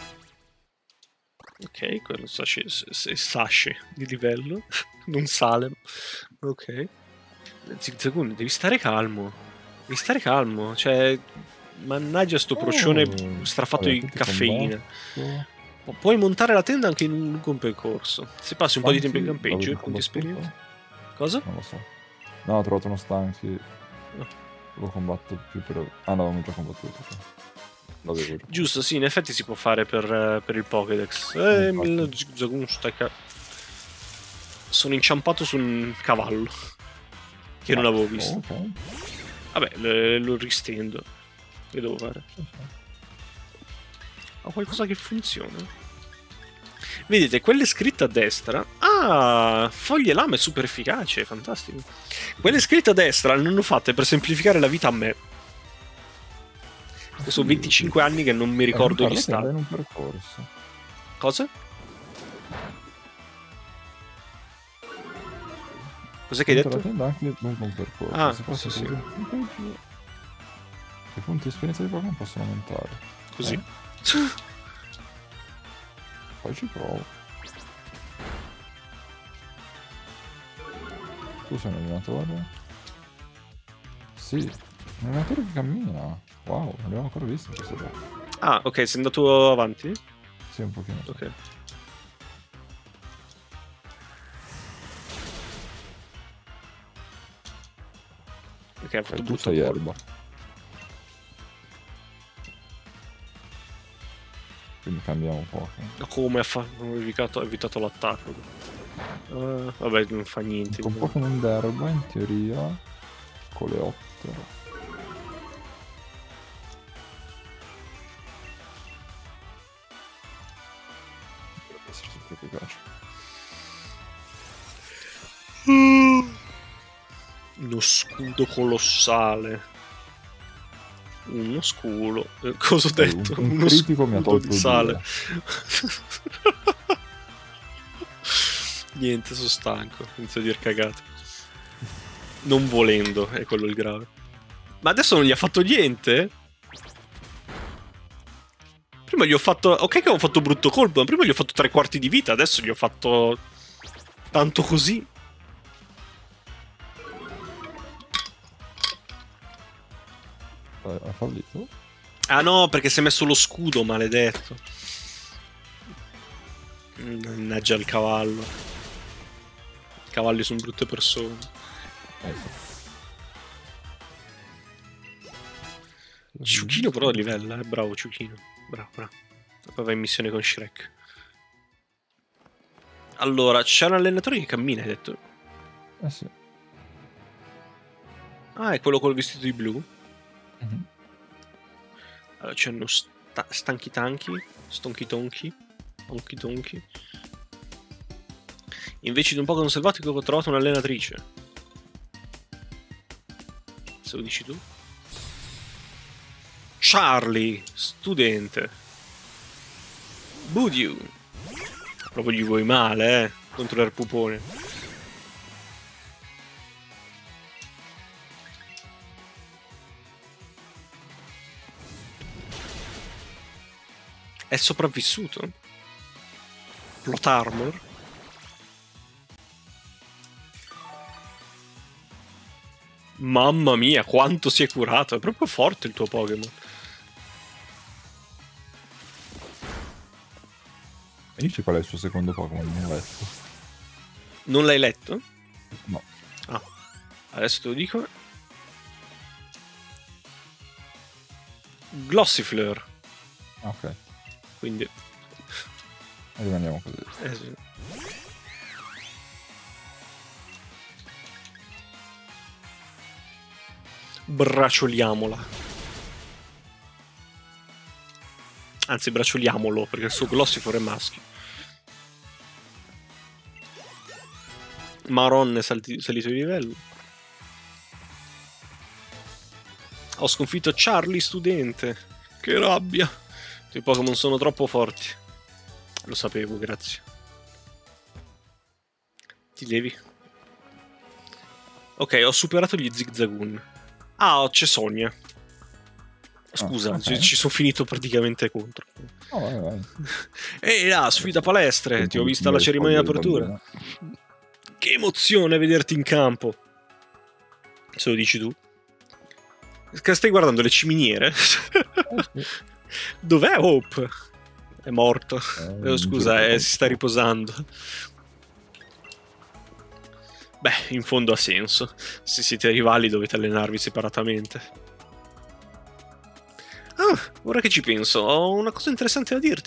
Ok, quello Sashi, Sashi di livello. Non sale. Ok. Zigzagoon, devi stare calmo. Devi stare calmo. Cioè, mannaggia sto procione Oh, strafatto vabbè, di tutti caffeina. combatto. Pu- Puoi montare la tenda anche in un lungo percorso. Se passi un po' di tempo in Stanchi, l'avevo campeggio, già punti combattuto? esperienza. Cosa? Non lo so. No, ho trovato uno stanchi. No. Lo combatto più per... Ah, no, l'avevamo già combattuto. Sì. L'avevo già. Giusto, sì, in effetti si può fare per, eh, per il Pokédex. Eh, Eh, infatti. il Zigzagoon sta ca- Sono inciampato su un cavallo. Che non Ah, avevo oh, visto. ok. Vabbè, le- lo ristendo. Che devo fare? Sì, sì. Ho qualcosa che funziona. Vedete, quelle scritte a destra. Ah, foglie lame è super efficace, fantastico. Quelle scritte a destra le hanno fatte per semplificare la vita a me. Che sono Sì, venticinque sì. anni che non mi Eh, ricordo non gli parlo, tenda stati. in un percorso. Cosa? Cos'è che hai Monta la detto? tenda anche lungo un percorso. Ah, Se passi sì, per sì. esempio un punteggio, i punti di esperienza di Pokémon possono aumentare. Così. Eh? Poi ci provo. Tu sei un allenatore? Sì, un allenatore che cammina. Wow, non l'abbiamo ancora visto questo gioco. Ah, ok, sei andato avanti? Sì, un pochino. Sì. Ok. Ok, ha fatto Ok, tu brutto sei colpo. erba. Quindi cambiamo un po'. Come ha fa- ho evitato, ho evitato l'attacco. Uh, vabbè, non fa niente. Con Pokémon d'erba, in teoria, con le otto. Dovrebbe essere super efficace. Uno scudo colossale. Uno scudo. Eh, cosa ho Dai, detto? un, un Uno critico mi ha scudo tolto di sale. due. Niente, sono stanco. Inizio a dire cagate. Non volendo, è quello il grave. Ma adesso non gli ha fatto niente? Prima gli ho fatto... Ok che avevo fatto brutto colpo, ma prima gli ho fatto tre quarti di vita, adesso gli ho fatto... Tanto così. Eh, ha fallito? Ah no, perché si è messo lo scudo, maledetto. Mannaggia il cavallo. I cavalli sono brutte persone. Eh sì. Ciuchino però livella, eh? Bravo Ciuchino. Bravo, bravo. Poi va in missione con Shrek. Allora, c'è un allenatore che cammina, hai detto? Eh sì. Ah, è quello col vestito di blu? Mm-hmm. Allora, c'hanno sta- stanchi tanchi, stonchi tonchi, onchi tonchi. Invece di un Pokémon selvatico ho trovato un'allenatrice. Se lo dici tu. Charlie, studente. Budiu. Proprio gli vuoi male, eh, contro l'erpupone. È sopravvissuto? Plot armor? Mamma mia, quanto si è curato. È proprio forte il tuo Pokémon. E dici qual è il suo secondo Pokémon? Non l'ho letto. Non l'hai letto? No. Ah, adesso te lo dico. Glossifleur. Ok. Quindi... Rimaniamo così. Eh sì. Braccioliamola. Anzi, braccioliamolo, perché il suo Glossifor è maschio. Maron è salti- salito di livello. Ho sconfitto Charlie studente. Che rabbia. I Pokémon sono troppo forti. Lo sapevo, grazie. Ti levi. Ok, ho superato gli Zigzagoon. Ah, c'è Sonia. Scusa, Ah, okay. ci sono finito praticamente contro. Oh, vai, vai. Ehi là, sfida palestre, ti ho vista alla cerimonia di apertura. Che emozione vederti in campo. Se lo dici tu. Che stai guardando le ciminiere? Dov'è Hope? È morto. Eh, eh, scusa, eh, si sta riposando. Beh, in fondo ha senso. Se siete rivali dovete allenarvi separatamente. Ah, ora che ci penso, ho una cosa interessante da dirti.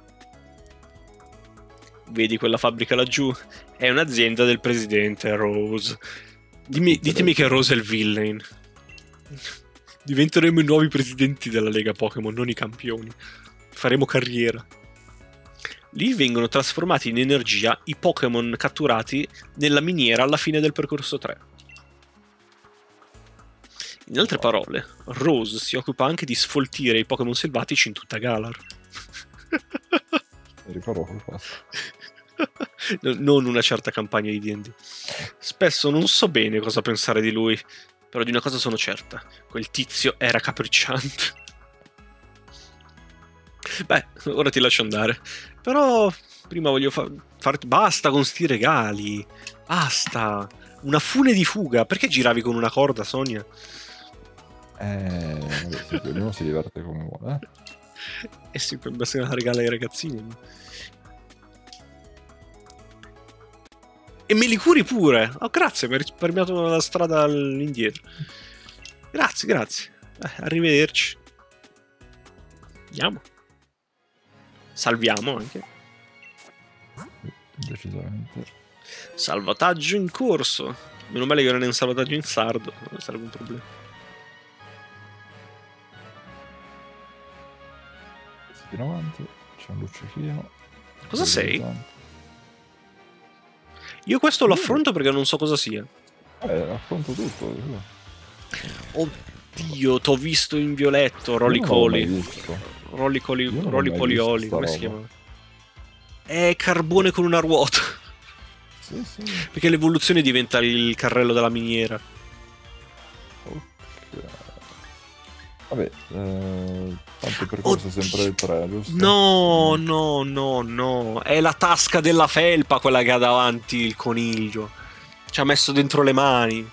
Vedi quella fabbrica laggiù? È un'azienda del presidente Rose. Dimmi, ditemi che Rose è il villain. Diventeremo i nuovi presidenti della Lega Pokémon, non i campioni. Faremo carriera. Lì vengono trasformati in energia i Pokémon catturati nella miniera alla fine del percorso tre. In altre parole, Rose si occupa anche di sfoltire i Pokémon selvatici in tutta Galar. Rifarò qualcosa. Non una certa campagna di D and D. Spesso non so bene cosa pensare di lui, però di una cosa sono certa: quel tizio era capricciante. Beh, ora ti lascio andare. Però prima voglio fa- farti... Basta con sti regali. Basta. Una fune di fuga. Perché giravi con una corda, Sonia? Eh, vabbè, sì, ognuno si diverte come vuole. Eh, eh sì, basta che la regala ai ragazzini. E me li curi pure. Oh, grazie, mi hai risparmiato la strada all'indietro. Grazie, grazie. Eh, arrivederci. Andiamo. Salviamo anche. decisamente. Salvataggio in corso. Meno male che non è un salvataggio in sardo. Non sarebbe un problema. In avanti, c'è un luccichino. Cosa sei? Io questo lo affronto perché non so cosa sia. Eh, affronto tutto. Oddio, t'ho visto in violetto, Rolicoli. Rolicoli, Rolipolioli, come si chiama? È carbone con una ruota. Sì, sì. Perché l'evoluzione diventa il carrello della miniera. Ok. Vabbè, eh, tanto il percorso è sempre il tre, giusto? No, no, no, no. È la tasca della felpa quella che ha davanti il coniglio. Ci ha messo dentro le mani.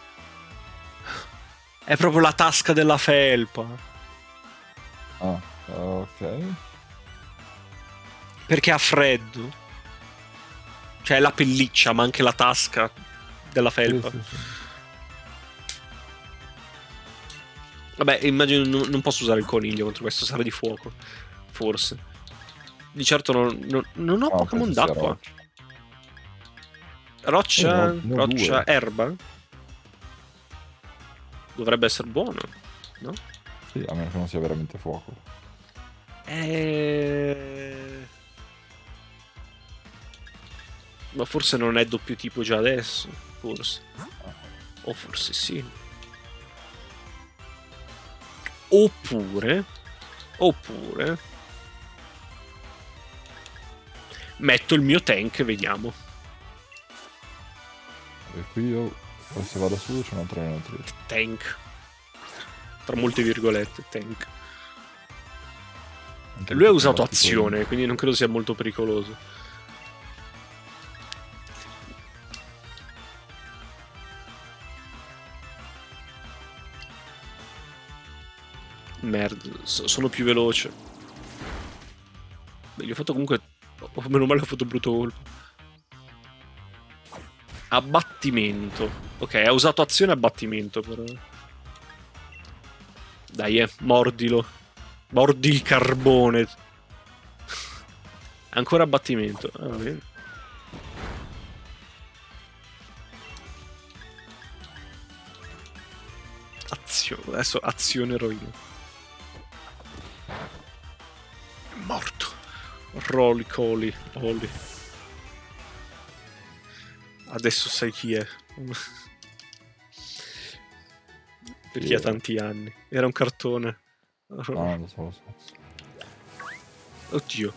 È proprio la tasca della felpa. Ah, ok. Perché ha freddo. Cioè è la pelliccia, ma anche la tasca della felpa. Sì, sì, sì. Vabbè, immagino non, non posso usare il coniglio contro questo, sarà di fuoco. Forse. Di certo non, non, non ho Ah, Pokémon penso sia d'acqua. roccia. Roccia, Eh, ne ho- ne ho roccia, due. erba. Dovrebbe essere buono, no? Sì, a meno che non sia veramente fuoco. Eh... Ma forse non è doppio tipo già adesso. Forse. O forse sì. Oppure... Oppure... metto il mio tank e vediamo. E qui io, poi se vado su, c'è un'altra allenatrice. Tank. Tra molte virgolette, tank. Anche Lui ha perché usato va tipo- azione, quindi non credo sia molto pericoloso. Merda, so- sono più veloce. Beh, gli ho fatto comunque... oh, meno male ho fatto brutto colpo. Abbattimento. Ok, ha usato azione e abbattimento però. Dai, eh, mordilo. Mordi il carbone. Ancora abbattimento. Ah, va bene. Azione. Adesso azionerò io. È morto. Rolly Colly. Oli. Adesso sai chi è. Per chi ha tanti anni. Era un cartone. Ah, lo so, lo so. Oddio.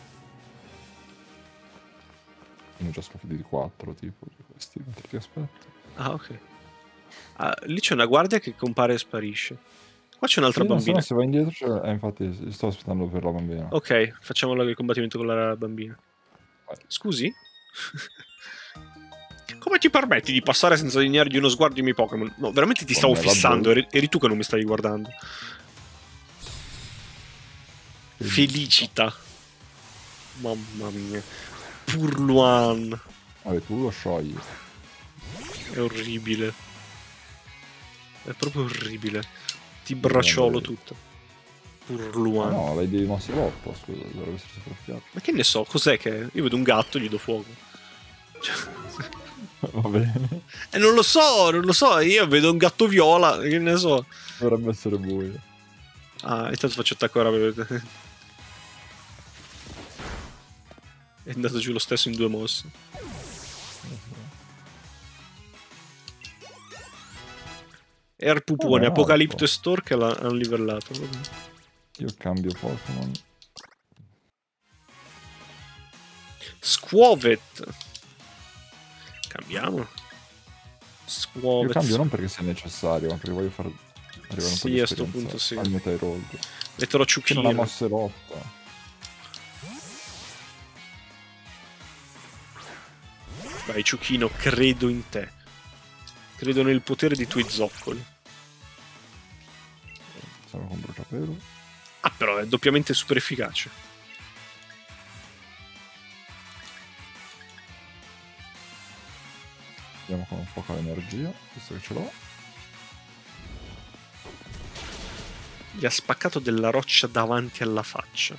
Ne ho già sconfitti di quattro, tipo, di questi mentre ti aspetto. Ah, ok. Ah, lì c'è una guardia che compare e sparisce. Qua c'è un'altra Sì, no, bambina. se no, se vai indietro, c'è... eh, infatti, sto aspettando per la bambina. Ok, facciamo il combattimento con la bambina. Vai. Scusi? Come ti permetti di passare senza degnare di uno sguardo i miei Pokémon? No, veramente ti stavo Come, fissando, vabbè. eri, eri tu che non mi stavi guardando. Felicita. Mamma mia. Purluan. Vabbè, tu lo sciogli. È orribile. È proprio orribile. Ti bracciolo tutto. Purluan. Ah, no, vedi il Mossilotto, scusa, dovrebbe essere sopraffiato. Ma che ne so, cos'è che è? Io vedo un gatto e gli do fuoco. Cioè... Va bene. E non lo so, non lo so, io vedo un gatto viola, che ne so. Dovrebbe essere buio. Ah, intanto faccio attacco rapido. È andato giù lo stesso in due mosse. Air Pupone, Oh, Apocalipto e Stork l'hanno livellato. Io cambio Pokémon. Squovet. Cambiamo. Squovet. Io cambio non perché sia necessario, ma perché voglio far arrivare un sì, po' di a sto punto esperienza sì. al mio Tyrold. Metterò Che Ciuchino. non ha mosse rotta. Vai Ciuchino, credo in te. Credo nel potere dei tuoi zoccoli. Siamo con bruciapelo. Ah, però è doppiamente super efficace. Andiamo con un fuoco all'energia, visto che ce l'ho. Gli ha spaccato della roccia davanti alla faccia.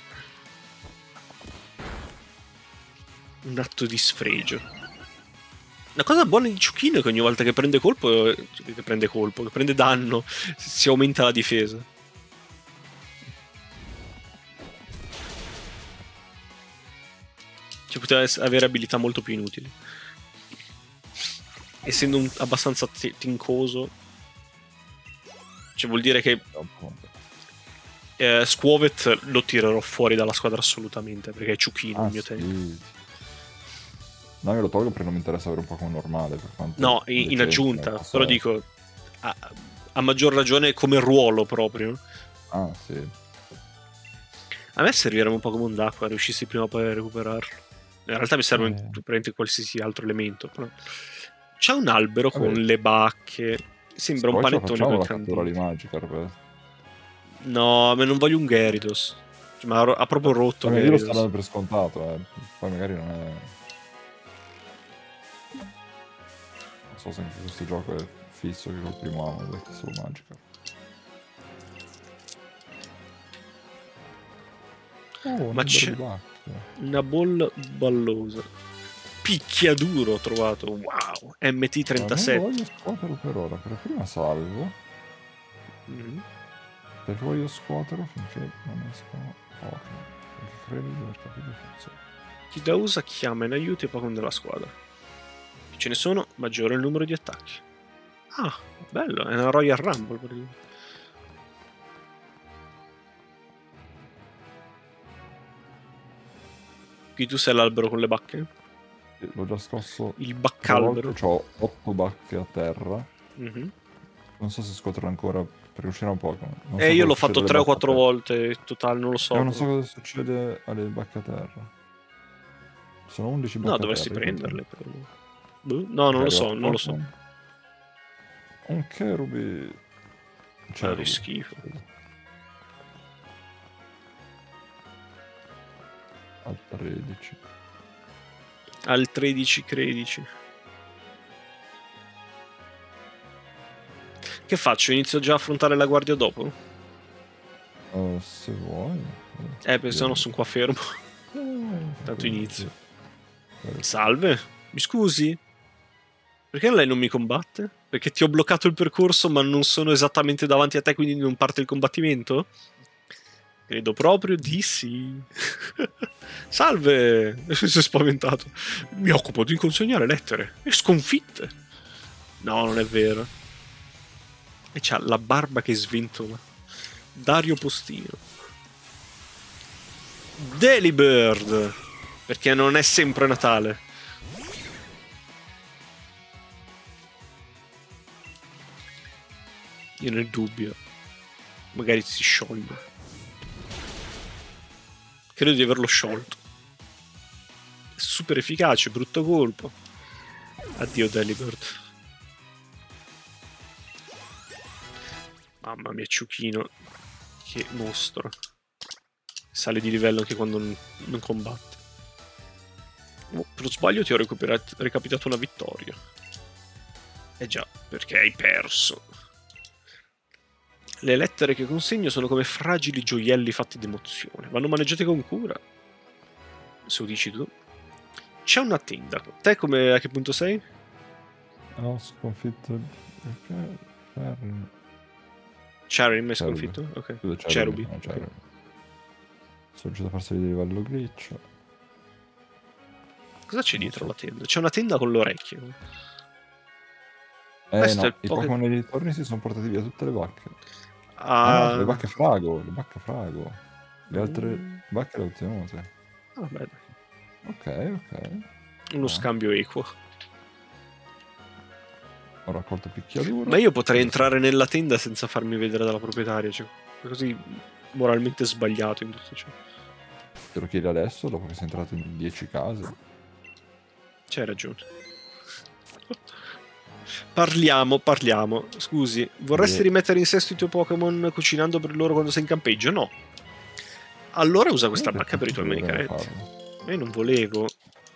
Un atto di sfregio. La cosa buona di Ciuchino è che ogni volta che prende colpo, che prende colpo, che prende danno, si aumenta la difesa. Cioè poteva avere abilità molto più inutili. Essendo un, abbastanza tincoso, cioè vuol dire che eh, Squovet lo tirerò fuori dalla squadra assolutamente, perché è Ciuchino ah, il mio sì. tempo. No, io lo tolgo perché non mi interessa avere un Pokémon normale. Per quanto no, in, in aggiunta, però dico a, a maggior ragione come ruolo proprio. Ah, sì. A me servirebbe un Pokémon d'acqua, riuscissi prima o poi a recuperarlo. In realtà mi serve eh. praticamente qualsiasi altro elemento. Però... C'è un albero Vabbè. con le bacche. Sembra poi un panettone con la canditi. cattura di Magikarp. No, ma non voglio un Gyarados. Cioè, ma ha proprio rotto. Vabbè, io lo sto dando per scontato, eh. Poi magari non è. Non so se anche questo gioco è fisso che col primo anno è solo Magikarp. Oh, ma c'è una ball ballosa. Picchiaduro ho trovato. Wow. M T trentasette. Non voglio scuoterlo per ora, per prima salvo. Mm-hmm. Perché voglio scuoterlo finché non escono Pokémon. Perché credo di aver capito che funziona. Chi da usa chiama in aiuto i Pokémon della squadra. Più ce ne sono, maggiore è il numero di attacchi. Ah, bello, è una Royal Rumble per dire. Qui tu sei l'albero con le bacche? L'ho già scosso. Il baccalbero. Ho otto bacche a terra. Mm-hmm. Non so se scuoterò ancora per uscire un Pokémon. E eh, io l'ho fatto tre o quattro volte in totale, non lo so. Eh, non so cosa succede alle bacche a terra. Sono undici bacche a terra. No, dovresti prenderle. Però. Boh, no, non lo so, non lo so. Un Cherubi. Cioè, ah, che schifo. Al tredici. Al tredici tredici. Che faccio? Inizio già a affrontare la guardia dopo? Uh, se vuoi. Eh, perché sennò sono qua fermo. Oh, Tanto inizio. Salve, mi scusi? Perché lei non mi combatte? Perché ti ho bloccato il percorso, ma non sono esattamente davanti a te, quindi non parte il combattimento? Credo proprio di sì. Salve! Si è spaventato. Mi occupo di consegnare lettere e sconfitte. No, non è vero. E c'ha la barba che sventola. Dario Postino. Delibird! Perché non è sempre Natale. Io nel dubbio. Magari si scioglie. Credo di averlo sciolto. Super efficace, brutto colpo. Addio Delibird. Mamma mia, Ciuchino. Che mostro. Sale di livello anche quando non, non combatte. Oh, per sbaglio ti ho recapitato una vittoria. Eh già, perché hai perso. Le lettere che consegno sono come fragili gioielli fatti d'emozione. Vanno maneggiate con cura. Se lo dici tu. C'è una tenda. Te come, a che punto sei? Ho sconfitto... Charim. Charim hai sconfitto? Ok. Cherubi. No, okay. Sono riuscito a far salire di livello glitch. Cosa c'è dietro la tenda? C'è una tenda con l'orecchio. Eh Questo no, è il i Poké- Pokémon nei dintorni si sono portati via tutte le bacche. Ah, Ah, no, le bacche frago, le bacche frago. Le altre Mm. bacche le ho ottenute. vabbè, dai. Ok, ok. Uno Ah. scambio equo. Ho raccolto picchiaduro. Ma io potrei entrare nella tenda senza farmi vedere dalla proprietaria, cioè, è così moralmente sbagliato in tutto ciò. Te lo chiedi adesso, dopo che sei entrato in dieci case. C'hai ragione. Parliamo, parliamo. Scusi, vorresti Eh. rimettere in sesto i tuoi Pokémon cucinando per loro quando sei in campeggio? No. Allora usa questa Eh, bacca per i tuoi dovremmo manicaretti. farlo. Io non volevo.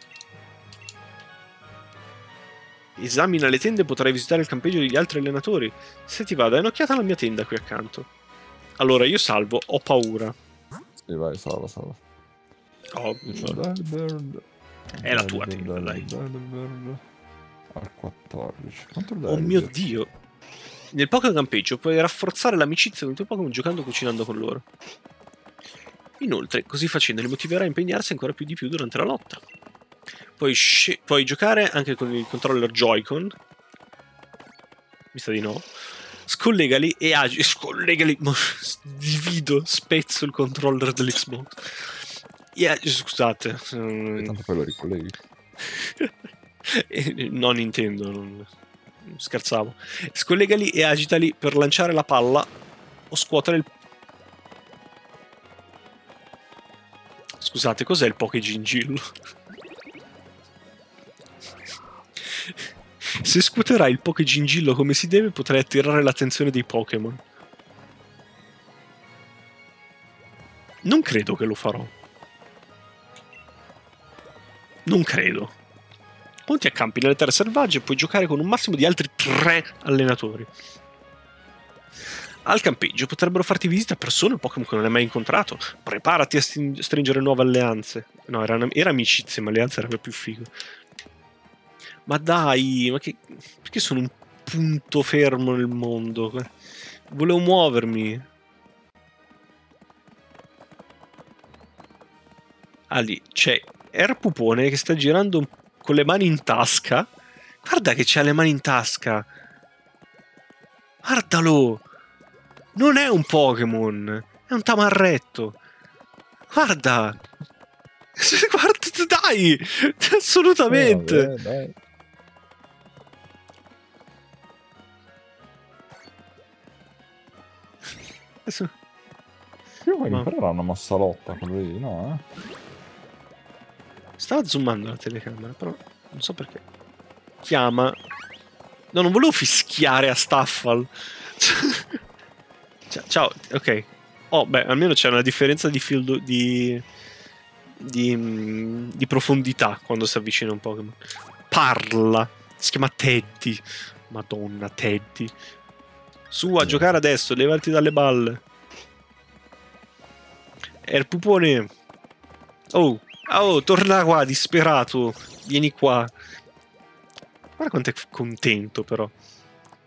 Esamina le tende e potrai visitare il campeggio degli altri allenatori. Se ti va, dai un'occhiata alla mia tenda qui accanto. Allora, io salvo, ho paura. Sì, vai, salva, salva. Oh, Delibird. È la tua Delibird, tenda, dai. Delibird. Al quattordici. Quanto Oh mio Dio. Nel Pokémon campeggio puoi rafforzare l'amicizia con i tuoi Pokémon giocando o cucinando con loro. Inoltre, così facendo li motiverai a impegnarsi ancora più di più durante la lotta. Puoi, puoi giocare anche con il controller Joy-Con. Mi sa di no. Scollegali e agi. Scollegali. Divido, spezzo il controller dell'Xbox. E scusate. E tanto poi lo ricolleghi. No, Nintendo. Non... Scherzavo. Scollegali e agitali per lanciare la palla o scuotere il. Scusate, cos'è il Poké Gingillo? Se scuoterai il Poké Gingillo come si deve, potrai attirare l'attenzione dei Pokémon. Non credo che lo farò. Non credo. Quando ti accampi nelle terre selvagge puoi giocare con un massimo di altri tre allenatori. Al campeggio potrebbero farti visita persone o Pokémon che non hai mai incontrato. Preparati a stringere nuove alleanze. No, era, una, era amicizia, ma alleanza era più figo. Ma dai, ma che, perché sono un punto fermo nel mondo? Volevo muovermi. Ah, lì c'è Erpupone che sta girando con le mani in tasca. Guarda che c'ha le mani in tasca. Guardalo. Non è un Pokémon, è un tamarretto. Guarda. Guarda, dai. Assolutamente. Eh, vabbè, dai. Adesso... Io vuoi Ma... imparare una mossa lotta quello lì, no? Eh? Stava zoomando la telecamera, però non so perché. Chiama. No, non volevo fischiare a Staffal. Ciao, ok. Oh, beh, almeno c'è una differenza di field di, di, di profondità quando si avvicina un Pokémon. Parla. Si chiama Teddy. Madonna, Teddy. Su a giocare adesso, levati dalle balle. Erpupone. Oh, oh, torna qua, disperato. Vieni qua. Guarda quanto è contento, però.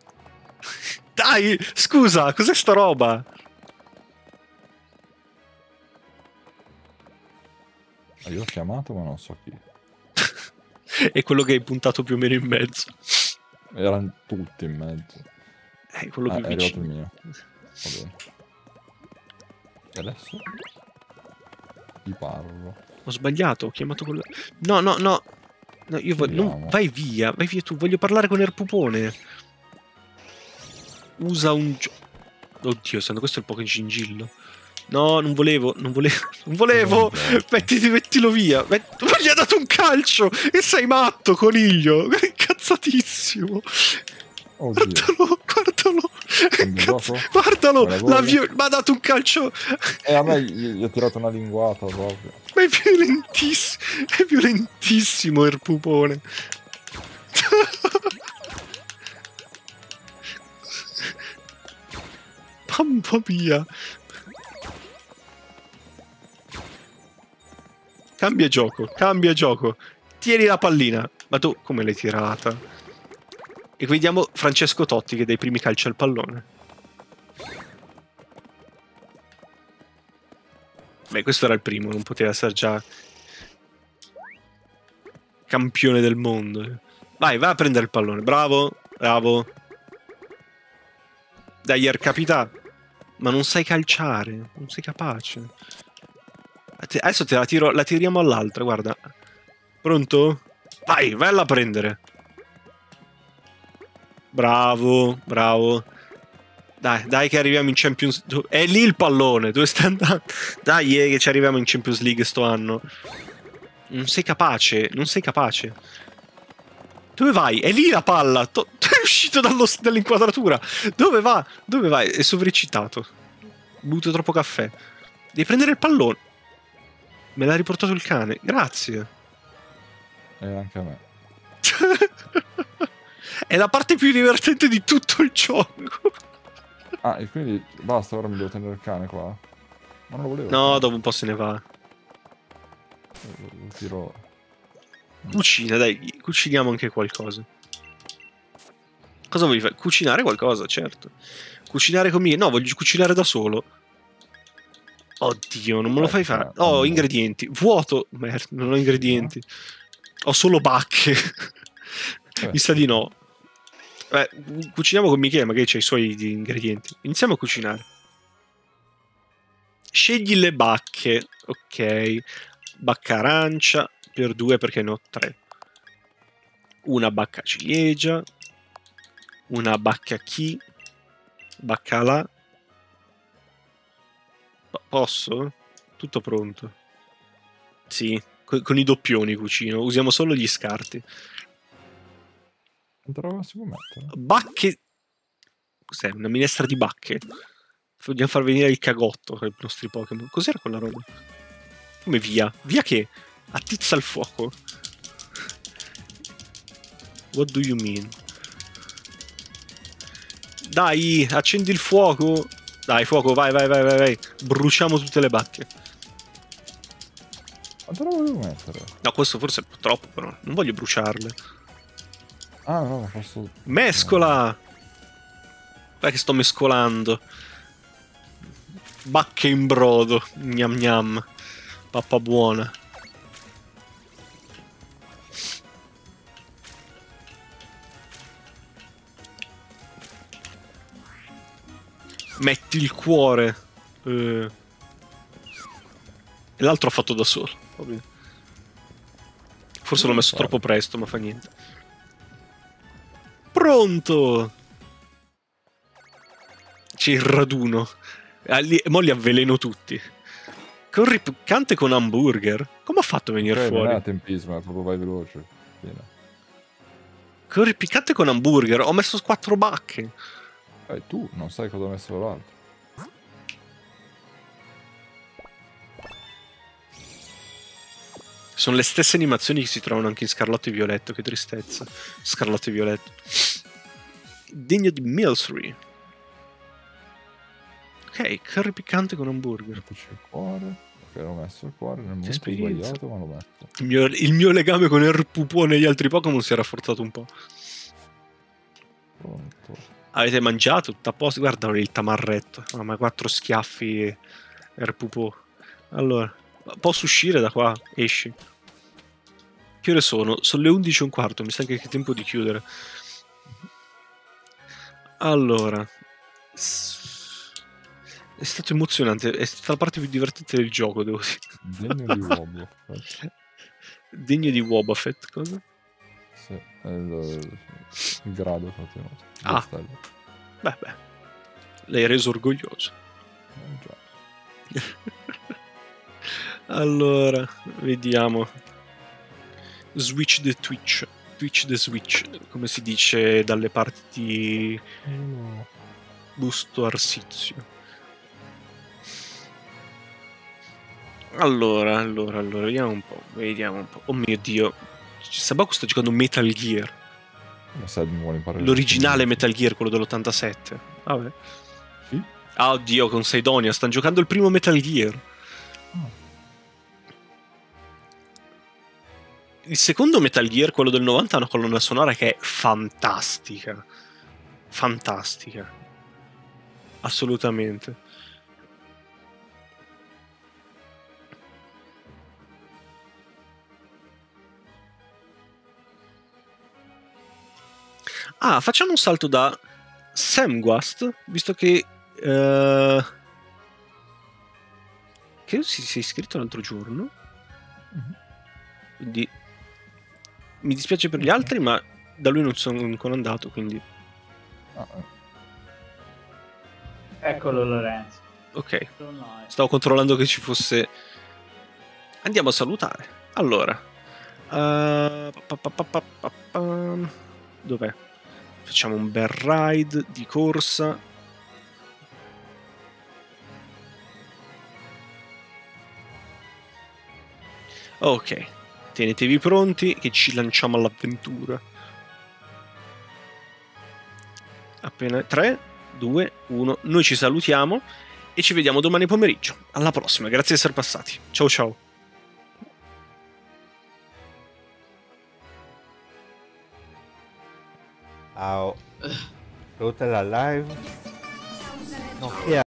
Dai, scusa, cos'è sta roba? Io ho chiamato ma non so chi. È quello che hai puntato più o meno in mezzo. Erano tutti in mezzo. È quello Ah, più è arrivato vicino. il mio. Va bene. E adesso? Gli parlo. Ho sbagliato, ho chiamato quello... No, no, no. No, io voglio... non- Vai via, vai via tu. Voglio parlare con Erpupone. Usa un... gio- Oddio, santo, questo è il Poké Gingillo. No, non volevo, non volevo, non volevo. Mettiti, mettilo via. Met... Ma gli ha dato un calcio. E sei matto, coniglio. Incazzatissimo. Oddio. Guardalo, guardalo. Cazzo, guardalo, la vi... mi ha dato un calcio. E a me gli, gli ho tirato una linguata proprio. Ma è violentissimo, è violentissimo il pupone. Mamma mia. Cambia gioco, cambia gioco. Tieni la pallina. Ma tu come l'hai tirata? E vediamo Francesco Totti che dai primi calci al pallone. Beh, questo era il primo, non poteva essere già campione del mondo. Vai, va a prendere il pallone. Bravo, bravo. Dai, er capità. Ma non sai calciare, non sei capace. Adesso te la tiro, la tiriamo all'altra, guarda. Pronto? Vai, vai a prendere. Bravo, bravo. Dai, dai che arriviamo in Champions League. È lì il pallone, dove stai andando? Dai, eh, che ci arriviamo in Champions League sto anno. Non sei capace, non sei capace. Dove vai? È lì la palla. To è uscito dall'inquadratura. Dove va? Dove vai? È sovreccitato. Butto troppo caffè. Devi prendere il pallone. Me l'ha riportato il cane. Grazie. E anche a me. È la parte più divertente di tutto il gioco. Ah, e quindi basta, ora mi devo tenere il cane qua. Ma non lo volevo. No, dopo un po' se ne va. Lo, lo tiro. Cucina, dai, cuciniamo anche qualcosa. Cosa vuoi fare? Cucinare qualcosa, certo. Cucinare con me? No, voglio cucinare da solo. Oddio, non me lo fai fare. Oh, ingredienti. Vuoto. Merda, non ho ingredienti. Ho solo bacche. Mi sa di no. Beh, cuciniamo con Michele, magari c'ha i suoi ingredienti. Iniziamo a cucinare. Scegli le bacche. Ok. Bacca arancia. Per due perché ne ho tre. Una bacca ciliegia. Una bacca chi. Bacca là. Posso? Tutto pronto. Sì, con, con i doppioni cucino. Usiamo solo gli scarti. Quanta roba si può mettere? Bacche. Cos'è? Una minestra di bacche? Vogliamo far venire il cagotto per i nostri Pokémon. Cos'era quella roba? Come via? Via che? Attizza il fuoco. What do you mean? Dai, accendi il fuoco. Dai, fuoco, vai, vai, vai, vai, vai. Bruciamo tutte le bacche. Quanta roba devo mettere? No, questo forse è un po' troppo, però. Non voglio bruciarle. Ah, no, posso... Mescola! Guarda che sto mescolando. Bacche in brodo. Gnam gnam. Pappa buona. Metti il cuore. Eh. E l'altro ha fatto da solo. Forse l'ho messo troppo presto, ma fa niente. Pronto! C'è il raduno. Ah, li, mo li avveleno tutti. Curry piccante con hamburger. Come ha fatto a venire okay, fuori? Non è tempismo, è proprio vai veloce. Viene. Curry piccante con hamburger. Ho messo quattro bacche. Eh, tu non sai cosa ho messo l'altro. Sono le stesse animazioni che si trovano anche in Scarlatto e Violetto. Che tristezza. Scarlatto e Violetto. Degno di Milsbury. Ok, curry piccante con hamburger. Mettici il cuore. Ok, l'ho messo il cuore nel momento sbagliato, ma l'ho messo. Il mio, il mio legame con Erpupone e gli altri Pokémon si è rafforzato un po'. Pronto. Avete mangiato? Tutto a posto? Guarda il tamarretto. Ma quattro schiaffi e il pupò. Allora, posso uscire da qua? Esci. Che ore sono? Sono le undici e un quarto. Mi sa che è tempo di chiudere. Allora, è stato emozionante. È stata la parte più divertente del gioco, devo dire. Degno di Wobble Fett. Degno di Wobble Fett, cosa? Sì, è il, il grado infatti no. Ah, stelle. beh, beh. L'hai reso orgoglioso. Eh, già. Allora, vediamo. Switch the Twitch. Twitch the Switch, come si dice dalle parti di No. Busto Arsizio. Allora, allora, allora, vediamo un po', vediamo un po'. Oh mio Dio, Sabaku sta giocando Metal Gear. Ma sai, mi vuole imparare L'originale Metal Gear, quello dell'ottantasette. Vabbè. Sì? Ah, oddio, con Sidonia, stanno giocando il primo Metal Gear. Ah. Il secondo Metal Gear, quello del novanta, ha una colonna sonora che è fantastica. Fantastica. Assolutamente. Ah, facciamo un salto da Samguast, visto che... Uh, che si, si è iscritto l'altro giorno. Mm-hmm. Quindi... Mi dispiace per gli altri, ma da lui non sono ancora andato, quindi... Ah, eh. Eccolo Lorenzo. Ok, stavo controllando che ci fosse... Andiamo a salutare. Allora... Uh, pa, pa, pa, pa, pa, pa. Dov'è? Facciamo un bel ride di corsa. Ok, tenetevi pronti che ci lanciamo all'avventura. Appena tre, due, uno, noi ci salutiamo e ci vediamo domani pomeriggio. Alla prossima, grazie di essere passati. Ciao ciao. Ciao. Tutta la live. No, che